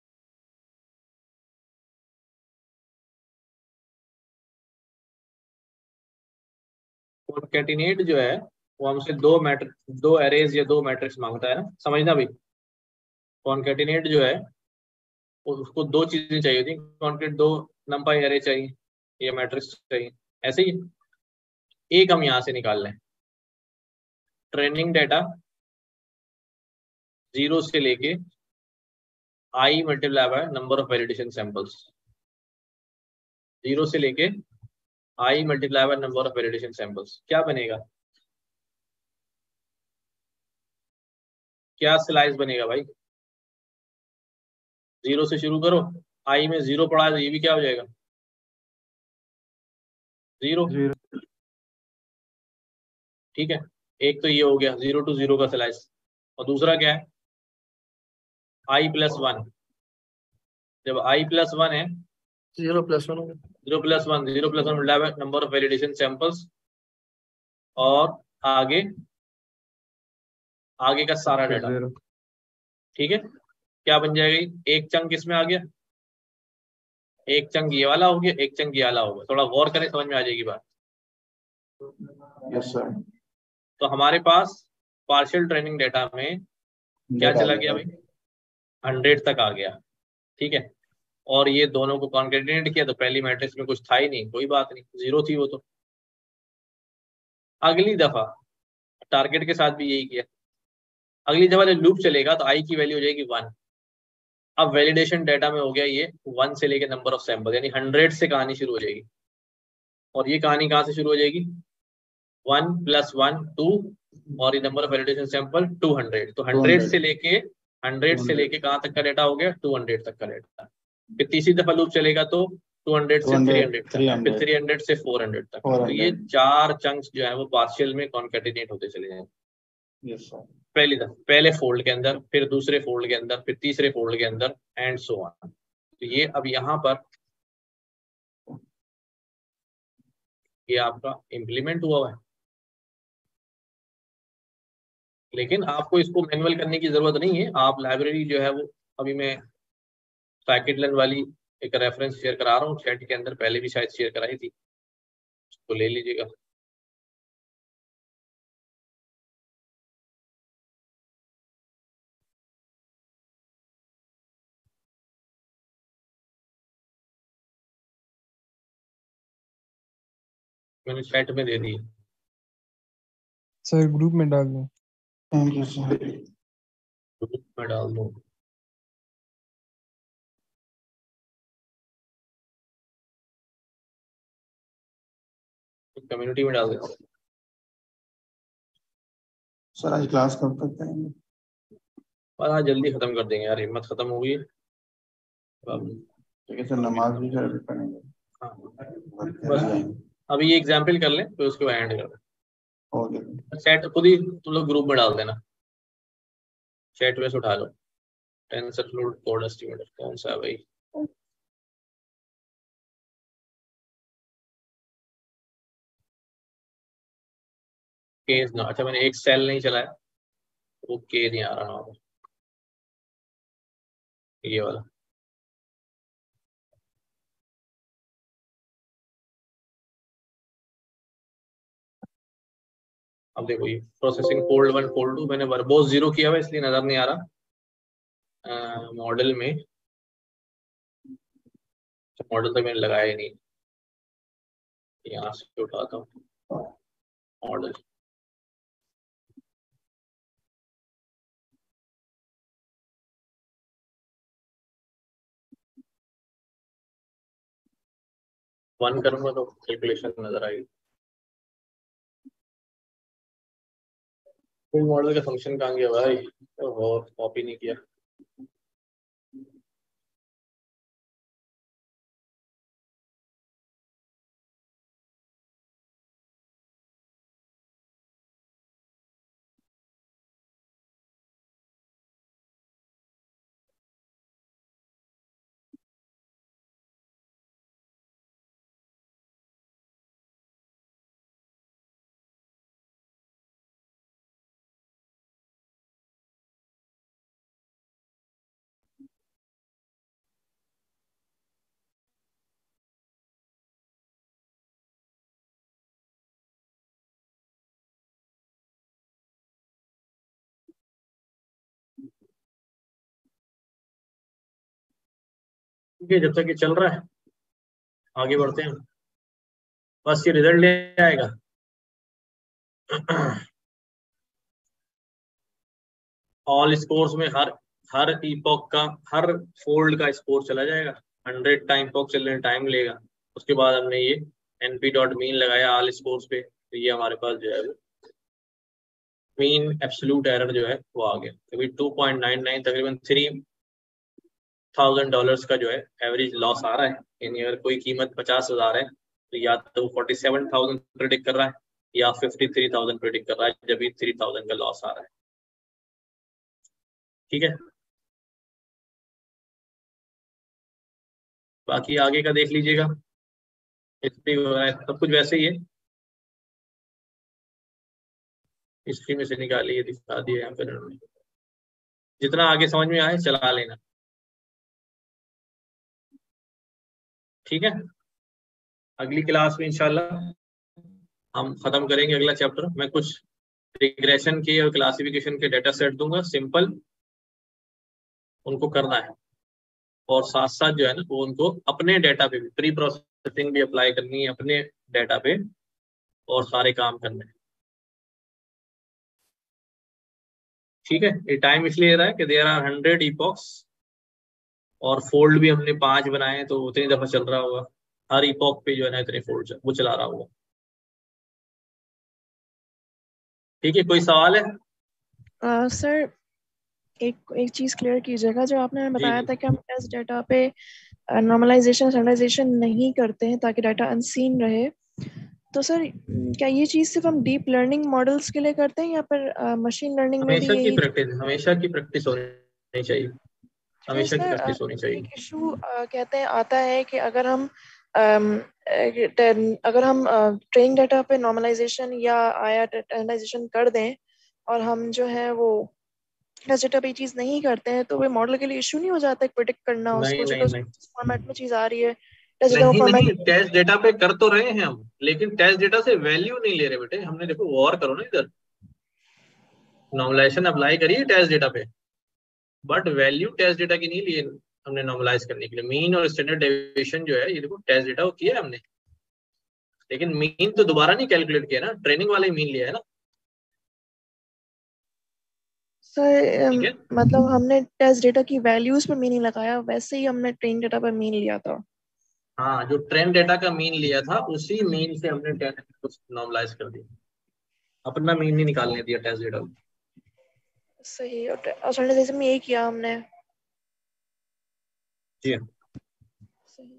कॉन्केटिनेट जो है वो हमसे दो मैट्रिक्स, दो एरेज या दो मैट्रिक्स मांगता है ना, समझना भाई। कॉन्केटिनेट जो है उसको दो चीजें चाहिए थी, कॉन्केट दो नंपाई एरे चाहिए या मैट्रिक्स चाहिए, ऐसे ही एक हम यहां से निकाल लें। ट्रेनिंग डेटा जीरो से लेके I multiply by number of validation samples, zero से लेके I multiply by number of validation samples, क्या बनेगा? क्या स्लाइस बनेगा भाई? जीरो से शुरू करो, आई में जीरो पड़ा है तो ये भी क्या हो जाएगा? जीरो। ठीक है, एक तो ये हो गया जीरो टू जीरो का स्लाइस, और दूसरा क्या है? I plus one. जब आई प्लस वन है, zero plus one zero plus one zero plus one number of validation samples, और आगे आगे का सारा डेटा। ठीक है, क्या बन जाएगा? एक चंक इसमें आ गया, एक चंक ये वाला हो गया, एक चंक ये वाला हो गया। थोड़ा गौर करें, समझ में आ जाएगी बात। Yes sir. तो हमारे पास पार्शियल ट्रेनिंग डेटा में क्या चला गया भाई? हंड्रेड तक आ गया। ठीक है, और ये दोनों को कॉन्केटिनेट किया तो पहली मैट्रिक्स में कुछ था ही नहीं, कोई बात नहीं, जीरो थी वो तो। अगली दफा टारगेट के साथ भी यही किया। अगली दफा जब लूप चलेगा तो आई की वैल्यू हो जाएगी वन। अब वैलिडेशन डेटा में हो गया ये वन से लेके नंबर ऑफ सैंपल, यानी हंड्रेड से कहानी शुरू हो जाएगी। और ये कहानी कहाँ से शुरू हो जाएगी, वन प्लस वन टू, और ये number of validation sample two hundred, तो हंड्रेड से लेके हंड्रेड से लेके कहाँ तक का डेटा हो गया, टू हंड्रेड तक का डेटा। फिर तीसरी दफा लूप चलेगा तो टू हंड्रेड से थ्री हंड्रेड तक, फिर थ्री हंड्रेड से फोर हंड्रेड तक। तो ये चार चंक्स जो है वो पार्शियल में कॉन्केटिनेट होते चले जाएंगे। Yes sir. पहली दफा पहले फोल्ड के अंदर, फिर दूसरे फोल्ड के अंदर, फिर तीसरे फोल्ड के अंदर, एंड सो ऑन। तो ये अब यहाँ पर ये आपका इम्प्लीमेंट हुआ है, लेकिन आपको इसको मैनुअल करने की जरूरत नहीं है। आप लाइब्रेरी जो है वो, अभी मैं scikit-learn वाली एक रेफरेंस शेयर करा रहा हूँ चैट के अंदर, पहले भी शायद शेयर कराई थी, उसको ले लीजिएगा। मैंने चैट में दे दी, सर ग्रुप में डाल दो। Thank you sir. ग्रुप में डाल दो। कम्युनिटी में डाल देता हूँ। सर आज क्लास कब तक करेंगे? और आज जल्दी खत्म कर देंगे यार, हिम्मत खत्म हो गई है। अब ठीक है सर, नमाज भी सर पढ़ेंगे। हाँ, बस अभी ये एग्जाम्पल कर लें फिर उसके बाद एंड कर दें। ओके। चैट खुद ही तुम लोग ग्रुप में डाल देना, चैट में से उठा लो। टेंसरफ्लो कोड एस्टिमेटर कौन सा है भाई? केस ना, अच्छा मैंने एक सेल नहीं चलाया, वो के नहीं आ रहा ना, ये वाला। अब देखो ये processing fold one fold two, मैंने वर्बोस जीरो किया हुआ इसलिए नजर नहीं आ रहा मॉडल में। मॉडल तो मैंने लगाया ही नहीं, यहाँ से उठाता हूँ मॉडल। वन करूंगा तो कैलकुलेशन नजर आएगी। कोई मॉडल का फंक्शन कहाँ गया भाई, और कॉपी नहीं किया। ठीक है, जब तक ये चल रहा है आगे बढ़ते हैं। बस ये रिजल्ट ले आएगा। ऑल स्कोर्स में हर हर ईपॉक का, हर फोल्ड का स्कोर चला जाएगा। हंड्रेड टाइम पॉक चलने टाइम लेगा। उसके बाद हमने ये एनपी डॉट मीन लगाया ऑल स्कोर्स पे, तो ये हमारे पास जो है वो मीन एब्सोल्यूट एरर जो है वो आ गया। अभी टू पॉइंट नाइन नाइन तकरीबन थ्री थाउजेंड डॉलर्स का जो है एवरेज लॉस आ रहा है। यानी अगर कोई कीमत पचास हजार है तो या तो फोर्टी सेवन थाउजेंड प्रिडिक्ट कर रहा है या फिफ्टी थ्री थाउजेंड प्रिडिक्ट कर रहा है, जब भी थ्री थाउजेंड का लॉस आ रहा है। ठीक है, बाकी आगे का देख लीजिएगा, हिस्ट्री वगैरह सब कुछ वैसे ही है। हिस्ट्री में से निकालिए, दिखा दिए यहाँ पर उन्होंने। जितना आगे समझ में आए चला लेना, ठीक है। अगली क्लास में इंशाल्लाह हम खत्म करेंगे अगला चैप्टर। मैं कुछ रिग्रेशन के और क्लासिफिकेशन के डेटा सेट दूंगा, सिंपल उनको करना है, और साथ साथ जो है ना वो उनको अपने डेटा पे भी प्री प्रोसेसिंग भी अप्लाई करनी है अपने डेटा पे, और सारे काम करने हैं। ठीक है, ये टाइम इसलिए ले रहा है कि देयर आर हंड्रेड ईपॉक्स और फोल्ड भी हमने पांच बनाए, तो उतनी दफा चल रहा होगा। हर इपॉक पे जो है ना इतने फोल्ड वो चला रहा होगा। ठीक है, कोई सवाल है? uh, सर एक एक चीज क्लियर कीजिएगा, जो आपने जी बताया जी था कि हम टेस्ट डेटा पे नॉर्मलाइजेशन स्टैंडर्डाइजेशन नहीं करते हैं ताकि डाटा अनसीन रहे, तो सर क्या ये चीज सिर्फ हम डीप लर्निंग मॉडल्स के लिए करते हैं या फिर मशीन लर्निंग में भी हमेशा की यही? प्रैक्टिस हमेशा की प्रैक्टिस होनी चाहिए, तो हमेशा की सर प्रैक्टिस होनी चाहिए। एक इशू कहते हैं आता है कि अगर हम अम, अ, टेन- अगर हम ट्रेनिंग डाटा पे नॉर्मलाइजेशन या आया स्टैंडर्डाइजेशन कर दें और हम जो है वो टेस्ट डेटा पे ये चीज नहीं करते हैं, तो वे मॉडल के लिए इशू नहीं हो जाता है प्रिडिक्ट करना नहीं उसको, नहीं चलो नहीं जिस फॉर्मेट में चीज आ रही है टेस्ट डेटा नहीं फॉर्मेट। नहीं टेस्ट डेटा पे कर तो रहे हैं हम, लेकिन टेस्ट डेटा से वैल्यू नहीं ले रहे बेटे हमने। देखो गौर करो ना, इधर नॉर्मलाइजेशन अप्लाई करिए टेस्ट डेटा पे, बट वैल्यू टेस्ट डेटा की नहीं लिए हमने नॉर्मलाइज करने के लिए। मीन और स्टैंडर्ड डेविएशन जो है ये देखो टेस्ट डेटा को किया है हमने, लेकिन मीन तो दोबारा नहीं कैलकुलेट किया ना, ट्रेनिंग वाले मीन लिया है ना। सर ठीक अम, है, मतलब हमने टेस्ट डेटा की वैल्यूज पर मीनिंग लगाया, वैसे ही हमने ट्रेन डेटा पर मीन लिया था। हाँ जो ट्रेंड डेटा का मीन लिया था उसी मीन से हमने टेस्ट को नॉर्मलाइज कर दिया, अपना मीन नहीं निकालने दिया टेस्ट डेटा को। सही, और स्टैंडर्डाइजेशन में यही किया हमने। जी हाँ। सही।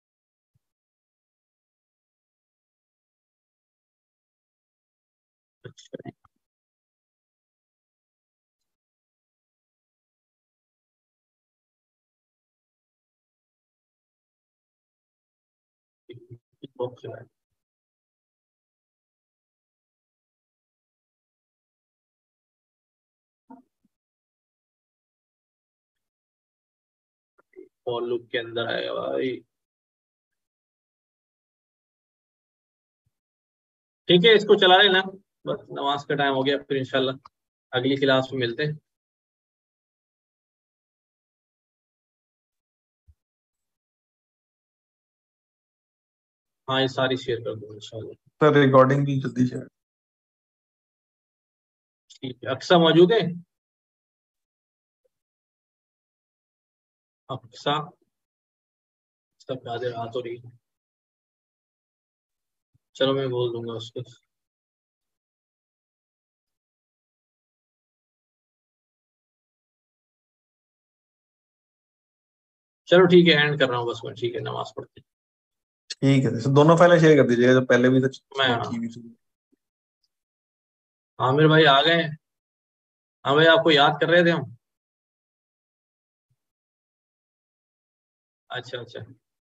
अच्छा बॉक्स है। फॉर लूप के अंदर आएगा भाई। ठीक है, इसको चला लेना, बस नमाज का टाइम हो गया, फिर इंशाल्लाह अगली क्लास में मिलते हैं। हाँ ये सारी शेयर कर दूंगा इंशाल्लाह। सर रिकॉर्डिंग भी जल्दी शेयर। ठीक है, अक्सा मौजूद है? अक्सा सब हाजिर आ तो रही है। चलो मैं बोल दूंगा उसको। चलो ठीक है, एंड कर रहा हूँ बस मैं। ठीक है, नमाज पढ़ते ठीक है सर, दोनों फाइलें शेयर कर दीजिएगा जो पहले भी तो मैं। शो हाँ की हुई थी। आमिर भाई आ गए हैं। हाँ भाई आपको याद कर रहे थे हम। अच्छा अच्छा।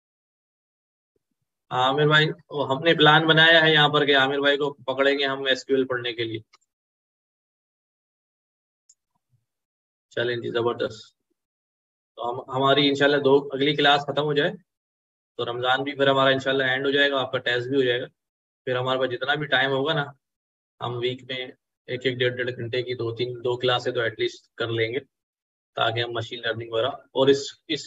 आमिर भाई वो हमने प्लान बनाया है यहाँ पर कि आमिर भाई को पकड़ेंगे हम एसक्यूएल पढ़ने के लिए। चलें जी, जबरदस्त। तो हम हमारी इंशाल्लाह दो अगली क्लास खत्म हो जाए तो रमजान भी फिर हमारा इंशाल्लाह एंड हो जाएगा, आपका टेस्ट भी हो जाएगा। फिर हमारे पास जितना भी टाइम होगा ना, हम वीक में एक एक डेढ़ डेढ़ घंटे की दो तीन दो क्लासें तो एटलीस्ट कर लेंगे, ताकि हम मशीन लर्निंग वगैरह और इस इस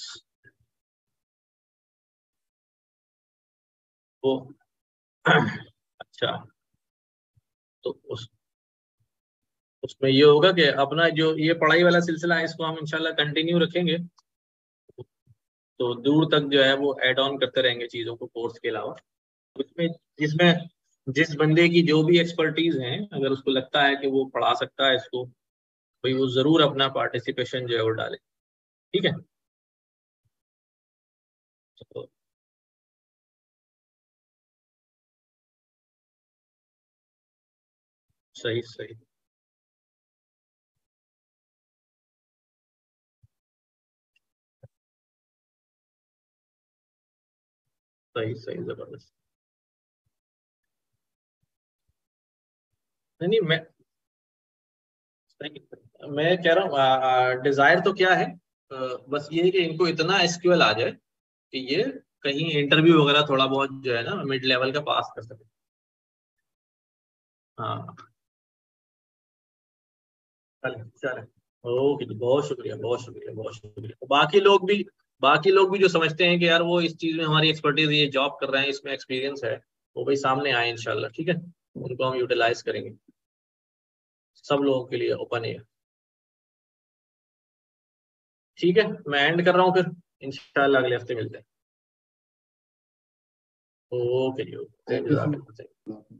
वो अच्छा। तो उस उसमें ये होगा कि अपना जो ये पढ़ाई वाला सिलसिला है इसको हम इंशाल्लाह कंटिन्यू रखेंगे, तो दूर तक जो है वो ऐड ऑन करते रहेंगे चीज़ों को कोर्स के अलावा। उसमें जिसमें जिस बंदे की जो भी एक्सपर्टीज है, अगर उसको लगता है कि वो पढ़ा सकता है इसको, भाई वो जरूर अपना पार्टिसिपेशन जो है वो डाले। ठीक है, तो सही सही सही सही जबरदस्त। नहीं नहीं मैं सही, मैं कह रहा हूँ डिजायर तो क्या है, अ, बस ये है कि इनको इतना एसक्यूएल आ जाए कि ये कहीं इंटरव्यू वगैरह थोड़ा बहुत जो है ना मिड लेवल का पास कर सके। हाँ चले चले। ओके जी, बहुत शुक्रिया बहुत शुक्रिया बहुत शुक्रिया। बाकी लोग भी बाकी लोग भी जो समझते हैं कि यार वो इस चीज में हमारी एक्सपर्टीज, ये जॉब कर रहे हैं इसमें एक्सपीरियंस है, वो भाई सामने आए इंशाल्लाह। ठीक है, उनको हम यूटिलाइज करेंगे, सब लोगों के लिए ओपन है। ठीक है, मैं एंड कर रहा हूँ फिर, इंशाल्लाह अगले हफ्ते मिलते हैं। ओके जी, okay, thank you sir. Thank you.